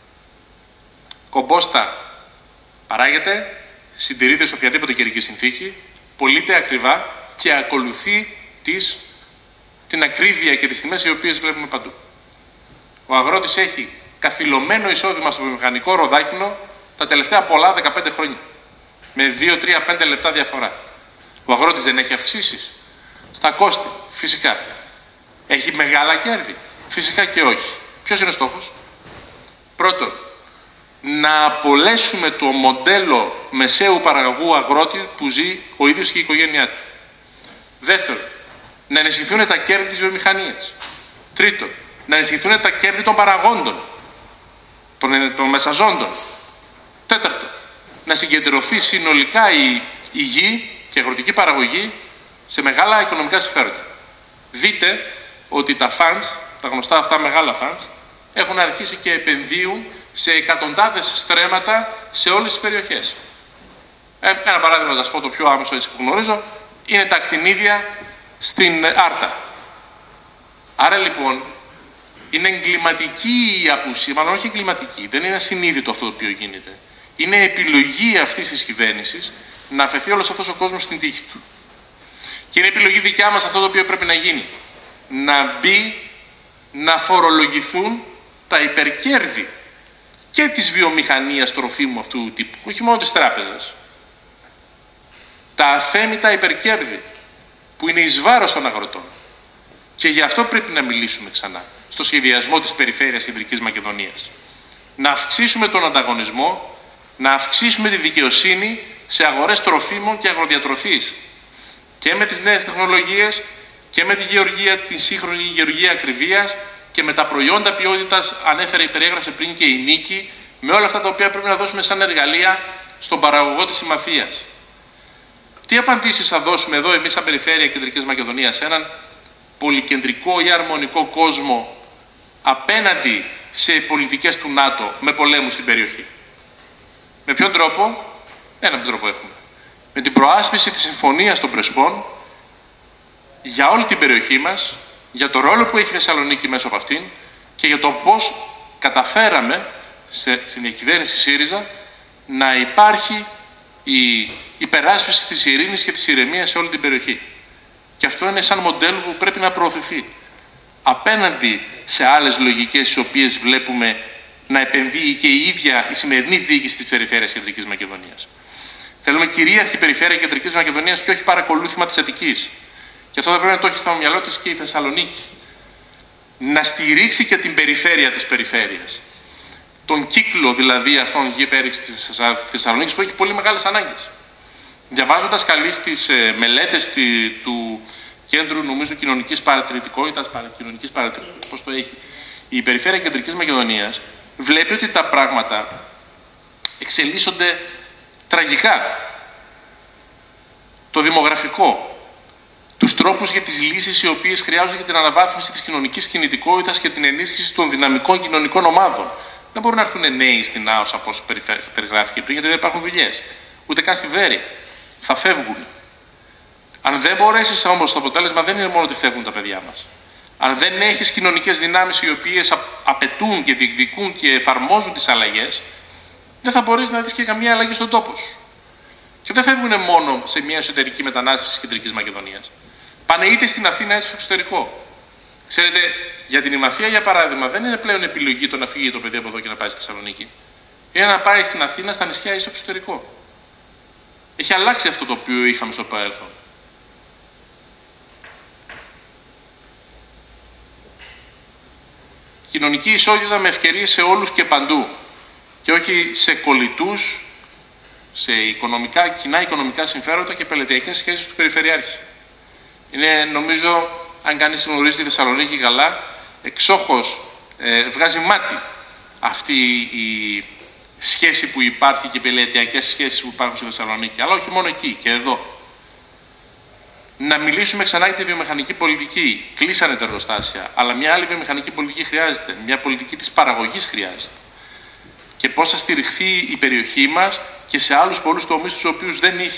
Κομπόστα παράγεται, συντηρείται σε οποιαδήποτε καιρική συνθήκη, πωλείται ακριβά και ακολουθεί τις, την ακρίβεια και τις τιμές οι οποίες βλέπουμε παντού. Ο αγρότης έχει καθυλωμένο εισόδημα στο βιομηχανικό Ροδάκινο τα τελευταία πολλά δεκαπέντε χρόνια. Με δύο, τρία, πέντε λεπτά διαφορά. Ο αγρότης δεν έχει αυξήσεις στα κόστη, φυσικά. Έχει μεγάλα κέρδη, φυσικά και όχι. Ποιος είναι ο στόχος? Πρώτον, να απολέσουμε το μοντέλο μεσαίου παραγωγού αγρότη που ζει ο ίδιος και η οικογένειά του. Δεύτερον, να ενισχυθούν τα κέρδη της βιομηχανίας. Τρίτον, να ενισχυθούν τα κέρδη των παραγόντων, των, των μεσαζόντων. Τέταρτον, να συγκεντρωθεί συνολικά η, η γη και η αγροτική παραγωγή σε μεγάλα οικονομικά συμφέροντα. Δείτε ότι τα funds, τα γνωστά αυτά μεγάλα funds, έχουν αρχίσει και επενδύουν σε εκατοντάδες στρέμματα σε όλες τις περιοχές. Ε, ένα παράδειγμα, να σας πω το πιο άμεσο έτσι που γνωρίζω, είναι τα ακτινίδια στην Άρτα. Άρα λοιπόν, είναι εγκληματική η απουσία, μάλλον όχι εγκληματική, δεν είναι ασυνείδητο αυτό το οποίο γίνεται. Είναι επιλογή αυτής της κυβέρνησης να αφαιθεί όλος αυτός ο κόσμος στην τύχη του. Και είναι επιλογή δικιά μας αυτό το οποίο πρέπει να γίνει. Να μπει, να φορολογηθούν τα υπερκέρδη και της βιομηχανίας τροφίμου αυτού του τύπου, όχι μόνο της τράπεζας. Τα αθέμητα υπερκέρδη που είναι εις βάρος των αγροτών. Και γι' αυτό πρέπει να μιλήσουμε ξανά στο σχεδιασμό της περιφέρειας Κεντρικής Μακεδονίας. Να αυξήσουμε τον ανταγωνισμό, να αυξήσουμε τη δικαιοσύνη σε αγορές τροφίμων και αγροδιατροφής. Και με τις νέες τεχνολογίες και με τη γεωργία, την σύγχρονη γεωργία ακριβίας και με τα προϊόντα ποιότητας, ανέφερε, περιέγραψε πριν και η Νίκη, με όλα αυτά τα οποία πρέπει να δώσουμε σαν εργαλεία στον παραγωγό της Ημαθίας. Τι απαντήσεις θα δώσουμε εδώ εμείς σαν περιφέρεια Κεντρικής Μακεδονίας σε έναν πολυκεντρικό ή αρμονικό κόσμο απέναντι σε πολιτικές του ΝΑΤΟ με πολέμους στην περιοχή? Με ποιον τρόπο? Έναν τρόπο έχουμε. Με την προάσπιση της Συμφωνίας των Πρεσπών για όλη την περιοχή μας, για το ρόλο που έχει η Θεσσαλονίκη μέσω από αυτήν και για το πώς καταφέραμε σε, στην διακυβέρνηση ΣΥΡΙΖΑ να υπάρχει η υπεράσπιση της ειρήνης και της ηρεμίας σε όλη την περιοχή. Και αυτό είναι σαν μοντέλο που πρέπει να προωθηθεί. Απέναντι σε άλλες λογικές τις οποίες βλέπουμε να επενδύει και η ίδια η σημερινή διοίκηση της Περιφέρειας Κεντρικής Μακεδονίας. Θέλουμε κυρίαρχη Περιφέρεια Κεντρικής Μακεδονίας και όχι παρακολούθημα της Αττικής. Και αυτό θα πρέπει να το έχει στο μυαλό της και η Θεσσαλονίκη. Να στηρίξει και την περιφέρεια της περιφέρειας. Τον κύκλο δηλαδή αυτών γη-υπέρηξης της Θεσσαλονίκης που έχει πολύ μεγάλες ανάγκες. Διαβάζοντας καλή στις ε, μελέτες τη, του Κέντρου, νομίζω, κοινωνικής παρατηρητικότητας, κοινωνικής παρατηρητικότητας, πώς το έχει, η Περιφέρεια Κεντρικής Μακεδονίας βλέπει ότι τα πράγματα εξελίσσονται τραγικά. Το δημογραφικό, τους τρόπους για τις λύσεις οι οποίες χρειάζονται για την αναβάθμιση της κοινωνικής κινητικότητας και την ενίσχυση των δυναμικών κοινωνικών ομάδων. Δεν μπορούν να έρθουν νέοι στην ΑΟΣ από όσο περιγράφηκε πριν, γιατί δεν υπάρχουν δουλειές. Ούτε καν στη Βέρη. Θα φεύγουν. Αν δεν μπορέσεις όμως, το αποτέλεσμα δεν είναι μόνο ότι φεύγουν τα παιδιά μας. Αν δεν έχεις κοινωνικές δυνάμεις οι οποίες απαιτούν και διεκδικούν και εφαρμόζουν τις αλλαγές, δεν θα μπορείς να δεις και καμία αλλαγή στον τόπο σου. Και δεν φεύγουν μόνο σε μια εσωτερική μετανάστευση της Κεντρικής Μακεδονίας. Πάνε είτε στην Αθήνα είτε στο εξωτερικό. Ξέρετε, για την Ημαθία, για παράδειγμα, δεν είναι πλέον επιλογή το να φύγει το παιδί από εδώ και να πάει στη Θεσσαλονίκη. Είναι να πάει στην Αθήνα, στα νησιά ή στο εξωτερικό. Έχει αλλάξει αυτό το οποίο είχαμε στο παρελθόν. Κοινωνική ισότητα με ευκαιρίες σε όλους και παντού. Και όχι σε κολλητούς, σε οικονομικά, κοινά οικονομικά συμφέροντα και πελετειακές σχέσεις του Περιφερειάρχη. Είναι, νομίζω, αν κανείς γνωρίζει τη Θεσσαλονίκη καλά, εξόχως ε, βγάζει μάτι αυτή η σχέση που υπάρχει και οι πελετειακές σχέσεις που υπάρχουν στη Θεσσαλονίκη. Αλλά όχι μόνο εκεί, και εδώ. Να μιλήσουμε ξανά για τη βιομηχανική πολιτική. Κλείσανε τα εργοστάσια, αλλά μια άλλη βιομηχανική πολιτική χρειάζεται. Μια πολιτική της παραγωγής χρειάζεται. Και πώς θα στηριχθεί η περιοχή μας και σε άλλους πολλούς τομείς τους οποίους δεν είχε.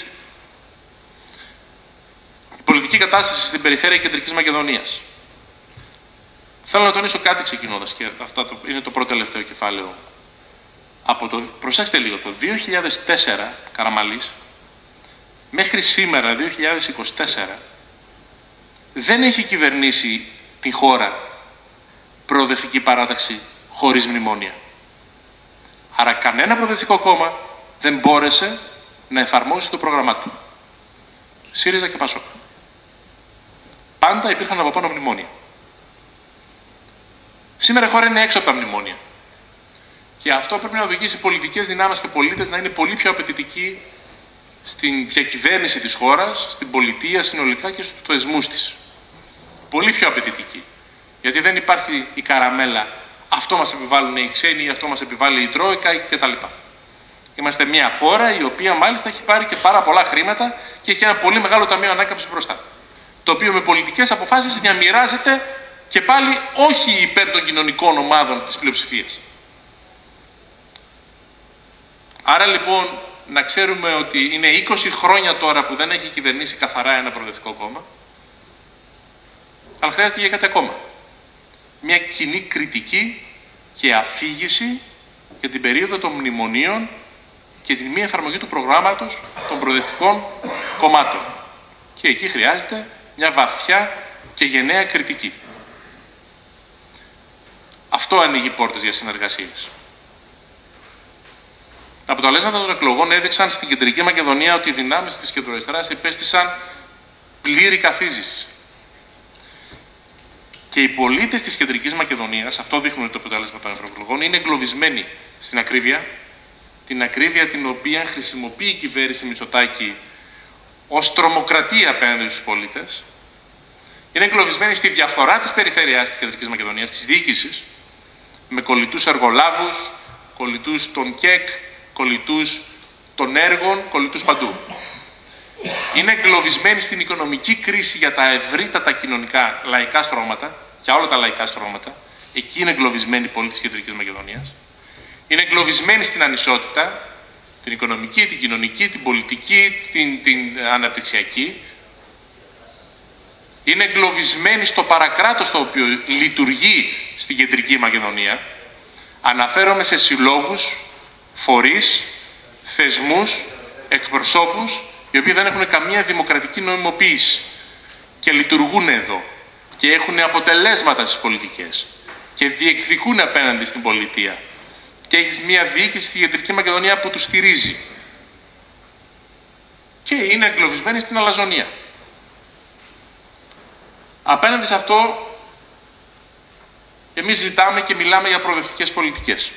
Η πολιτική κατάσταση στην περιφέρεια Κεντρικής Μακεδονίας. Θέλω να τονίσω κάτι ξεκινώντας, και αυτό είναι το πρώτο τελευταίο κεφάλαιο. Από το, προσέξτε λίγο, το δύο χιλιάδες τέσσερα, Καραμαλής, μέχρι σήμερα, δύο χιλιάδες είκοσι τέσσερα, δεν έχει κυβερνήσει τη χώρα προοδευτική παράταξη χωρίς μνημόνια. Άρα κανένα προοδευτικό κόμμα δεν μπόρεσε να εφαρμόσει το πρόγραμμά του. ΣΥΡΙΖΑ και ΠΑΣΟΚ. Πάντα υπήρχαν από πάνω μνημόνια. Σήμερα η χώρα είναι έξω από τα μνημόνια. Και αυτό πρέπει να οδηγήσει πολιτικές δυνάμεις και πολίτες να είναι πολύ πιο απαιτητικοί στην διακυβέρνηση της χώρας, στην πολιτεία συνολικά και στους θεσμούς της. Πολύ πιο απαιτητικοί. Γιατί δεν υπάρχει η καραμέλα, αυτό μας επιβάλλουν οι ξένοι ή αυτό μας επιβάλλει η Τρόικα κτλ. Είμαστε μια χώρα η οποία μάλιστα έχει πάρει και πάρα πολλά χρήματα και έχει ένα πολύ μεγάλο ταμείο ανάκαμψης μπροστά. Το οποίο με πολιτικές αποφάσεις διαμοιράζεται και πάλι όχι υπέρ των κοινωνικών ομάδων της πλειοψηφίας. Άρα λοιπόν να ξέρουμε ότι είναι είκοσι χρόνια τώρα που δεν έχει κυβερνήσει καθαρά ένα προοδευτικό κόμμα, αλλά χρειάζεται για κάτι ακόμα. Μια κοινή κριτική και αφήγηση για την περίοδο των μνημονίων και την μη εφαρμογή του προγράμματος των προοδευτικών κομμάτων. Και εκεί χρειάζεται μια βαθιά και γενναία κριτική. Αυτό ανοίγει πόρτες για συνεργασίες. Τα αποτελέσματα των εκλογών έδειξαν στην Κεντρική Μακεδονία ότι οι δυνάμεις της κεντροαριστεράς υπέστησαν πλήρη καθίζηση. Και οι πολίτες της Κεντρικής Μακεδονίας, αυτό δείχνουν το αποτέλεσμα των ευρωεκλογών, είναι εγκλωβισμένοι στην ακρίβεια, την ακρίβεια την οποία χρησιμοποιεί η κυβέρνηση Μητσοτάκη ως τρομοκρατία απέναντι στους πολίτες. Είναι εγκλωβισμένοι στη διαφθορά της περιφέρειας της Κεντρικής Μακεδονίας, της διοίκησης, με κολλητούς εργολάβους, κολλητούς των ΚΕΚ, κολλητούς των έργων, κολλητούς παντού. Είναι εγκλωβισμένοι στην οικονομική κρίση για τα ευρύτατα κοινωνικά λαϊκά στρώματα, για όλα τα λαϊκά στρώματα. Εκεί είναι εγκλωβισμένοι οι πολίτες της Κεντρικής Μακεδονίας. Είναι εγκλωβισμένοι στην ανισότητα, την οικονομική, την κοινωνική, την πολιτική, την, την αναπτυξιακή. είναι εγκλωβισμένοι στο παρακράτος το οποίο λειτουργεί στην Κεντρική Μακεδονία. Αναφέρομαι σε συλλόγους, φορείς, θεσμούς, εκπροσώπους, οι οποίοι δεν έχουν καμία δημοκρατική νοημοποίηση και λειτουργούν εδώ και έχουν αποτελέσματα στις πολιτικές και διεκδικούν απέναντι στην πολιτεία. Και έχεις μια διοίκηση στη Κεντρική Μακεδονία που τους στηρίζει. Και είναι εγκλωβισμένοι στην αλαζονία. Απέναντι σε αυτό, εμείς ζητάμε και μιλάμε για προοδευτικές πολιτικές.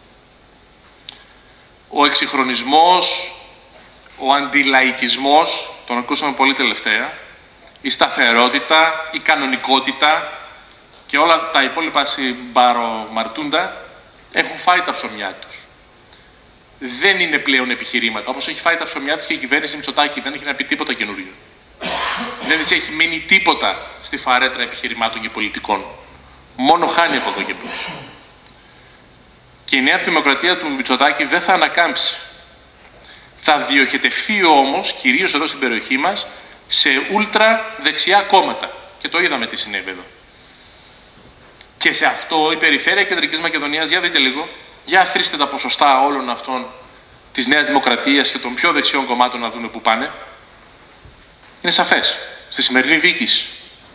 Ο εξυγχρονισμός, ο αντιλαϊκισμός, τον ακούσαμε πολύ τελευταία, η σταθερότητα, η κανονικότητα και όλα τα υπόλοιπα συμπαρομαρτούντα έχουν φάει τα ψωμιά τους. Δεν είναι πλέον επιχειρήματα. Όπως έχει φάει τα ψωμιά της και η κυβέρνηση Μητσοτάκη, δεν έχει να πει τίποτα καινούριο. Δεν της έχει μείνει τίποτα στη φαρέτρα επιχειρημάτων και πολιτικών. Μόνο χάνει από εδώ και μπρος. Και η νέα δημοκρατία του Μητσοτάκη δεν θα ανακάμψει. Θα διοχετευτεί όμως, κυρίως εδώ στην περιοχή μας, σε ούλτρα δεξιά κόμματα. Και το είδαμε τι συνέβη εδώ. Και σε αυτό η περιφέρεια Κεντρικής Μακεδονίας, για δείτε λίγο, για αφήστε τα ποσοστά όλων αυτών της Νέας Δημοκρατίας και των πιο δεξιών κομμάτων να δούμε πού πάνε. Είναι σαφές. Στη σημερινή διοίκηση.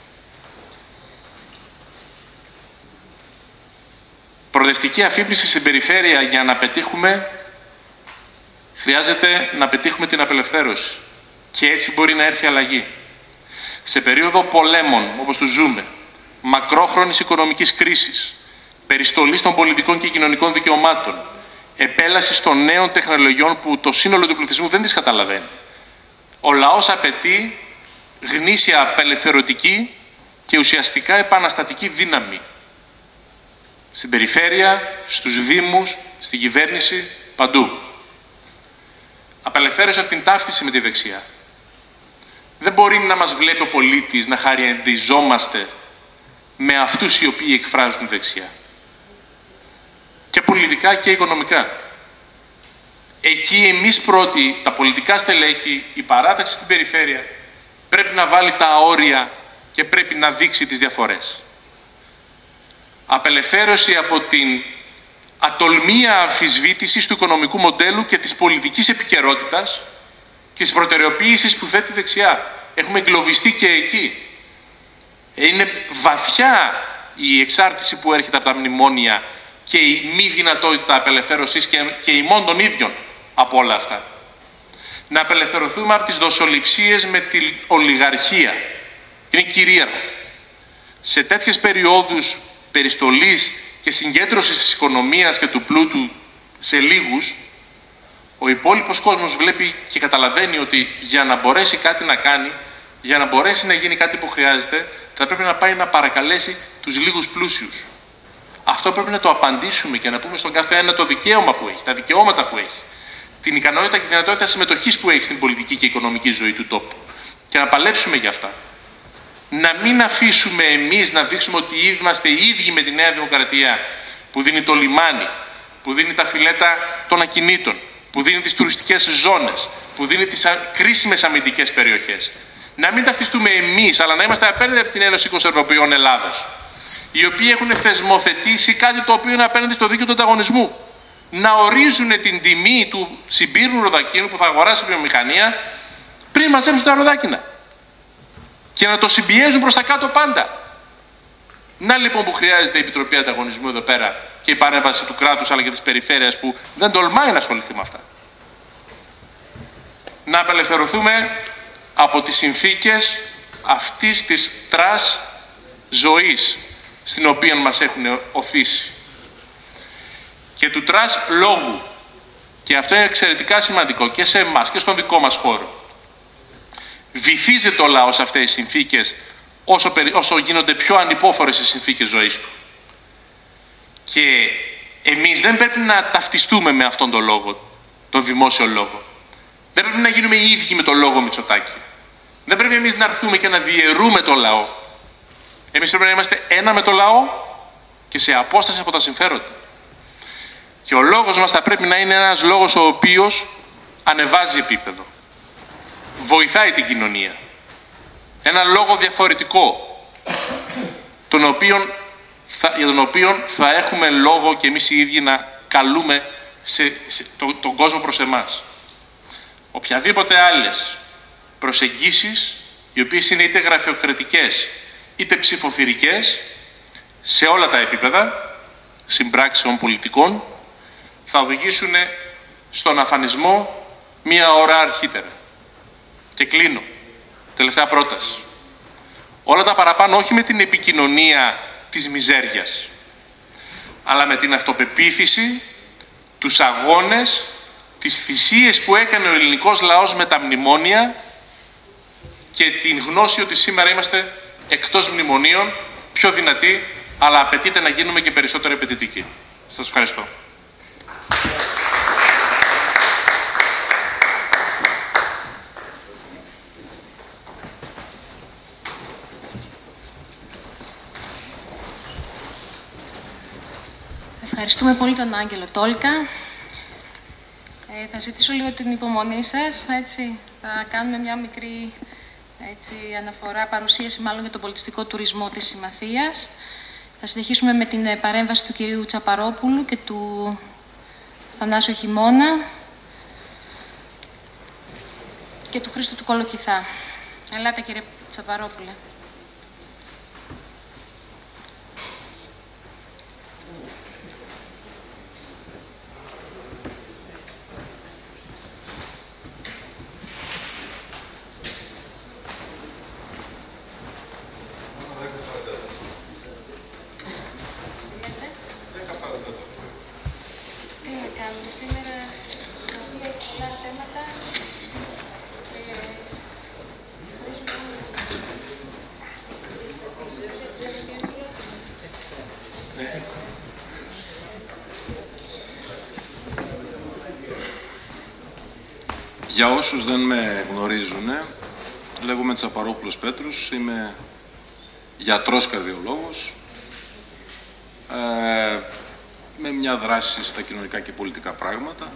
Προοδευτική αφύπνιση στην περιφέρεια για να πετύχουμε, χρειάζεται να πετύχουμε την απελευθέρωση. Και έτσι μπορεί να έρθει αλλαγή. Σε περίοδο πολέμων, όπως του ζούμε, μακρόχρονης οικονομικής κρίσης, περιστολής των πολιτικών και κοινωνικών δικαιωμάτων, επέλασης των νέων τεχνολογιών που το σύνολο του πληθυσμού δεν τις καταλαβαίνει. Ο λαός απαιτεί γνήσια απελευθερωτική και ουσιαστικά επαναστατική δύναμη. Στην περιφέρεια, στους δήμους, στην κυβέρνηση, παντού. Απελευθέρωση από την ταύτιση με τη δεξιά. Δεν μπορεί να μας βλέπει ο πολίτης να χαριεντιζόμαστε με αυτούς οι οποίοι εκφράζουν τη δεξιά. Και πολιτικά και οικονομικά. Εκεί εμείς πρώτοι, τα πολιτικά στελέχη, η παράταξη στην περιφέρεια, πρέπει να βάλει τα όρια και πρέπει να δείξει τις διαφορές. Απελευθέρωση από την ατολμία αμφισβήτησης του οικονομικού μοντέλου και της πολιτικής επικαιρότητας και της προτεραιοποίησης που θέτει δεξιά. Έχουμε εγκλωβιστεί και εκεί. Είναι βαθιά η εξάρτηση που έρχεται από τα μνημόνια και η μη δυνατότητα απελευθέρωσης και, και ημών των ίδιων από όλα αυτά. Να απελευθερωθούμε από τις δοσοληψίες με την ολιγαρχία. Είναι κυρίαρχο. Σε τέτοιες περιόδους περιστολής και συγκέντρωσης της οικονομίας και του πλούτου σε λίγους, ο υπόλοιπος κόσμος βλέπει και καταλαβαίνει ότι για να μπορέσει κάτι να κάνει, για να μπορέσει να γίνει κάτι που χρειάζεται, θα πρέπει να πάει να παρακαλέσει τους λίγους πλούσιους. Αυτό πρέπει να το απαντήσουμε και να πούμε στον κάθε ένα το δικαίωμα που έχει, τα δικαιώματα που έχει, την ικανότητα και τη δυνατότητα συμμετοχής που έχει στην πολιτική και οικονομική ζωή του τόπου. Και να παλέψουμε για αυτά. Να μην αφήσουμε εμείς να δείξουμε ότι είμαστε οι ίδιοι με τη Νέα Δημοκρατία που δίνει το λιμάνι, που δίνει τα φιλέτα των ακινήτων, που δίνει τις τουριστικές ζώνες, που δίνει τις κρίσιμες αμυντικές περιοχές. Να μην ταυτιστούμε εμείς, αλλά να είμαστε απέναντι από την Ένωση Κωσερβοποιών Ελλάδος, οι οποίοι έχουν θεσμοθετήσει κάτι το οποίο είναι απέναντι στο δίκαιο του ανταγωνισμού. Να ορίζουν την τιμή του συμπύρνου ροδακίνου που θα αγοράσει η βιομηχανία πριν μαζέψουν τα ροδάκινα. Και να το συμπιέζουν προς τα κάτω πάντα. Να λοιπόν που χρειάζεται η Επιτροπή Ανταγωνισμού εδώ πέρα και η παρέμβαση του κράτους αλλά και της περιφέρειας που δεν τολμάει να ασχοληθεί με αυτά. Να απελευθερωθούμε από τις συνθήκες αυτής της τρας ζωής στην οποία μας έχουν οθήσει. Και του τρας λόγου. Και αυτό είναι εξαιρετικά σημαντικό και σε εμάς και στον δικό μας χώρο. Βυθίζεται ο λαός σε αυτές τις συνθήκες όσο, όσο γίνονται πιο ανυπόφορες οι συνθήκες ζωής του. Και εμείς δεν πρέπει να ταυτιστούμε με αυτόν τον λόγο, τον δημόσιο λόγο. Δεν πρέπει να γίνουμε οι ίδιοι με τον λόγο Μητσοτάκη. Δεν πρέπει εμείς να έρθουμε και να διαιρούμε τον λαό. Εμείς πρέπει να είμαστε ένα με τον λαό και σε απόσταση από τα συμφέροντα. Και ο λόγος μας θα πρέπει να είναι ένας λόγος ο οποίος ανεβάζει επίπεδο. Βοηθάει την κοινωνία. ένα λόγο διαφορετικό, τον οποίον θα, για τον οποίο θα έχουμε λόγο και εμείς οι ίδιοι να καλούμε σε, σε, το, τον κόσμο προς εμάς. Οποιαδήποτε άλλες προσεγγίσεις, οι οποίες είναι είτε γραφειοκρατικές είτε ψηφοθυρικές, σε όλα τα επίπεδα συμπράξεων πολιτικών, θα οδηγήσουν στον αφανισμό μία ώρα αρχίτερα. Και κλείνω. Τελευταία πρόταση. Όλα τα παραπάνω όχι με την επικοινωνία της μιζέριας, αλλά με την αυτοπεποίθηση, τους αγώνες, τις θυσίες που έκανε ο ελληνικός λαός με τα μνημόνια και την γνώση ότι σήμερα είμαστε εκτός μνημονίων, πιο δυνατοί, αλλά απαιτείται να γίνουμε και περισσότερο επαιτητικοί. Σας ευχαριστώ. Ευχαριστούμε πολύ τον Άγγελο Τόλκα. Ε, θα ζητήσω λίγο την υπομονή σας. Έτσι, θα κάνουμε μια μικρή έτσι, αναφορά, παρουσίαση μάλλον για τον πολιτιστικό τουρισμό της Συμμαθίας. Θα συνεχίσουμε με την παρέμβαση του κυρίου Τσαπαρόπουλου και του Θανάσου Χειμώνα και του Χρήστου του Κολοκυθά. Ελάτε κύριε Τσαπαρόπουλε. Για όσους δεν με γνωρίζουν, λέγομαι Τσαπαρόπουλος Πέτρος, είμαι γιατρός καρδιολόγος, ε, με μια δράση στα κοινωνικά και πολιτικά πράγματα,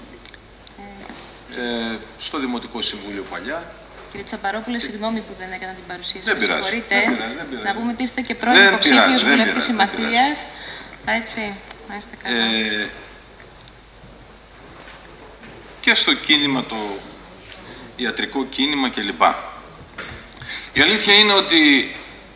ε, στο Δημοτικό Συμβούλιο παλιά. Κύριε Τσαπαρόπουλε, συγγνώμη που δεν έκανα την παρουσίαση. Δεν πειράζει, δεν πειράζει, δεν πειράζει. Να πούμε ότι είστε και πρώην υποψήφιος βουλευτής Συμμαθίας. Έτσι, να είστε καλά. Ε, και στο κίνημα, το ιατρικό κίνημα κλπ. Η αλήθεια είναι ότι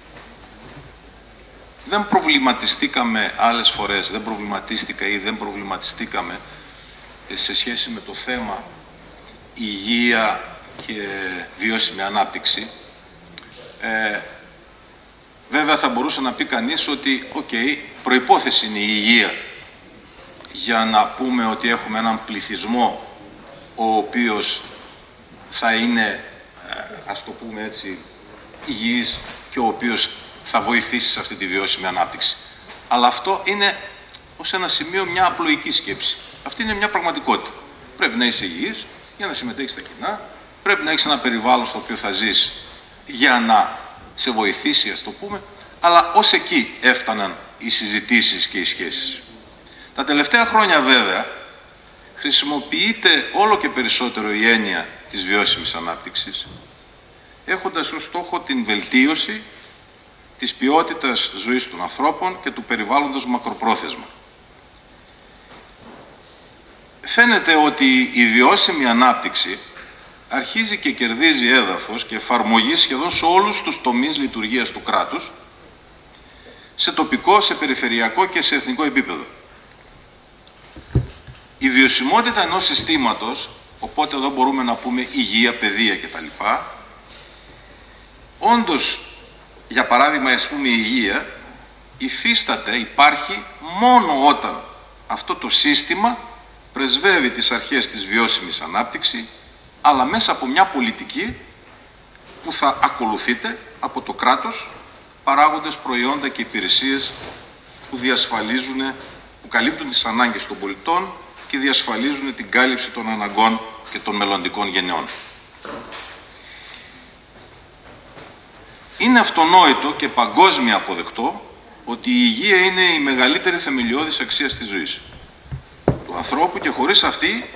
δεν προβληματιστήκαμε άλλες φορές, δεν προβληματίστηκα ή δεν προβληματιστήκαμε σε σχέση με το θέμα υγεία και βιώσιμη ανάπτυξη. Ε, βέβαια θα μπορούσε να πει κανείς ότι, οκ, okay, προϋπόθεση είναι η υγεία για να πούμε ότι έχουμε έναν πληθυσμό ο οποίος θα είναι, ας το πούμε έτσι, υγιής και ο οποίος θα βοηθήσει σε αυτή τη βιώσιμη ανάπτυξη. Αλλά αυτό είναι ως ένα σημείο μια απλοϊκή σκέψη. Αυτή είναι μια πραγματικότητα. Πρέπει να είσαι υγιής για να συμμετέχεις στα κοινά, πρέπει να έχεις ένα περιβάλλον στο οποίο θα ζεις για να σε βοηθήσει, ας το πούμε, αλλά ως εκεί έφταναν οι συζητήσεις και οι σχέσεις. Τα τελευταία χρόνια βέβαια χρησιμοποιείται όλο και περισσότερο η έννοια της βιώσιμης ανάπτυξης, έχοντας ως στόχο την βελτίωση της ποιότητας ζωής των ανθρώπων και του περιβάλλοντος μακροπρόθεσμα. Φαίνεται ότι η βιώσιμη ανάπτυξη αρχίζει και κερδίζει έδαφος και εφαρμογή σχεδόν σε όλους τους τομείς λειτουργίας του κράτους, σε τοπικό, σε περιφερειακό και σε εθνικό επίπεδο. Η βιωσιμότητα ενός συστήματος, οπότε εδώ μπορούμε να πούμε υγεία, παιδεία κτλ. Όντως, για παράδειγμα, ας πούμε, η υγεία υφίσταται, υπάρχει μόνο όταν αυτό το σύστημα πρεσβεύει τις αρχές της βιώσιμης ανάπτυξης, αλλά μέσα από μια πολιτική που θα ακολουθείται από το κράτος, παράγοντες προϊόντα και υπηρεσίες που διασφαλίζουν, που καλύπτουν τις ανάγκες των πολιτών και διασφαλίζουν την κάλυψη των αναγκών και των μελλοντικών γενεών. Είναι αυτονόητο και παγκόσμια αποδεκτό ότι η υγεία είναι η μεγαλύτερη θεμελιώδης αξία της ζωής του ανθρώπου και χωρίς αυτή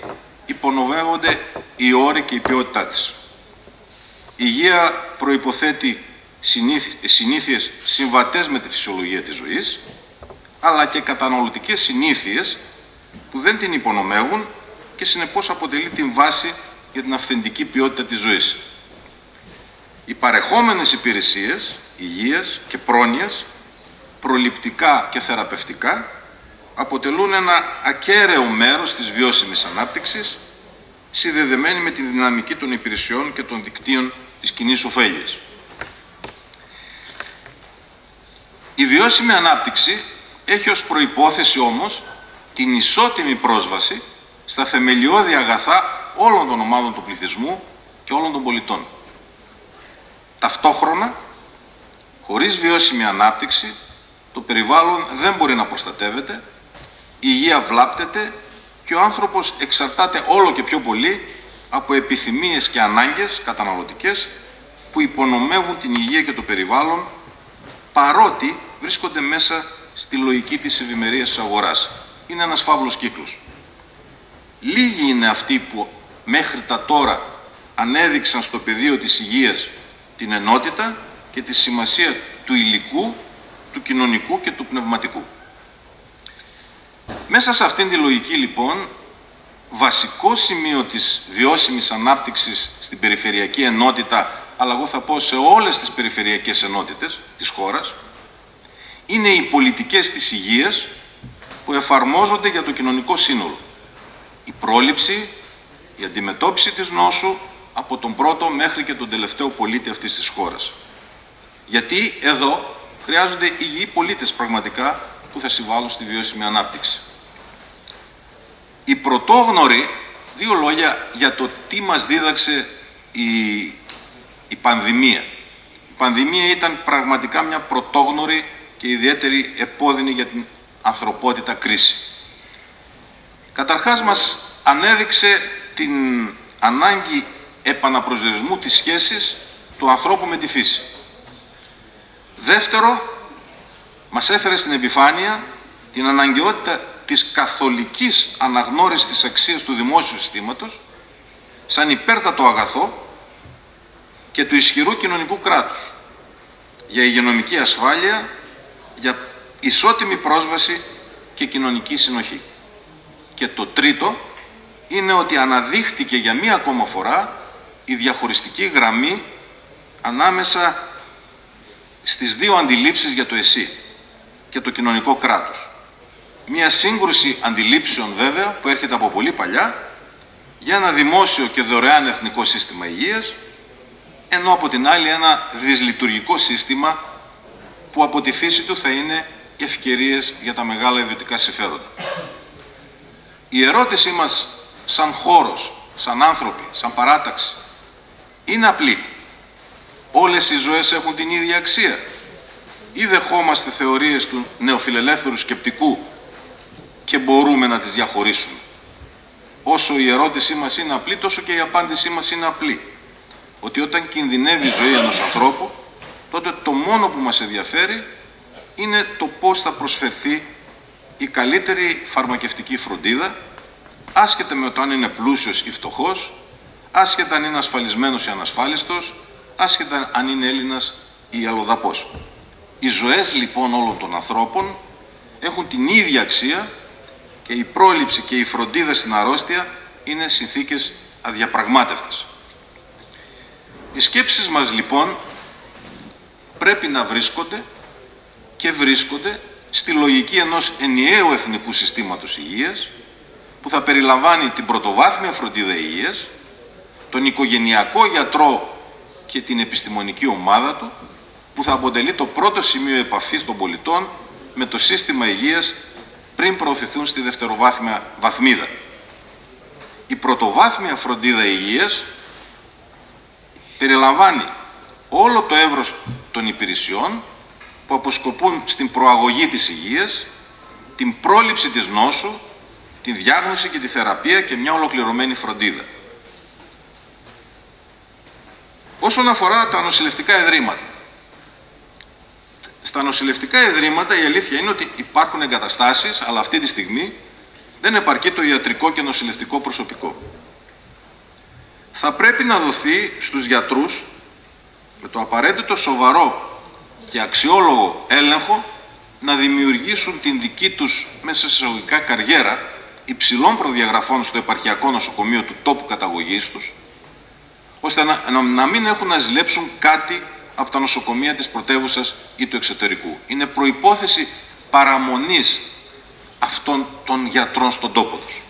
υπονομεύονται οι όροι και η ποιότητά της. Η υγεία προϋποθέτει συνήθειες συμβατές με τη φυσιολογία της ζωής, αλλά και καταναλωτικές συνήθειες που δεν την υπονομεύουν και συνεπώς αποτελεί την βάση για την αυθεντική ποιότητα της ζωής. Οι παρεχόμενες υπηρεσίες υγείας και πρόνοιας, προληπτικά και θεραπευτικά, αποτελούν ένα ακέραιο μέρος της βιώσιμης ανάπτυξης, συνδεδεμένη με τη δυναμική των υπηρεσιών και των δικτύων της κοινής ωφέλειας. Η βιώσιμη ανάπτυξη έχει ως προϋπόθεση όμως την ισότιμη πρόσβαση στα θεμελιώδη αγαθά όλων των ομάδων του πληθυσμού και όλων των πολιτών. Ταυτόχρονα, χωρίς βιώσιμη ανάπτυξη, το περιβάλλον δεν μπορεί να προστατεύεται, η υγεία βλάπτεται και ο άνθρωπος εξαρτάται όλο και πιο πολύ από επιθυμίες και ανάγκες καταναλωτικές που υπονομεύουν την υγεία και το περιβάλλον, παρότι βρίσκονται μέσα στη λογική της ευημερίας της αγοράς. Είναι ένας φαύλος κύκλος. Λίγοι είναι αυτοί που μέχρι τα τώρα ανέδειξαν στο πεδίο της υγείας την ενότητα και τη σημασία του υλικού, του κοινωνικού και του πνευματικού. Μέσα σε αυτήν τη λογική, λοιπόν, βασικό σημείο της βιώσιμης ανάπτυξης στην περιφερειακή ενότητα, αλλά εγώ θα πω σε όλες τις περιφερειακές ενότητες της χώρας, είναι οι πολιτικές της υγείας που εφαρμόζονται για το κοινωνικό σύνολο. Η πρόληψη, η αντιμετώπιση της νόσου από τον πρώτο μέχρι και τον τελευταίο πολίτη αυτής της χώρας. Γιατί εδώ χρειάζονται υγιεί πολίτες πραγματικά που θα συμβάλλουν στη βιώσιμη ανάπτυξη. Η πρωτόγνωρη, δύο λόγια για το τι μας δίδαξε η, η πανδημία. Η πανδημία ήταν πραγματικά μια πρωτόγνωρη και ιδιαίτερη επώδυνη για την ανθρωπότητα κρίση. Καταρχάς μας ανέδειξε την ανάγκη επαναπροσδιορισμού της σχέσης του ανθρώπου με τη φύση. Δεύτερο, μας έφερε στην επιφάνεια την αναγκαιότητα της καθολικής αναγνώρισης της αξίας του δημόσιου συστήματος σαν υπέρτατο αγαθό και του ισχυρού κοινωνικού κράτους για υγειονομική ασφάλεια, για ισότιμη πρόσβαση και κοινωνική συνοχή. Και το τρίτο είναι ότι αναδείχτηκε για μία ακόμα φορά η διαχωριστική γραμμή ανάμεσα στις δύο αντιλήψεις για το εσύ και το κοινωνικό κράτος. Μία σύγκρουση αντιλήψεων βέβαια που έρχεται από πολύ παλιά για ένα δημόσιο και δωρεάν εθνικό σύστημα υγείας, ενώ από την άλλη ένα δυσλειτουργικό σύστημα που από τη φύση του θα είναι ευκαιρίες για τα μεγάλα ιδιωτικά συμφέροντα. Η ερώτησή μας σαν χώρος, σαν άνθρωποι, σαν παράταξη είναι απλή. Όλες οι ζωές έχουν την ίδια αξία ή δεχόμαστε θεωρίες του νεοφιλελεύθερου σκεπτικού και μπορούμε να τις διαχωρίσουμε? Όσο η ερώτησή μας είναι απλή, τόσο και η απάντησή μας είναι απλή. Ότι όταν κινδυνεύει η ζωή ενός ανθρώπου, τότε το μόνο που μας ενδιαφέρει είναι το πώς θα προσφερθεί η καλύτερη φαρμακευτική φροντίδα, άσχετα με το αν είναι πλούσιος ή φτωχός, άσχετα αν είναι ασφαλισμένος ή ανασφάλιστος, άσχετα αν είναι Έλληνας ή αλλοδαπός. Οι ζωές λοιπόν όλων των ανθρώπων έχουν την ίδια αξία και η πρόληψη και η φροντίδα στην αρρώστια είναι συνθήκες αδιαπραγμάτευτες. Οι σκέψεις μας λοιπόν πρέπει να βρίσκονται και βρίσκονται στη λογική ενός ενιαίου εθνικού συστήματος υγείας που θα περιλαμβάνει την πρωτοβάθμια φροντίδα υγείας, τον οικογενειακό γιατρό και την επιστημονική ομάδα του, που θα αποτελεί το πρώτο σημείο επαφής των πολιτών με το σύστημα υγείας πριν προωθηθούν στη δευτεροβάθμια βαθμίδα. Η πρωτοβάθμια φροντίδα υγείας περιλαμβάνει όλο το εύρος των υπηρεσιών που αποσκοπούν στην προαγωγή της υγείας, την πρόληψη της νόσου, την διάγνωση και τη θεραπεία και μια ολοκληρωμένη φροντίδα. Όσον αφορά τα νοσηλευτικά ιδρύματα. Στα νοσηλευτικά ιδρύματα η αλήθεια είναι ότι υπάρχουν εγκαταστάσεις, αλλά αυτή τη στιγμή δεν επαρκεί το ιατρικό και νοσηλευτικό προσωπικό. Θα πρέπει να δοθεί στους γιατρούς με το απαραίτητο σοβαρό και αξιόλογο έλεγχο να δημιουργήσουν την δική τους μέσα σε εισαγωγικά καριέρα υψηλών προδιαγραφών στο επαρχιακό νοσοκομείο του τόπου καταγωγής τους, ώστε να, να, να μην έχουν να ζηλέψουν κάτι από τα νοσοκομεία της πρωτεύουσας ή του εξωτερικού. Είναι προϋπόθεση παραμονής αυτών των γιατρών στον τόπο τους.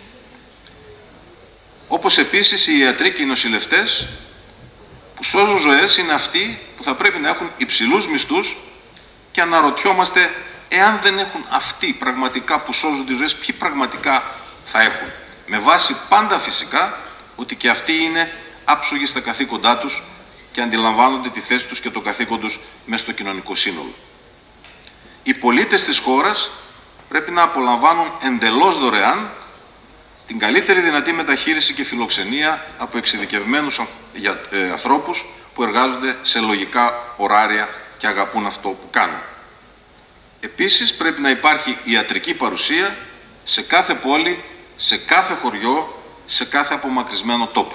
Όπως επίσης οι ιατροί και οι νοσηλευτές που σώζουν ζωές είναι αυτοί που θα πρέπει να έχουν υψηλούς μισθούς και αναρωτιόμαστε εάν δεν έχουν αυτοί πραγματικά που σώζουν τις ζωές, ποιοι πραγματικά θα έχουν. Με βάση πάντα φυσικά ότι και αυτοί είναι άψογοι στα καθήκοντά τους και αντιλαμβάνονται τη θέση τους και το καθήκον τους μέσα στο κοινωνικό σύνολο. Οι πολίτες της χώρας πρέπει να απολαμβάνουν εντελώς δωρεάν την καλύτερη δυνατή μεταχείριση και φιλοξενία από εξειδικευμένους ανθρώπους που εργάζονται σε λογικά ωράρια και αγαπούν αυτό που κάνουν. Επίσης πρέπει να υπάρχει ιατρική παρουσία σε κάθε πόλη, σε κάθε χωριό, σε κάθε απομακρυσμένο τόπο.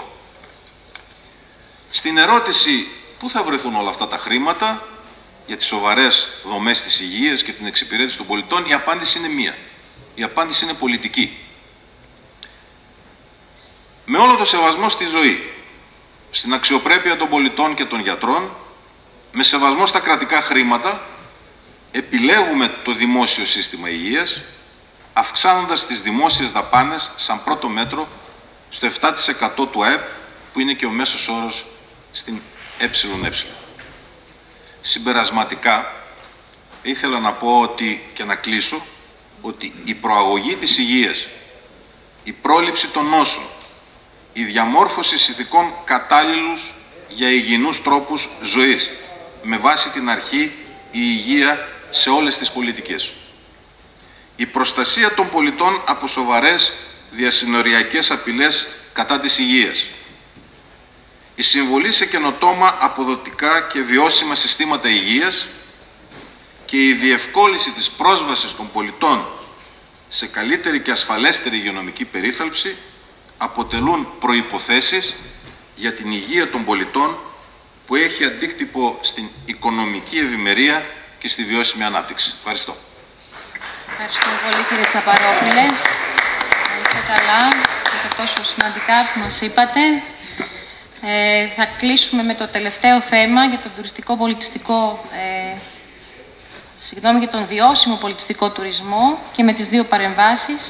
Στην ερώτηση πού θα βρεθούν όλα αυτά τα χρήματα για τις σοβαρές δομές της υγείας και την εξυπηρέτηση των πολιτών, η απάντηση είναι μία. Η απάντηση είναι πολιτική. Με όλο το σεβασμό στη ζωή, στην αξιοπρέπεια των πολιτών και των γιατρών, με σεβασμό στα κρατικά χρήματα, επιλέγουμε το δημόσιο σύστημα υγείας, αυξάνοντας τις δημόσιες δαπάνες σαν πρώτο μέτρο στο επτά τοις εκατό του ΑΕΠ, που είναι και ο μέσος όρος στην ΕΕ. Συμπερασματικά, ήθελα να πω ότι, και να κλείσω, ότι η προαγωγή της υγείας, η πρόληψη των νόσων, η διαμόρφωση συνθηκών κατάλληλους για υγιεινούς τρόπους ζωής, με βάση την αρχή η υγεία σε όλες τις πολιτικές. Η προστασία των πολιτών από σοβαρές διασυνοριακές απειλές κατά της υγείας. Η συμβολή σε καινοτόμα, αποδοτικά και βιώσιμα συστήματα υγείας και η διευκόλυνση της πρόσβασης των πολιτών σε καλύτερη και ασφαλέστερη υγειονομική περίθαλψη αποτελούν προϋποθέσεις για την υγεία των πολιτών που έχει αντίκτυπο στην οικονομική ευημερία και στη βιώσιμη ανάπτυξη. Ευχαριστώ. Ευχαριστώ πολύ, κύριε Τσαπαρόπουλε. Να είστε καλά για το τόσο σημαντικά που μας είπατε. Ε, θα κλείσουμε με το τελευταίο θέμα για τον τουριστικό πολιτιστικό, ε, συγγνώμη, για τον βιώσιμο πολιτιστικό τουρισμό και με τις δύο παρεμβάσεις.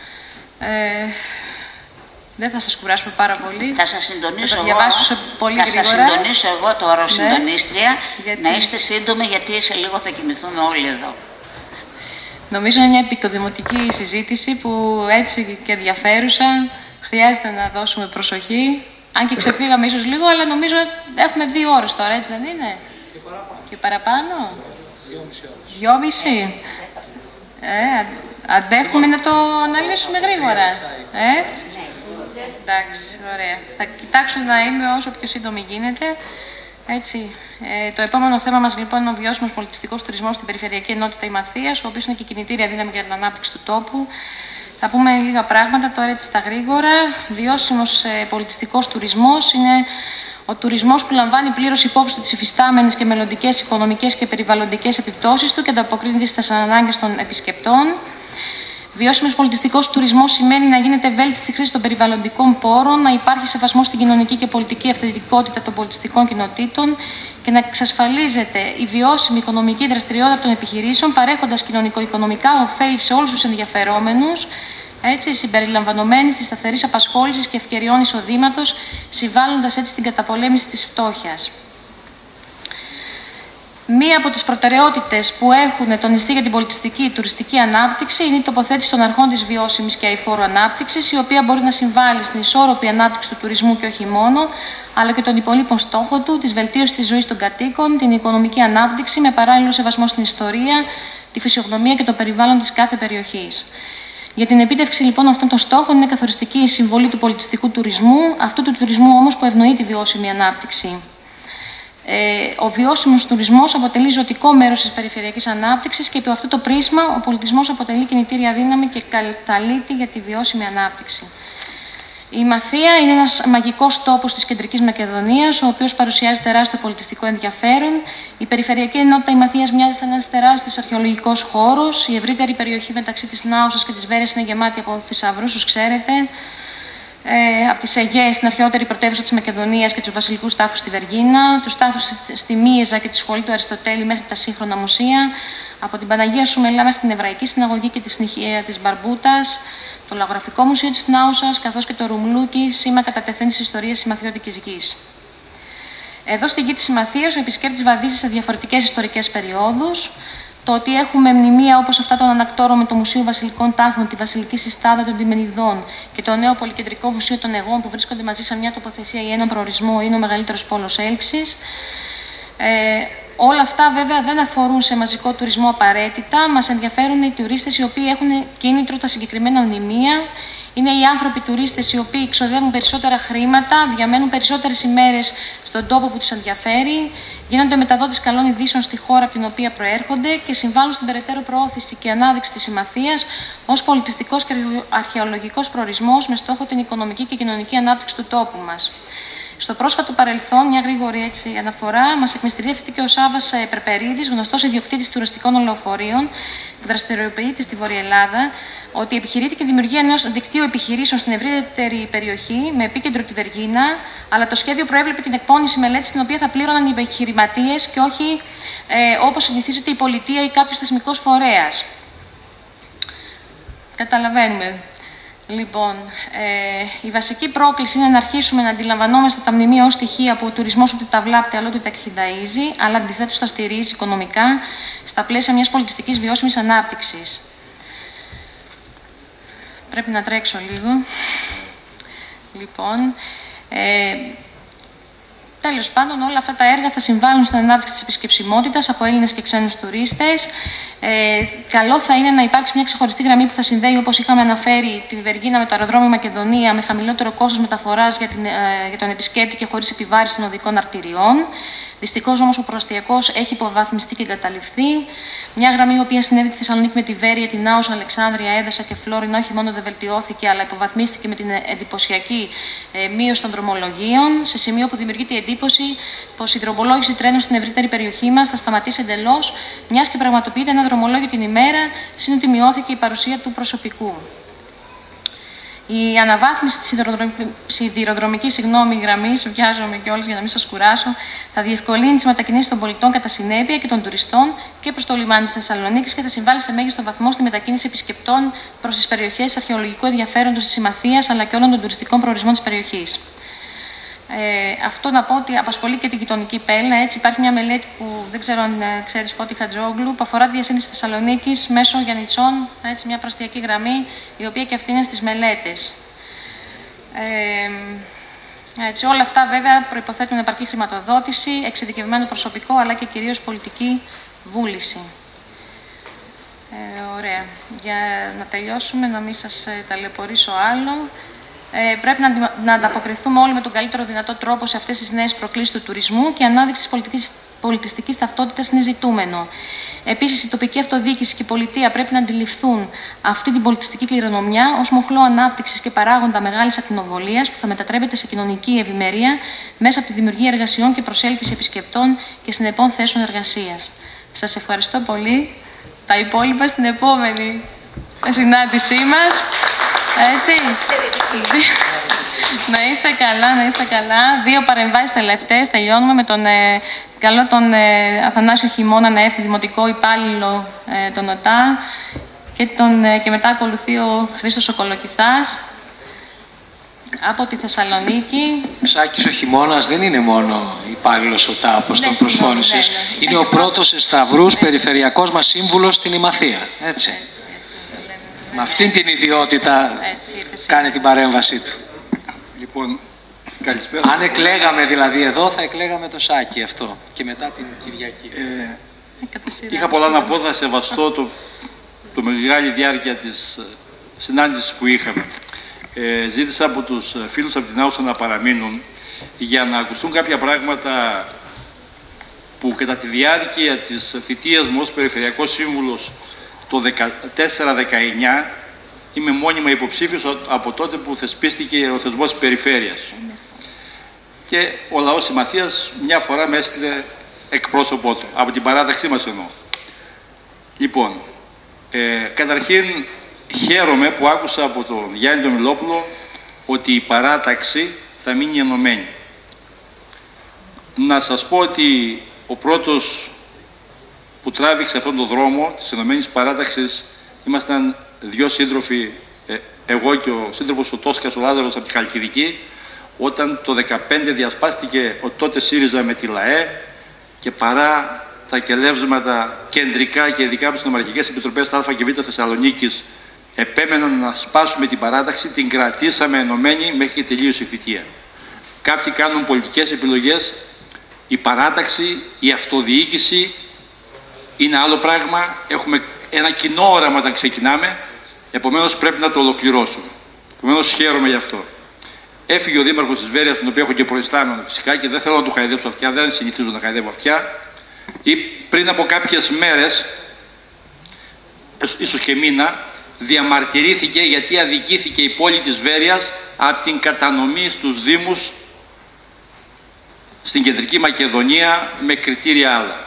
Ε, δεν θα σας κουράσουμε πάρα πολύ. Θα σας συντονίσω, θα εγώ, πολύ θα σας συντονίσω εγώ τώρα ως ναι. συντονίστρια, γιατί... να είστε σύντομοι γιατί σε λίγο θα κοιμηθούμε όλοι εδώ. Νομίζω είναι μια επικοδημοτική συζήτηση που έτσι και ενδιαφέρουσα. Χρειάζεται να δώσουμε προσοχή. Αν και ξεφύγαμε ίσως λίγο, αλλά νομίζω έχουμε δύο ώρες τώρα, έτσι δεν είναι? Και παραπάνω. Και παραπάνω. Δυόμιση. Ε, αντέχουμε να το αναλύσουμε γρήγορα. Ε? Εντάξει, ωραία. Θα κοιτάξω να είμαι όσο πιο σύντομη γίνεται. Έτσι. Ε, το επόμενο θέμα μας λοιπόν είναι ο βιώσιμος πολιτιστικός τουρισμός στην Περιφερειακή Ενότητα Ημαθίας, ο οποίος είναι και κινητήρια δύναμη για την ανάπτυξη του τόπου. Θα πούμε λίγα πράγματα τώρα έτσι στα γρήγορα. Βιώσιμος ε, πολιτιστικός τουρισμός είναι ο τουρισμός που λαμβάνει πλήρως υπόψη του τις υφιστάμενες και μελλοντικές οικονομικές και περιβαλλοντικές επιπτώσεις του και ανταποκρίνεται στις ανάγκες των επισκεπτών. Βιώσιμος πολιτιστικός τουρισμός σημαίνει να γίνεται βέλτιστη χρήση των περιβαλλοντικών πόρων, να υπάρχει σεβασμός στην κοινωνική και πολιτική αυθεντικότητα των πολιτιστικών κοινοτήτων και να εξασφαλίζεται η βιώσιμη οικονομική δραστηριότητα των επιχειρήσεων, παρέχοντας κοινωνικο-οικονομικά ωφέλη σε όλους τους ενδιαφερόμενους, έτσι, συμπεριλαμβανομένης της σταθερής απασχόλησης και ευκαιριών εισοδήματος, συμβάλλοντας έτσι στην καταπολέμηση της φτώχειας. Μία από τις προτεραιότητες που έχουν τονιστεί για την πολιτιστική τουριστική ανάπτυξη είναι η τοποθέτηση των αρχών της βιώσιμης και αειφόρου ανάπτυξης, η οποία μπορεί να συμβάλλει στην ισόρροπη ανάπτυξη του τουρισμού και όχι μόνο, αλλά και των υπολείπων στόχων του, της βελτίωσης της ζωής των κατοίκων, την οικονομική ανάπτυξη με παράλληλο σεβασμό στην ιστορία, τη φυσιογνωμία και το περιβάλλον της κάθε περιοχής. Για την επίτευξη λοιπόν αυτών των στόχων είναι καθοριστική η συμβολή του πολιτιστικού τουρισμού, αυτού του τουρισμού όμως που ευνοεί τη βιώσιμη ανάπτυξη. Ε, ο βιώσιμος τουρισμός αποτελεί ζωτικό μέρος της περιφερειακής ανάπτυξης και υπό αυτό το πρίσμα ο πολιτισμός αποτελεί κινητήρια δύναμη και καταλήτη για τη βιώσιμη ανάπτυξη. Η Μαθία είναι ένας μαγικός τόπος της Κεντρικής Μακεδονίας, ο οποίος παρουσιάζει τεράστιο πολιτιστικό ενδιαφέρον. Η περιφερειακή ενότητα η Μαθίας μοιάζει σαν ένας τεράστιος αρχαιολογικός χώρος. Η ευρύτερη περιοχή μεταξύ της Νάουσας και της Βέρειας είναι γεμάτη από θησαυρούς, όπως ξέρετε. Ε, από τις Αιγαίες, την αρχαιότερη πρωτεύουσα της Μακεδονίας και τους βασιλικούς τάφους στη Βεργίνα, τους τάφους στη Μύεζα και τη σχολή του Αριστοτέλη μέχρι τα σύγχρονα μουσεία, από την Παναγία Σουμελά μέχρι την Εβραϊκή Συναγωγή και τη Συνυχία της Μπαρμπούτας, το Λαογραφικό Μουσείο της Νάουσας, καθώς και το Ρουμλούκι, σήμα κατά τεθέν της ιστορίας συμμαθιώτικης γης. Εδώ στην γη της Συμμαθίας, ο επισκέπτης βαδίζει σε διαφορετικές ιστορικές περιόδους. Το ότι έχουμε μνημεία όπως αυτά των ανακτόρων με το Μουσείο Βασιλικών Τάφων, τη Βασιλική Συστάδα των Τιμενιδών και το νέο Πολυκεντρικό Μουσείο των Αιγών που βρίσκονται μαζί σε μια τοποθεσία ή έναν προορισμό, είναι ο μεγαλύτερος πόλος έλξης. Ε, όλα αυτά βέβαια δεν αφορούν σε μαζικό τουρισμό απαραίτητα. Μας ενδιαφέρουν οι τουρίστες οι οποίοι έχουν κίνητρο τα συγκεκριμένα μνημεία. Είναι οι άνθρωποι τουρίστες οι οποίοι ξοδεύουν περισσότερα χρήματα, διαμένουν περισσότερες ημέρες στον τόπο που τους ενδιαφέρει, γίνονται μεταδότες καλών ειδήσεων στη χώρα από την οποία προέρχονται και συμβάλλουν στην περαιτέρω προώθηση και ανάδειξη της Συμμαθίας ως πολιτιστικός και αρχαιολογικός προορισμός με στόχο την οικονομική και κοινωνική ανάπτυξη του τόπου μας. Στο πρόσφατο παρελθόν, μια γρήγορη έτσι, αναφορά, μας εκμυστηρεύτηκε ο Σάββας Περπερίδης, γνωστός ιδιοκτήτης τουριστικών λεωφορείων που δραστηριοποιείται στη Βόρεια Ελλάδα, ότι επιχειρήθηκε η δημιουργία ενός δικτύου επιχειρήσεων στην ευρύτερη περιοχή με επίκεντρο τη Βεργίνα, αλλά το σχέδιο προέβλεπε την εκπόνηση μελέτης στην οποία θα πλήρωναν οι επιχειρηματίες και όχι ε, όπως συνηθίζεται η πολιτεία ή κάποιος θεσμικός φορέας. Καταλαβαίνουμε. Λοιπόν, ε, η βασική πρόκληση είναι να αρχίσουμε να αντιλαμβανόμαστε τα μνημεία ως στοιχεία που ο τουρισμός ούτε τα βλάπτει, αλλά ούτε τα εκχυνταίζει, αλλά αντιθέτως τα στηρίζει οικονομικά στα πλαίσια μιας πολιτιστικής βιώσιμης ανάπτυξης. Πρέπει να τρέξω λίγο. Λοιπόν, ε, τέλος πάντων, όλα αυτά τα έργα θα συμβάλλουν στην ανάπτυξη της επισκεψιμότητας από Έλληνες και ξένους τουρίστες. Ε, καλό θα είναι να υπάρξει μια ξεχωριστή γραμμή που θα συνδέει, όπως είχαμε αναφέρει, την Βεργίνα με το αεροδρόμιο Μακεδονία με χαμηλότερο κόστος μεταφοράς για, την, ε, για τον επισκέπτη και χωρίς επιβάρηση των οδικών αρτηριών. Δυστυχώς όμως ο προαστιακός έχει υποβαθμιστεί και εγκαταλειφθεί. Μια γραμμή η οποία συνέδει τη Θεσσαλονίκη με τη Βέρεια, την Άουσα, Αλεξάνδρεια, Έδεσα και Φλόρινα όχι μόνο δεν βελτιώθηκε, αλλά υποβαθμίστηκε με την εντυπωσιακή ε, μείωση των δρομολογίων, σε σημείο που δημιουργείται η εντύπωση πως η δρομολόγηση τρένων στην ευρύτερη περιοχή μας θα σταματήσει εντελώς, μιας και πραγματοποιείται ένα δρομολόγιο την ημέρα, σύν ότι μειώθηκε η παρουσία του προσωπικού. Η αναβάθμιση της σιδηροδρομικής συγγνώμη, γραμμής, βιάζομαι κιόλας για να μην σας κουράσω, θα διευκολύνει τις μετακινήσεις των πολιτών κατά συνέπεια και των τουριστών και προς το λιμάνι της Θεσσαλονίκης και θα συμβάλλει σε μέγιστο βαθμό στη μετακίνηση επισκεπτών προς τις περιοχές αρχαιολογικού ενδιαφέροντος της Συμμαθίας αλλά και όλων των τουριστικών προορισμών της περιοχής. Ε, αυτό να πω ότι απασχολεί και την γειτονική Πέλνα. Έτσι, υπάρχει μια μελέτη που δεν ξέρω αν ε, ξέρεις, Φώτη Χατζόγλου, που αφορά τη διασύνδεση της Θεσσαλονίκης μέσω Γιαννιτσών, έτσι, μια προαστιακή γραμμή, η οποία και αυτή είναι στις μελέτες. Ε, έτσι, όλα αυτά βέβαια προϋποθέτουν επαρκή χρηματοδότηση, εξειδικευμένο προσωπικό, αλλά και κυρίως πολιτική βούληση. Ε, ωραία. Για να τελειώσουμε, να μην σας ε, ταλαιπωρήσω άλλο. Ε, πρέπει να, να ανταποκριθούμε όλοι με τον καλύτερο δυνατό τρόπο σε αυτές τις νέες προκλήσεις του τουρισμού και η ανάδειξη της πολιτικής, πολιτιστικής ταυτότητας είναι ζητούμενο. Επίσης, η τοπική αυτοδιοίκηση και η πολιτεία πρέπει να αντιληφθούν αυτή την πολιτιστική κληρονομιά ως μοχλό ανάπτυξης και παράγοντα μεγάλης ακτινοβολίας που θα μετατρέπεται σε κοινωνική ευημερία μέσα από τη δημιουργία εργασιών και προσέλκυση επισκεπτών και συνεπών θέσεων εργασίας. Σας ευχαριστώ πολύ. Τα υπόλοιπα στην επόμενη συνάντησή μας. Έτσι. Να είστε καλά, να είστε καλά. Δύο παρεμβάσεις τελευταίες, τελειώνουμε με τον ε, καλό τον ε, Αθανάσιο Χειμώνα να έρθει δημοτικό υπάλληλο ε, τον ΟΤΑ και, τον, ε, και μετά ακολουθεί ο Χρήστος ο Κολοκυθάς από τη Θεσσαλονίκη. Σάκης ο Χειμώνας δεν είναι μόνο υπάλληλος ΟΤΑ, όπως τον προσφώνησες. Ναι, ναι. Είναι ο πρώτος Σταυρούς ναι. περιφερειακός μας σύμβουλος στην Ημαθία. Έτσι. Έτσι. Με αυτήν την ιδιότητα έτσι, κάνει την παρέμβασή του. Λοιπόν, καλησπέρα. Αν εκλέγαμε δηλαδή εδώ, θα εκλέγαμε το Σάκη αυτό και μετά την Κυριακή. Ε, είχα πολλά να πω, θα σεβαστώ το, το μεγάλη διάρκεια της συνάντησης που είχαμε. Ε, ζήτησα από τους φίλους από την Άουσα να παραμείνουν για να ακουστούν κάποια πράγματα που κατά τη διάρκεια της θητείας μου ως Περιφερειακός Σύμβουλος το δεκατέσσερα δεκαεννιά είμαι μόνιμα υποψήφιος από τότε που θεσπίστηκε ο θεσμός της περιφέρειας. Και ο λαός Συμμαθίας μια φορά με έστειλε εκπρόσωπό του, από την παράταξή μας εννοώ. Λοιπόν, ε, καταρχήν χαίρομαι που άκουσα από τον Γιάννη τον Μιλόπουλο ότι η παράταξη θα μείνει ενωμένη. Να σας πω ότι ο πρώτος που τράβηξε αυτόν τον δρόμο της Ενωμένης Παράταξης ήμασταν δυο σύντροφοι, ε, εγώ και ο σύντροφος ο Τόσκας ο Λάζαρος από τη Χαλκιδική, όταν το δύο χιλιάδες δεκαπέντε διασπάστηκε ο τότε ΣΥΡΙΖΑ με τη ΛΑΕ και παρά τα κελεύσματα κεντρικά και ειδικά από τις νομαρχικές επιτροπές Α και Β Θεσσαλονίκης επέμεναν να σπάσουμε την παράταξη, την κρατήσαμε ενωμένη μέχρι και τελείωσε η θητεία. Κάποιοι κάνουν πολιτικές επιλογές, η παράταξη, η αυτοδιοίκηση είναι άλλο πράγμα, έχουμε ένα κοινό όραμα όταν ξεκινάμε, επομένως πρέπει να το ολοκληρώσουμε. Επομένως χαίρομαι γι' αυτό. Έφυγε ο Δήμαρχος της Βέρειας, τον οποίο έχω και προϊστάμενο φυσικά και δεν θέλω να του χαϊδέψω αυτιά, δεν συνηθίζω να χαϊδεύω αυτιά. Ή πριν από κάποιες μέρες, ίσως και μήνα, διαμαρτυρήθηκε γιατί αδικήθηκε η πόλη της Βέρειας από την κατανομή στους Δήμους στην Κεντρική Μακεδονία με κριτήρια άλλα.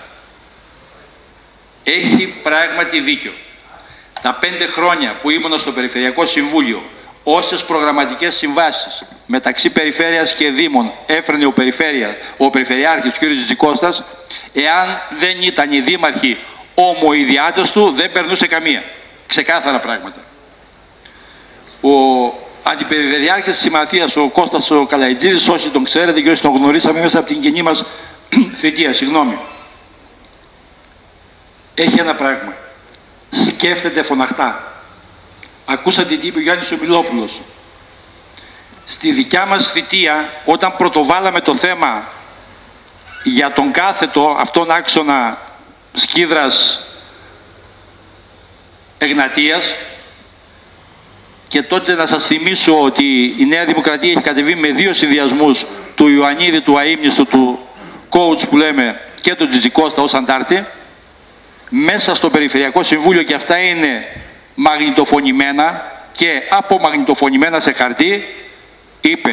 Έχει πράγματι δίκιο. Τα πέντε χρόνια που ήμουν στο Περιφερειακό Συμβούλιο, όσες προγραμματικές συμβάσεις μεταξύ Περιφέρειας και Δήμων έφερνε ο, Περιφέρεια, ο Περιφερειάρχης κ. Τζιτζικώστας, εάν δεν ήταν οι δήμαρχοι ομοειδιάτες του, δεν περνούσε καμία. Ξεκάθαρα πράγματα. Ο Αντιπεριφερειάρχης της Συμμαθίας, ο Κώστας ο Καλαϊτζίδης, όσοι τον ξέρετε και όσοι τον γνωρίσαμε μέσα από την κοινή μας θητεία, συγγνώμη, έχει ένα πράγμα. Σκέφτεται φωναχτά. Ακούσατε τι είπε ο Γιάννης ο Μιλόπουλος. Στη δικιά μας θητεία, όταν πρωτοβάλαμε το θέμα για τον κάθετο αυτόν άξονα Σκίδρας Εγνατίας, και τότε να σας θυμίσω ότι η Νέα Δημοκρατία έχει κατεβεί με δύο συνδυασμούς, του Ιωαννίδη, του αείμνηστου, του coach που λέμε, και τον Τζιτζικώστα ως αντάρτη, μέσα στο Περιφερειακό Συμβούλιο, και αυτά είναι μαγνητοφωνημένα και απομαγνητοφωνημένα σε χαρτί, είπε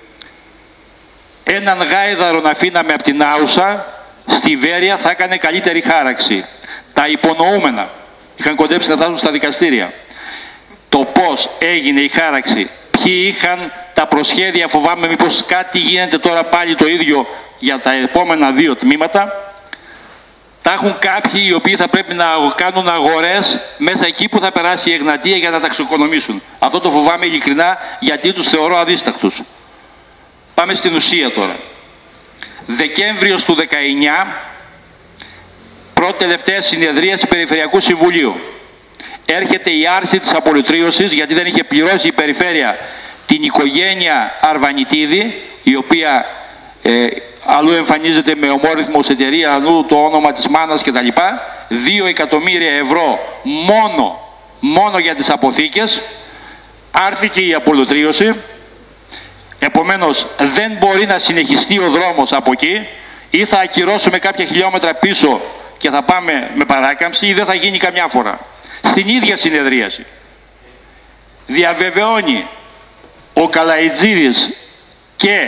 έναν γάιδαρο να αφήναμε από την Άουσα, στη Βέρεια θα έκανε καλύτερη χάραξη. Τα υπονοούμενα είχαν κοντέψει να φτάσουν στα δικαστήρια. Το πώς έγινε η χάραξη, ποιοι είχαν τα προσχέδια, φοβάμαι μήπως κάτι γίνεται τώρα πάλι το ίδιο για τα επόμενα δύο τμήματα. Τα έχουν κάποιοι οι οποίοι θα πρέπει να κάνουν αγορές μέσα εκεί που θα περάσει η Εγνατία για να τα ξεκονομήσουν. Αυτό το φοβάμαι ειλικρινά, γιατί τους θεωρώ αδίστακτους. Πάμε στην ουσία τώρα. Δεκέμβριος του δεκαεννιά, πρώτη τελευταία συνεδρίαση Περιφερειακού Συμβουλίου. Έρχεται η άρση της απολυτρίωσης, γιατί δεν είχε πληρώσει η Περιφέρεια την οικογένεια Αρβανιτίδη, η οποία ε, αλλού εμφανίζεται με ομόρυθμο ως εταιρεία, αλλού το όνομα της μάνας κτλ. Δύο εκατομμύρια ευρώ μόνο, μόνο για τις αποθήκες. Άρθηκε η απολυτρίωση. Επομένως δεν μπορεί να συνεχιστεί ο δρόμος από εκεί, ή θα ακυρώσουμε κάποια χιλιόμετρα πίσω και θα πάμε με παράκαμψη, ή δεν θα γίνει καμιά φορά. Στην ίδια συνεδρίαση διαβεβαιώνει ο Καλαϊτζίδης και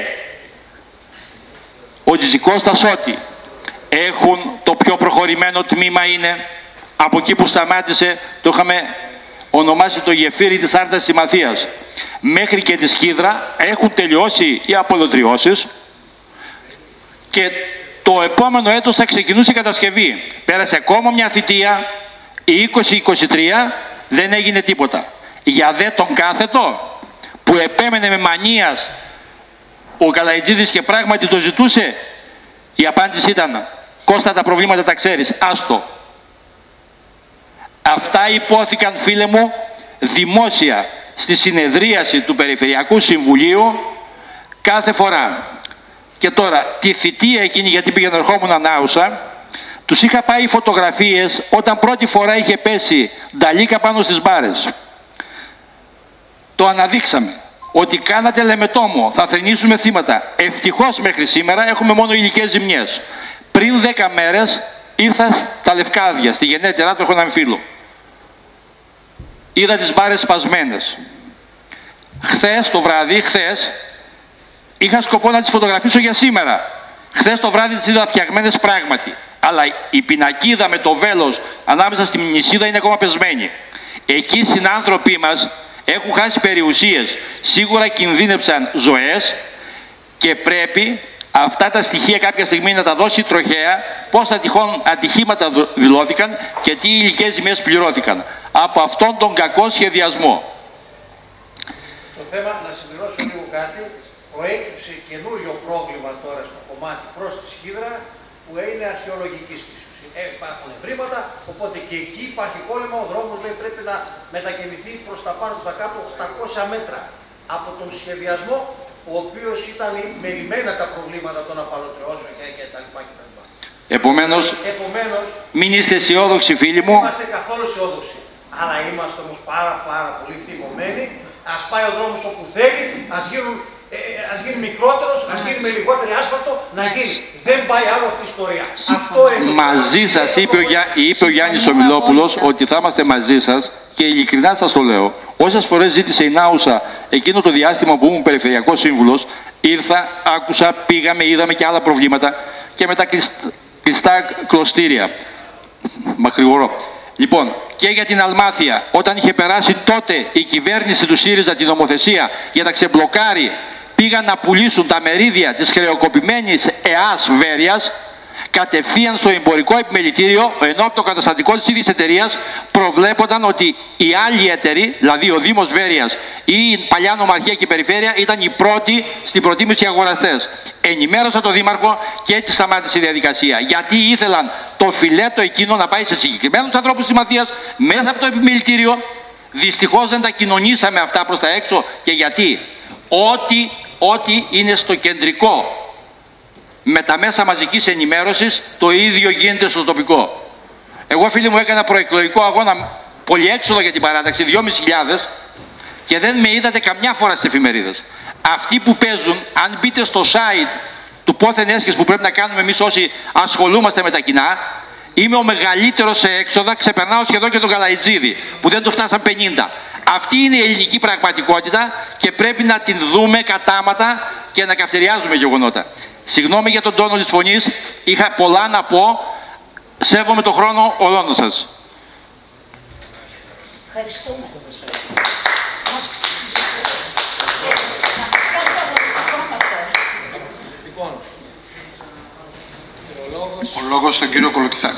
ο Τζιτζικώστας ότι έχουν το πιο προχωρημένο τμήμα, είναι από εκεί που σταμάτησε, το είχαμε ονομάσει το γεφύρι της Άρτας Συμμαθίας, μέχρι και τη Σκίδρα έχουν τελειώσει οι απολυτριώσεις και το επόμενο έτος θα ξεκινούσε η κατασκευή. Πέρασε ακόμα μια θητεία, η είκοσι είκοσι τρία, δεν έγινε τίποτα. Για δε τον κάθετο που επέμενε με μανίας ο Καλαϊτζίδης και πράγματι το ζητούσε, η απάντηση ήταν: Κώστα, τα προβλήματα τα ξέρεις, άστο. Αυτά υπόθηκαν, φίλε μου, δημόσια στη συνεδρίαση του Περιφερειακού Συμβουλίου κάθε φορά. Και τώρα, τη θητεία εκείνη, γιατί πήγαινε ερχόμουν ανάουσα, τους είχα πάει φωτογραφίες όταν πρώτη φορά είχε πέσει νταλίκα πάνω στις μπάρες. Το αναδείξαμε. Ότι κάνατε λεμετόμο, θα θρηνήσουμε θύματα. Ευτυχώς μέχρι σήμερα έχουμε μόνο υλικές ζημιές. Πριν δέκα μέρες ήρθα στα Λευκάδια, στη γενέτειρά του έχω έναν φίλο. είδα τις μπάρες σπασμένες. Χθες το βράδυ, χθες, είχα σκοπό να τις φωτογραφίσω για σήμερα. Χθες το βράδυ τις είδα φτιαγμένες πράγματι. Αλλά η πινακίδα με το βέλος ανάμεσα στη νησίδα είναι ακόμα πεσμένη. Εκεί οι συνάνθρωποι μας έχουν χάσει περιουσίες. Σίγουρα κινδύνεψαν ζωές και πρέπει αυτά τα στοιχεία κάποια στιγμή να τα δώσει τροχέα πόσα τυχόν ατυχήματα δηλώθηκαν και τι υλικές ζημίες πληρώθηκαν από αυτόν τον κακό σχεδιασμό. Το θέμα, να συμπληρώσω λίγο κάτι, προέκυψε καινούριο πρόβλημα τώρα στο κομμάτι προς τη Σχίδρα που είναι αρχαιολογικής φύσης. Ε, υπάρχουν ευρήματα, οπότε και εκεί υπάρχει κόλλημα, ο δρόμος λέει, πρέπει να μετακινηθεί προς τα πάνω του τα κάτω οκτακόσια μέτρα από τον σχεδιασμό, ο οποίος ήταν μελημένα τα προβλήματα των απαλωτριώσεων και, και τα λοιπά και τα λοιπά. Επομένως, Επομένως, μην είστε αισιόδοξοι φίλοι μου. Δεν είμαστε καθόλου αισιόδοξοι, αλλά είμαστε όμως πάρα πάρα πολύ θυμωμένοι. Ας πάει ο δρόμος όπου θέλει, ας γίνουν Ε, ας γίνει μικρότερος, ας γίνει με λιγότερη άσφαλτο, να γίνει. Δεν πάει άλλο αυτή η ιστορία. Αυτό είναι. Μαζί σας είπε ο, Γιά, είπε ο Γιάννης Ομιλόπουλος ότι θα είμαστε μαζί σας και ειλικρινά σας το λέω. Όσες φορές ζήτησε η Νάουσα εκείνο το διάστημα που ήμουν περιφερειακός σύμβουλος, ήρθα, άκουσα, πήγαμε, είδαμε και άλλα προβλήματα και με τα κλειστά κλωστήρια. Μακρηγορώ. Λοιπόν, και για την Αλμάθεια, όταν είχε περάσει τότε η κυβέρνηση του ΣΥΡΙΖΑ την νομοθεσία για να ξεμπλοκάρει, πήγαν να πουλήσουν τα μερίδια της χρεοκοπημένης ΕΑΣ Βέρειας κατευθείαν στο εμπορικό επιμελητήριο, ενώ από το καταστατικό της ίδιας εταιρείας προβλέπονταν ότι η άλλη εταιρεία, δηλαδή ο Δήμος Βέρειας ή η παλιά νομαρχία και η περιφέρεια, ήταν οι πρώτοι στην προτίμηση αγοραστές. Ενημέρωσα τον Δήμαρχο και έτσι σταμάτησε η διαδικασία. Γιατί ήθελαν το φιλέτο εκείνο να πάει σε συγκεκριμένους ανθρώπους της Μαθίας μέσα από το επιμελητήριο. Δυστυχώς δεν τα κοινωνήσαμε αυτά προς τα έξω. Και γιατί? Ό,τι, ό,τι είναι στο κεντρικό με τα μέσα μαζικής ενημέρωσης, το ίδιο γίνεται στο τοπικό. Εγώ, φίλοι μου, έκανα προεκλογικό αγώνα πολυέξοδο για την παράταξη, δυόμισι χιλιάδες, και δεν με είδατε καμιά φορά στις εφημερίδες. Αυτοί που παίζουν, αν μπείτε στο site του πόθεν έσχες που πρέπει να κάνουμε εμείς όσοι ασχολούμαστε με τα κοινά, είμαι ο μεγαλύτερος σε έξοδα, ξεπερνάω σχεδόν και τον Καλαϊτζίδη, που δεν του φτάσαν πενήντα. Αυτή είναι η ελληνική πραγματικότητα και πρέπει να την δούμε κατάματα και να καυτεριάζουμε γεγονότα. Συγγνώμη για τον τόνο της φωνής, είχα πολλά να πω, σέβομαι τον χρόνο όλων σας. Ευχαριστούμε. Ο λόγος στον κύριο Κολοκυθά.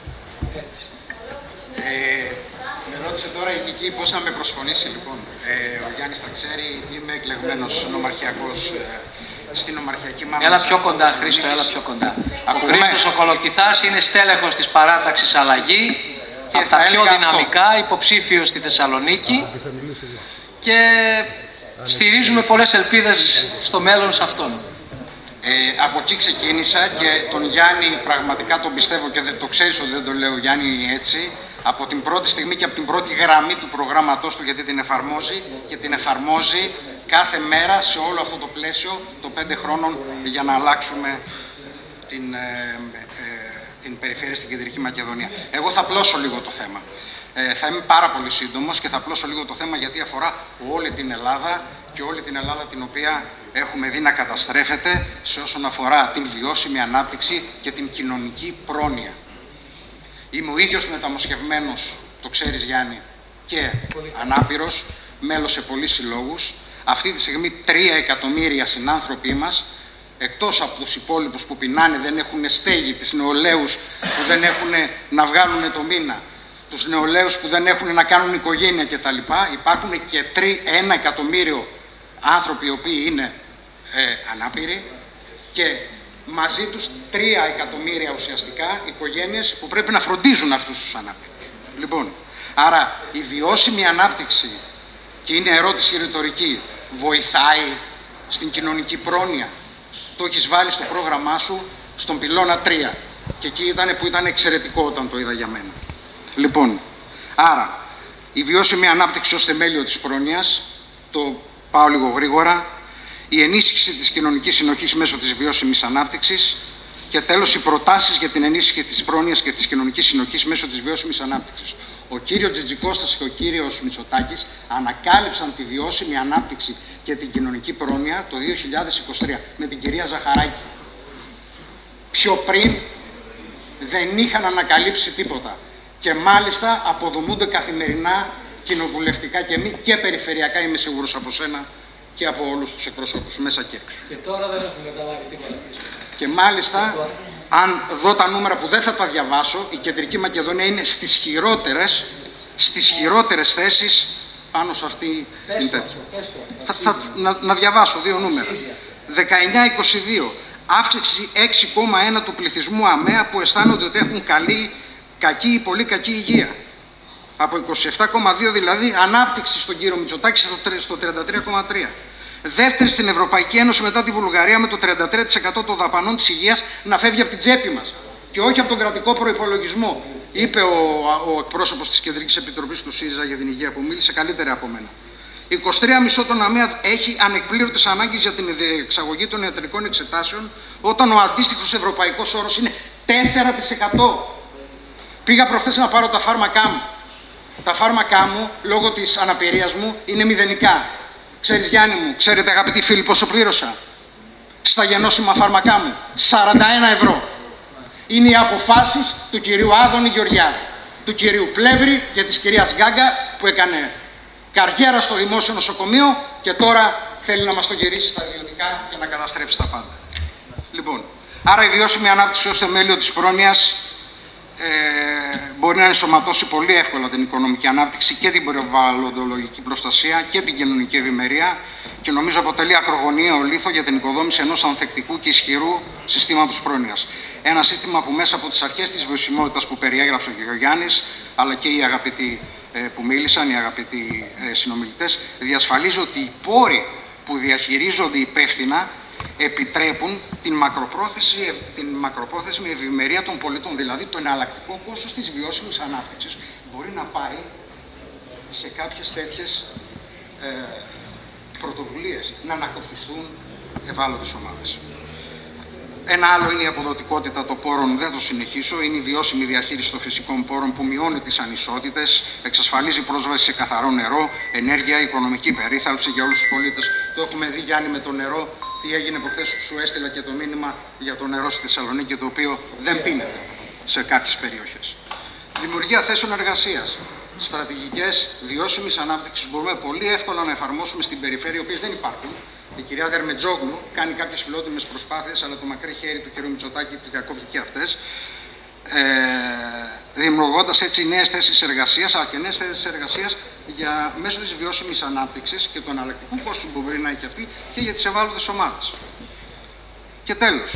Ε, με ρώτησε τώρα η Κική πώς να με προσφωνήσει, λοιπόν. Ε, ο Γιάννης τα ξέρει, είμαι εκλεγμένος νομαρχιακός ε, στην νομαρχιακή μάμα. Έλα πιο κοντά, Χρήστο, έλα πιο κοντά. Ο Χρήστος ο Κολοκυθάς είναι στέλεχος της παράταξης Αλλαγή, και από τα πιο δυναμικά, αυτό. Υποψήφιος στη Θεσσαλονίκη, και στηρίζουμε πολλές ελπίδες στο μέλλον σε αυτόν. Ε, από εκεί ξεκίνησα και τον Γιάννη πραγματικά τον πιστεύω και δεν, το ξέρεις ότι δεν το λέω Γιάννη έτσι, από την πρώτη στιγμή και από την πρώτη γραμμή του προγράμματός του, γιατί την εφαρμόζει και την εφαρμόζει κάθε μέρα σε όλο αυτό το πλαίσιο των πέντε χρόνων για να αλλάξουμε την, ε, ε, την περιφέρεια στην Κεντρική Μακεδονία. Εγώ θα πλώσω λίγο το θέμα. Ε, θα είμαι πάρα πολύ σύντομος και θα πλώσω λίγο το θέμα γιατί αφορά όλη την Ελλάδα και όλη την Ελλάδα την οποία έχουμε δει να καταστρέφεται σε όσον αφορά την βιώσιμη ανάπτυξη και την κοινωνική πρόνοια. Είμαι ο ίδιος μεταμοσχευμένος, το ξέρεις Γιάννη, και ανάπηρος, μέλος σε πολλούς συλλόγους. Αυτή τη στιγμή τρία εκατομμύρια συνάνθρωποι μας, εκτός από τους υπόλοιπους που πεινάνε, δεν έχουν στέγη, τις νεολαίους που δεν έχουν να βγάλουν το μήνα, τους νεολαίους που δεν έχουν να κάνουν οικογένεια κτλ. Υπάρχουν και τρι, ένα εκατομμύριο άνθρωποι οι οποίοι είναι ε, ανάπηροι και μαζί τους τρία εκατομμύρια ουσιαστικά οικογένειες που πρέπει να φροντίζουν αυτούς τους ανάπηρους. Λοιπόν, άρα η βιώσιμη ανάπτυξη, και είναι ερώτηση ρητορική, βοηθάει στην κοινωνική πρόνοια? Το έχεις βάλει στο πρόγραμμά σου στον πυλώνα τρία και εκεί ήταν που ήταν εξαιρετικό όταν το είδα για μένα. Λοιπόν, άρα η βιώσιμη ανάπτυξη ως θεμέλιο της πρόνοιας, το πάω λίγο γρήγορα, η ενίσχυση της κοινωνικής συνοχής μέσω της βιώσιμης ανάπτυξης και τέλος οι προτάσεις για την ενίσχυση της πρόνοιας και της κοινωνικής συνοχής μέσω της βιώσιμης ανάπτυξης. Ο κύριος Τζιτζικώστας και ο κύριος Μητσοτάκης ανακάλυψαν τη βιώσιμη ανάπτυξη και την κοινωνική πρόνοια το δύο χιλιάδες είκοσι τρία με την κυρία Ζαχαράκη. Πιο πριν δεν είχαν ανακαλύψει τίποτα. Και μάλιστα αποδομούνται καθημερινά κοινοβουλευτικά και μη και περιφερειακά, είμαι σίγουρος από σένα και από όλους τους εκπροσώπους μέσα και έξω. Και τώρα δεν έχουν καταλάβει τίποτα. Και μάλιστα, αν δω τα νούμερα που δεν θα τα διαβάσω, η Κεντρική Μακεδονία είναι στις χειρότερες, στις χειρότερες θέσεις πάνω σε αυτή την τέτοια. Θα, θα, να, να διαβάσω δύο νούμερα. δεκαεννιά είκοσι δύο. Αύξηση έξι κόμμα ένα του πληθυσμού ΑΜΕΑ που αισθάνονται ότι έχουν καλή, κακή ή πολύ κακή υγεία. Από είκοσι επτά κόμμα δύο δηλαδή ανάπτυξη στον κύριο Μητσοτάκη στο τριάντα τρία κόμμα τρία. Δεύτερη στην Ευρωπαϊκή Ένωση μετά τη Βουλγαρία με το τριάντα τρία τοις εκατό των δαπανών της υγείας να φεύγει από την τσέπη μας και όχι από τον κρατικό προϋπολογισμό. Είπε ο, ο εκπρόσωπος της Κεντρικής Επιτροπής του ΣΥΡΙΖΑ για την υγεία που μίλησε καλύτερα από μένα. είκοσι τρία κόμμα πέντε των ΑΜΕΑ έχει ανεκπλήρωτες ανάγκες για την εξαγωγή των ιατρικών εξετάσεων, όταν ο αντίστοιχος ευρωπαϊκός όρος είναι τέσσερα τοις εκατό. Πήγα προχθές να πάρω τα φάρμακά μου. Τα φάρμακά μου, λόγω της αναπηρίας μου, είναι μηδενικά. Ξέρεις, Γιάννη μου, ξέρετε αγαπητοί φίλοι πόσο πλήρωσα στα γενώσιμα φάρμακά μου? σαράντα ένα ευρώ. Είναι οι αποφάσεις του κυρίου Άδωνη Γεωργιάδη, του κυρίου Πλεύρη και της κυρίας Γκάγκα που έκανε καριέρα στο δημόσιο νοσοκομείο και τώρα θέλει να μας το γυρίσει στα ιδιωτικά και να καταστρέψει τα πάντα. Λοιπόν, άρα η βιώσιμη ανάπτυξη ως θεμέλιο της πρόνοιας ε, μπορεί να ενσωματώσει πολύ εύκολα την οικονομική ανάπτυξη και την περιβαλλοντολογική προστασία και την κοινωνική ευημερία και νομίζω αποτελεί ακρογωνιαίο λίθο για την οικοδόμηση ενός ανθεκτικού και ισχυρού συστήματος πρόνοιας. Ένα σύστημα που μέσα από τις αρχές της βιωσιμότητας που περιέγραψε και ο Γιάννης, αλλά και οι αγαπητοί ε, που μίλησαν, οι αγαπητοί ε, συνομιλητές, διασφαλίζει ότι οι πόροι που διαχειρίζονται υπεύθυνα επιτρέπουν την, την μακροπρόθεσμη ευημερία των πολιτών. Δηλαδή, το εναλλακτικό κόστος της βιώσιμης ανάπτυξης μπορεί να πάει σε κάποιες τέτοιες ε, πρωτοβουλίες, να ανακοφιστούν ευάλωτες ομάδες. Ένα άλλο είναι η αποδοτικότητα των πόρων, δεν το συνεχίσω. Είναι η βιώσιμη διαχείριση των φυσικών πόρων που μειώνει τις ανισότητες, εξασφαλίζει πρόσβαση σε καθαρό νερό, ενέργεια, οικονομική περίθαλψη για όλους τους πολίτες. Το έχουμε δει, Γιάννη, με το νερό. Τι έγινε προχθές, σου έστειλα και το μήνυμα για το νερό στη Θεσσαλονίκη, το οποίο δεν πίνεται σε κάποιες περιοχές. Δημιουργία θέσεων εργασίας. Στρατηγικές βιώσιμης ανάπτυξης μπορούμε πολύ εύκολα να εφαρμόσουμε στην περιφέρεια, οι οποίες δεν υπάρχουν. Η κυρία Δερμετζόγλου κάνει κάποιες φιλότιμες προσπάθειες, αλλά το μακρύ χέρι του κ. Μητσοτάκη τις διακόπτει και αυτές, ε, δημιουργώντας έτσι νέες θέσεις εργασίας, αλλά και νέες θέσεις εργασίας για, μέσω της βιώσιμης ανάπτυξης και του εναλλακτικού κόστου που μπορεί να έχει αυτή και για τις ευάλωτες ομάδες. Και τέλος,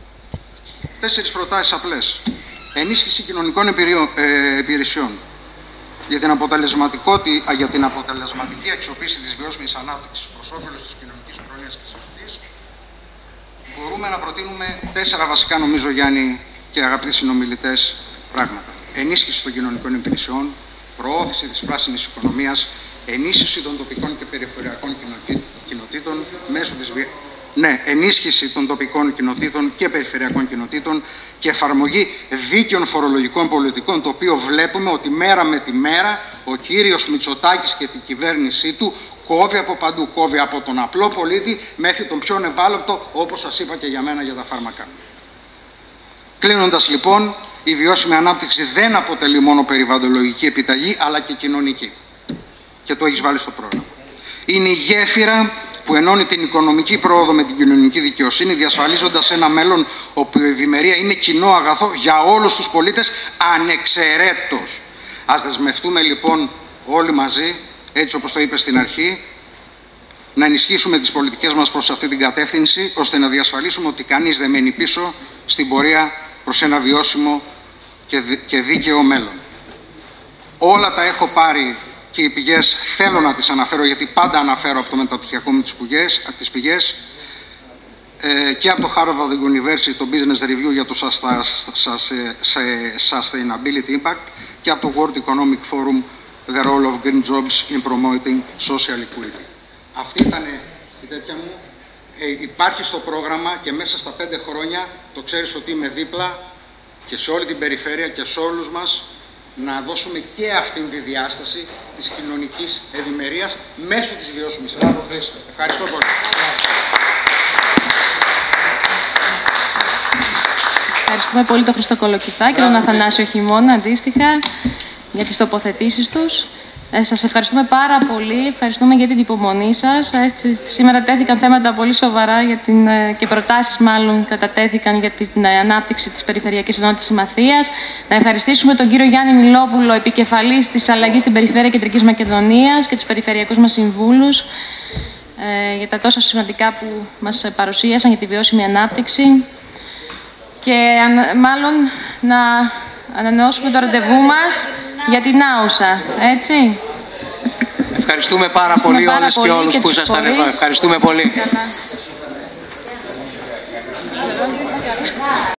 τέσσερις προτάσεις απλές. Ενίσχυση κοινωνικών ε, υπηρεσιών. Για την, για την αποτελεσματική αξιοποίηση της βιώσιμης ανάπτυξης προς όφελος της κοινωνικής πρόνοιας και συνοχής, μπορούμε να προτείνουμε τέσσερα βασικά, νομίζω, Γιάννη και αγαπητοί συνομιλητές, πράγματα. Ενίσχυση των κοινωνικών υπηρεσιών, προώθηση της πράσινης οικονομίας, ενίσχυση των τοπικών και περιφερειακών κοινοτήτων μέσω της βία... Ναι, ενίσχυση των τοπικών κοινοτήτων και περιφερειακών κοινοτήτων και εφαρμογή δίκαιων φορολογικών πολιτικών, το οποίο βλέπουμε ότι μέρα με τη μέρα ο κύριος Μητσοτάκης και την κυβέρνησή του κόβει από παντού. Κόβει από τον απλό πολίτη μέχρι τον πιο ευάλωτο, όπως σας είπα και για μένα για τα φάρμακα. Κλείνοντας λοιπόν, η βιώσιμη ανάπτυξη δεν αποτελεί μόνο περιβαλλοντολογική επιταγή, αλλά και κοινωνική. Και το έχεις βάλει στο πρόγραμμα. Είναι η γέφυρα που ενώνει την οικονομική πρόοδο με την κοινωνική δικαιοσύνη, διασφαλίζοντας ένα μέλλον όπου η ευημερία είναι κοινό αγαθό για όλους τους πολίτες ανεξαιρέτως. Ας δεσμευτούμε λοιπόν όλοι μαζί, έτσι όπως το είπε στην αρχή, να ενισχύσουμε τις πολιτικές μας προς αυτή την κατεύθυνση, ώστε να διασφαλίσουμε ότι κανείς δεν μένει πίσω στην πορεία προς ένα βιώσιμο και δίκαιο μέλλον. Όλα τα έχω πάρει και οι πηγές θέλω να τις αναφέρω, γιατί πάντα αναφέρω από το μεταπτυχιακό μου τις πηγές, τις πηγές ε, και από το Harvard University το Business Review για το Sustainability Impact και από το World Economic Forum The Role of Green Jobs in Promoting Social Equity. Αυτή ήταν η τέτοια μου. Ε, υπάρχει στο πρόγραμμα και μέσα στα πέντε χρόνια το ξέρεις ότι είμαι δίπλα και σε όλη την περιφέρεια και σε όλους μας να δώσουμε και αυτήν τη διάσταση της κοινωνικής ευημερίας μέσω της βιώσιμης ανάπτυξης. Ευχαριστώ πολύ. Ευχαριστούμε πολύ τον Χρήστο Κολοκυθά και τον Αθανάσιο Χειμώνα αντίστοιχα για τις τοποθετήσεις τους. Ε, σας ευχαριστούμε πάρα πολύ, ευχαριστούμε για την υπομονή σας. Ε, σήμερα τέθηκαν θέματα πολύ σοβαρά για την, ε, και προτάσεις μάλλον κατατέθηκαν για την ε, ανάπτυξη της Περιφερειακής Ενότητας Συμμαθίας. Να ευχαριστήσουμε τον κύριο Γιάννη Μιλόπουλο, επικεφαλής της Αλλαγής στην Περιφέρεια Κεντρικής Μακεδονίας και τους περιφερειακούς μας συμβούλους ε, για τα τόσα σημαντικά που μας παρουσίασαν για τη βιώσιμη ανάπτυξη. Και αν, μάλλον να ανανεώσουμε το ραντεβού μας για την Άουσα, έτσι. Ευχαριστούμε πάρα πολύ όλες και όλους που ήσασταν εδώ. Ευχαριστούμε πολύ.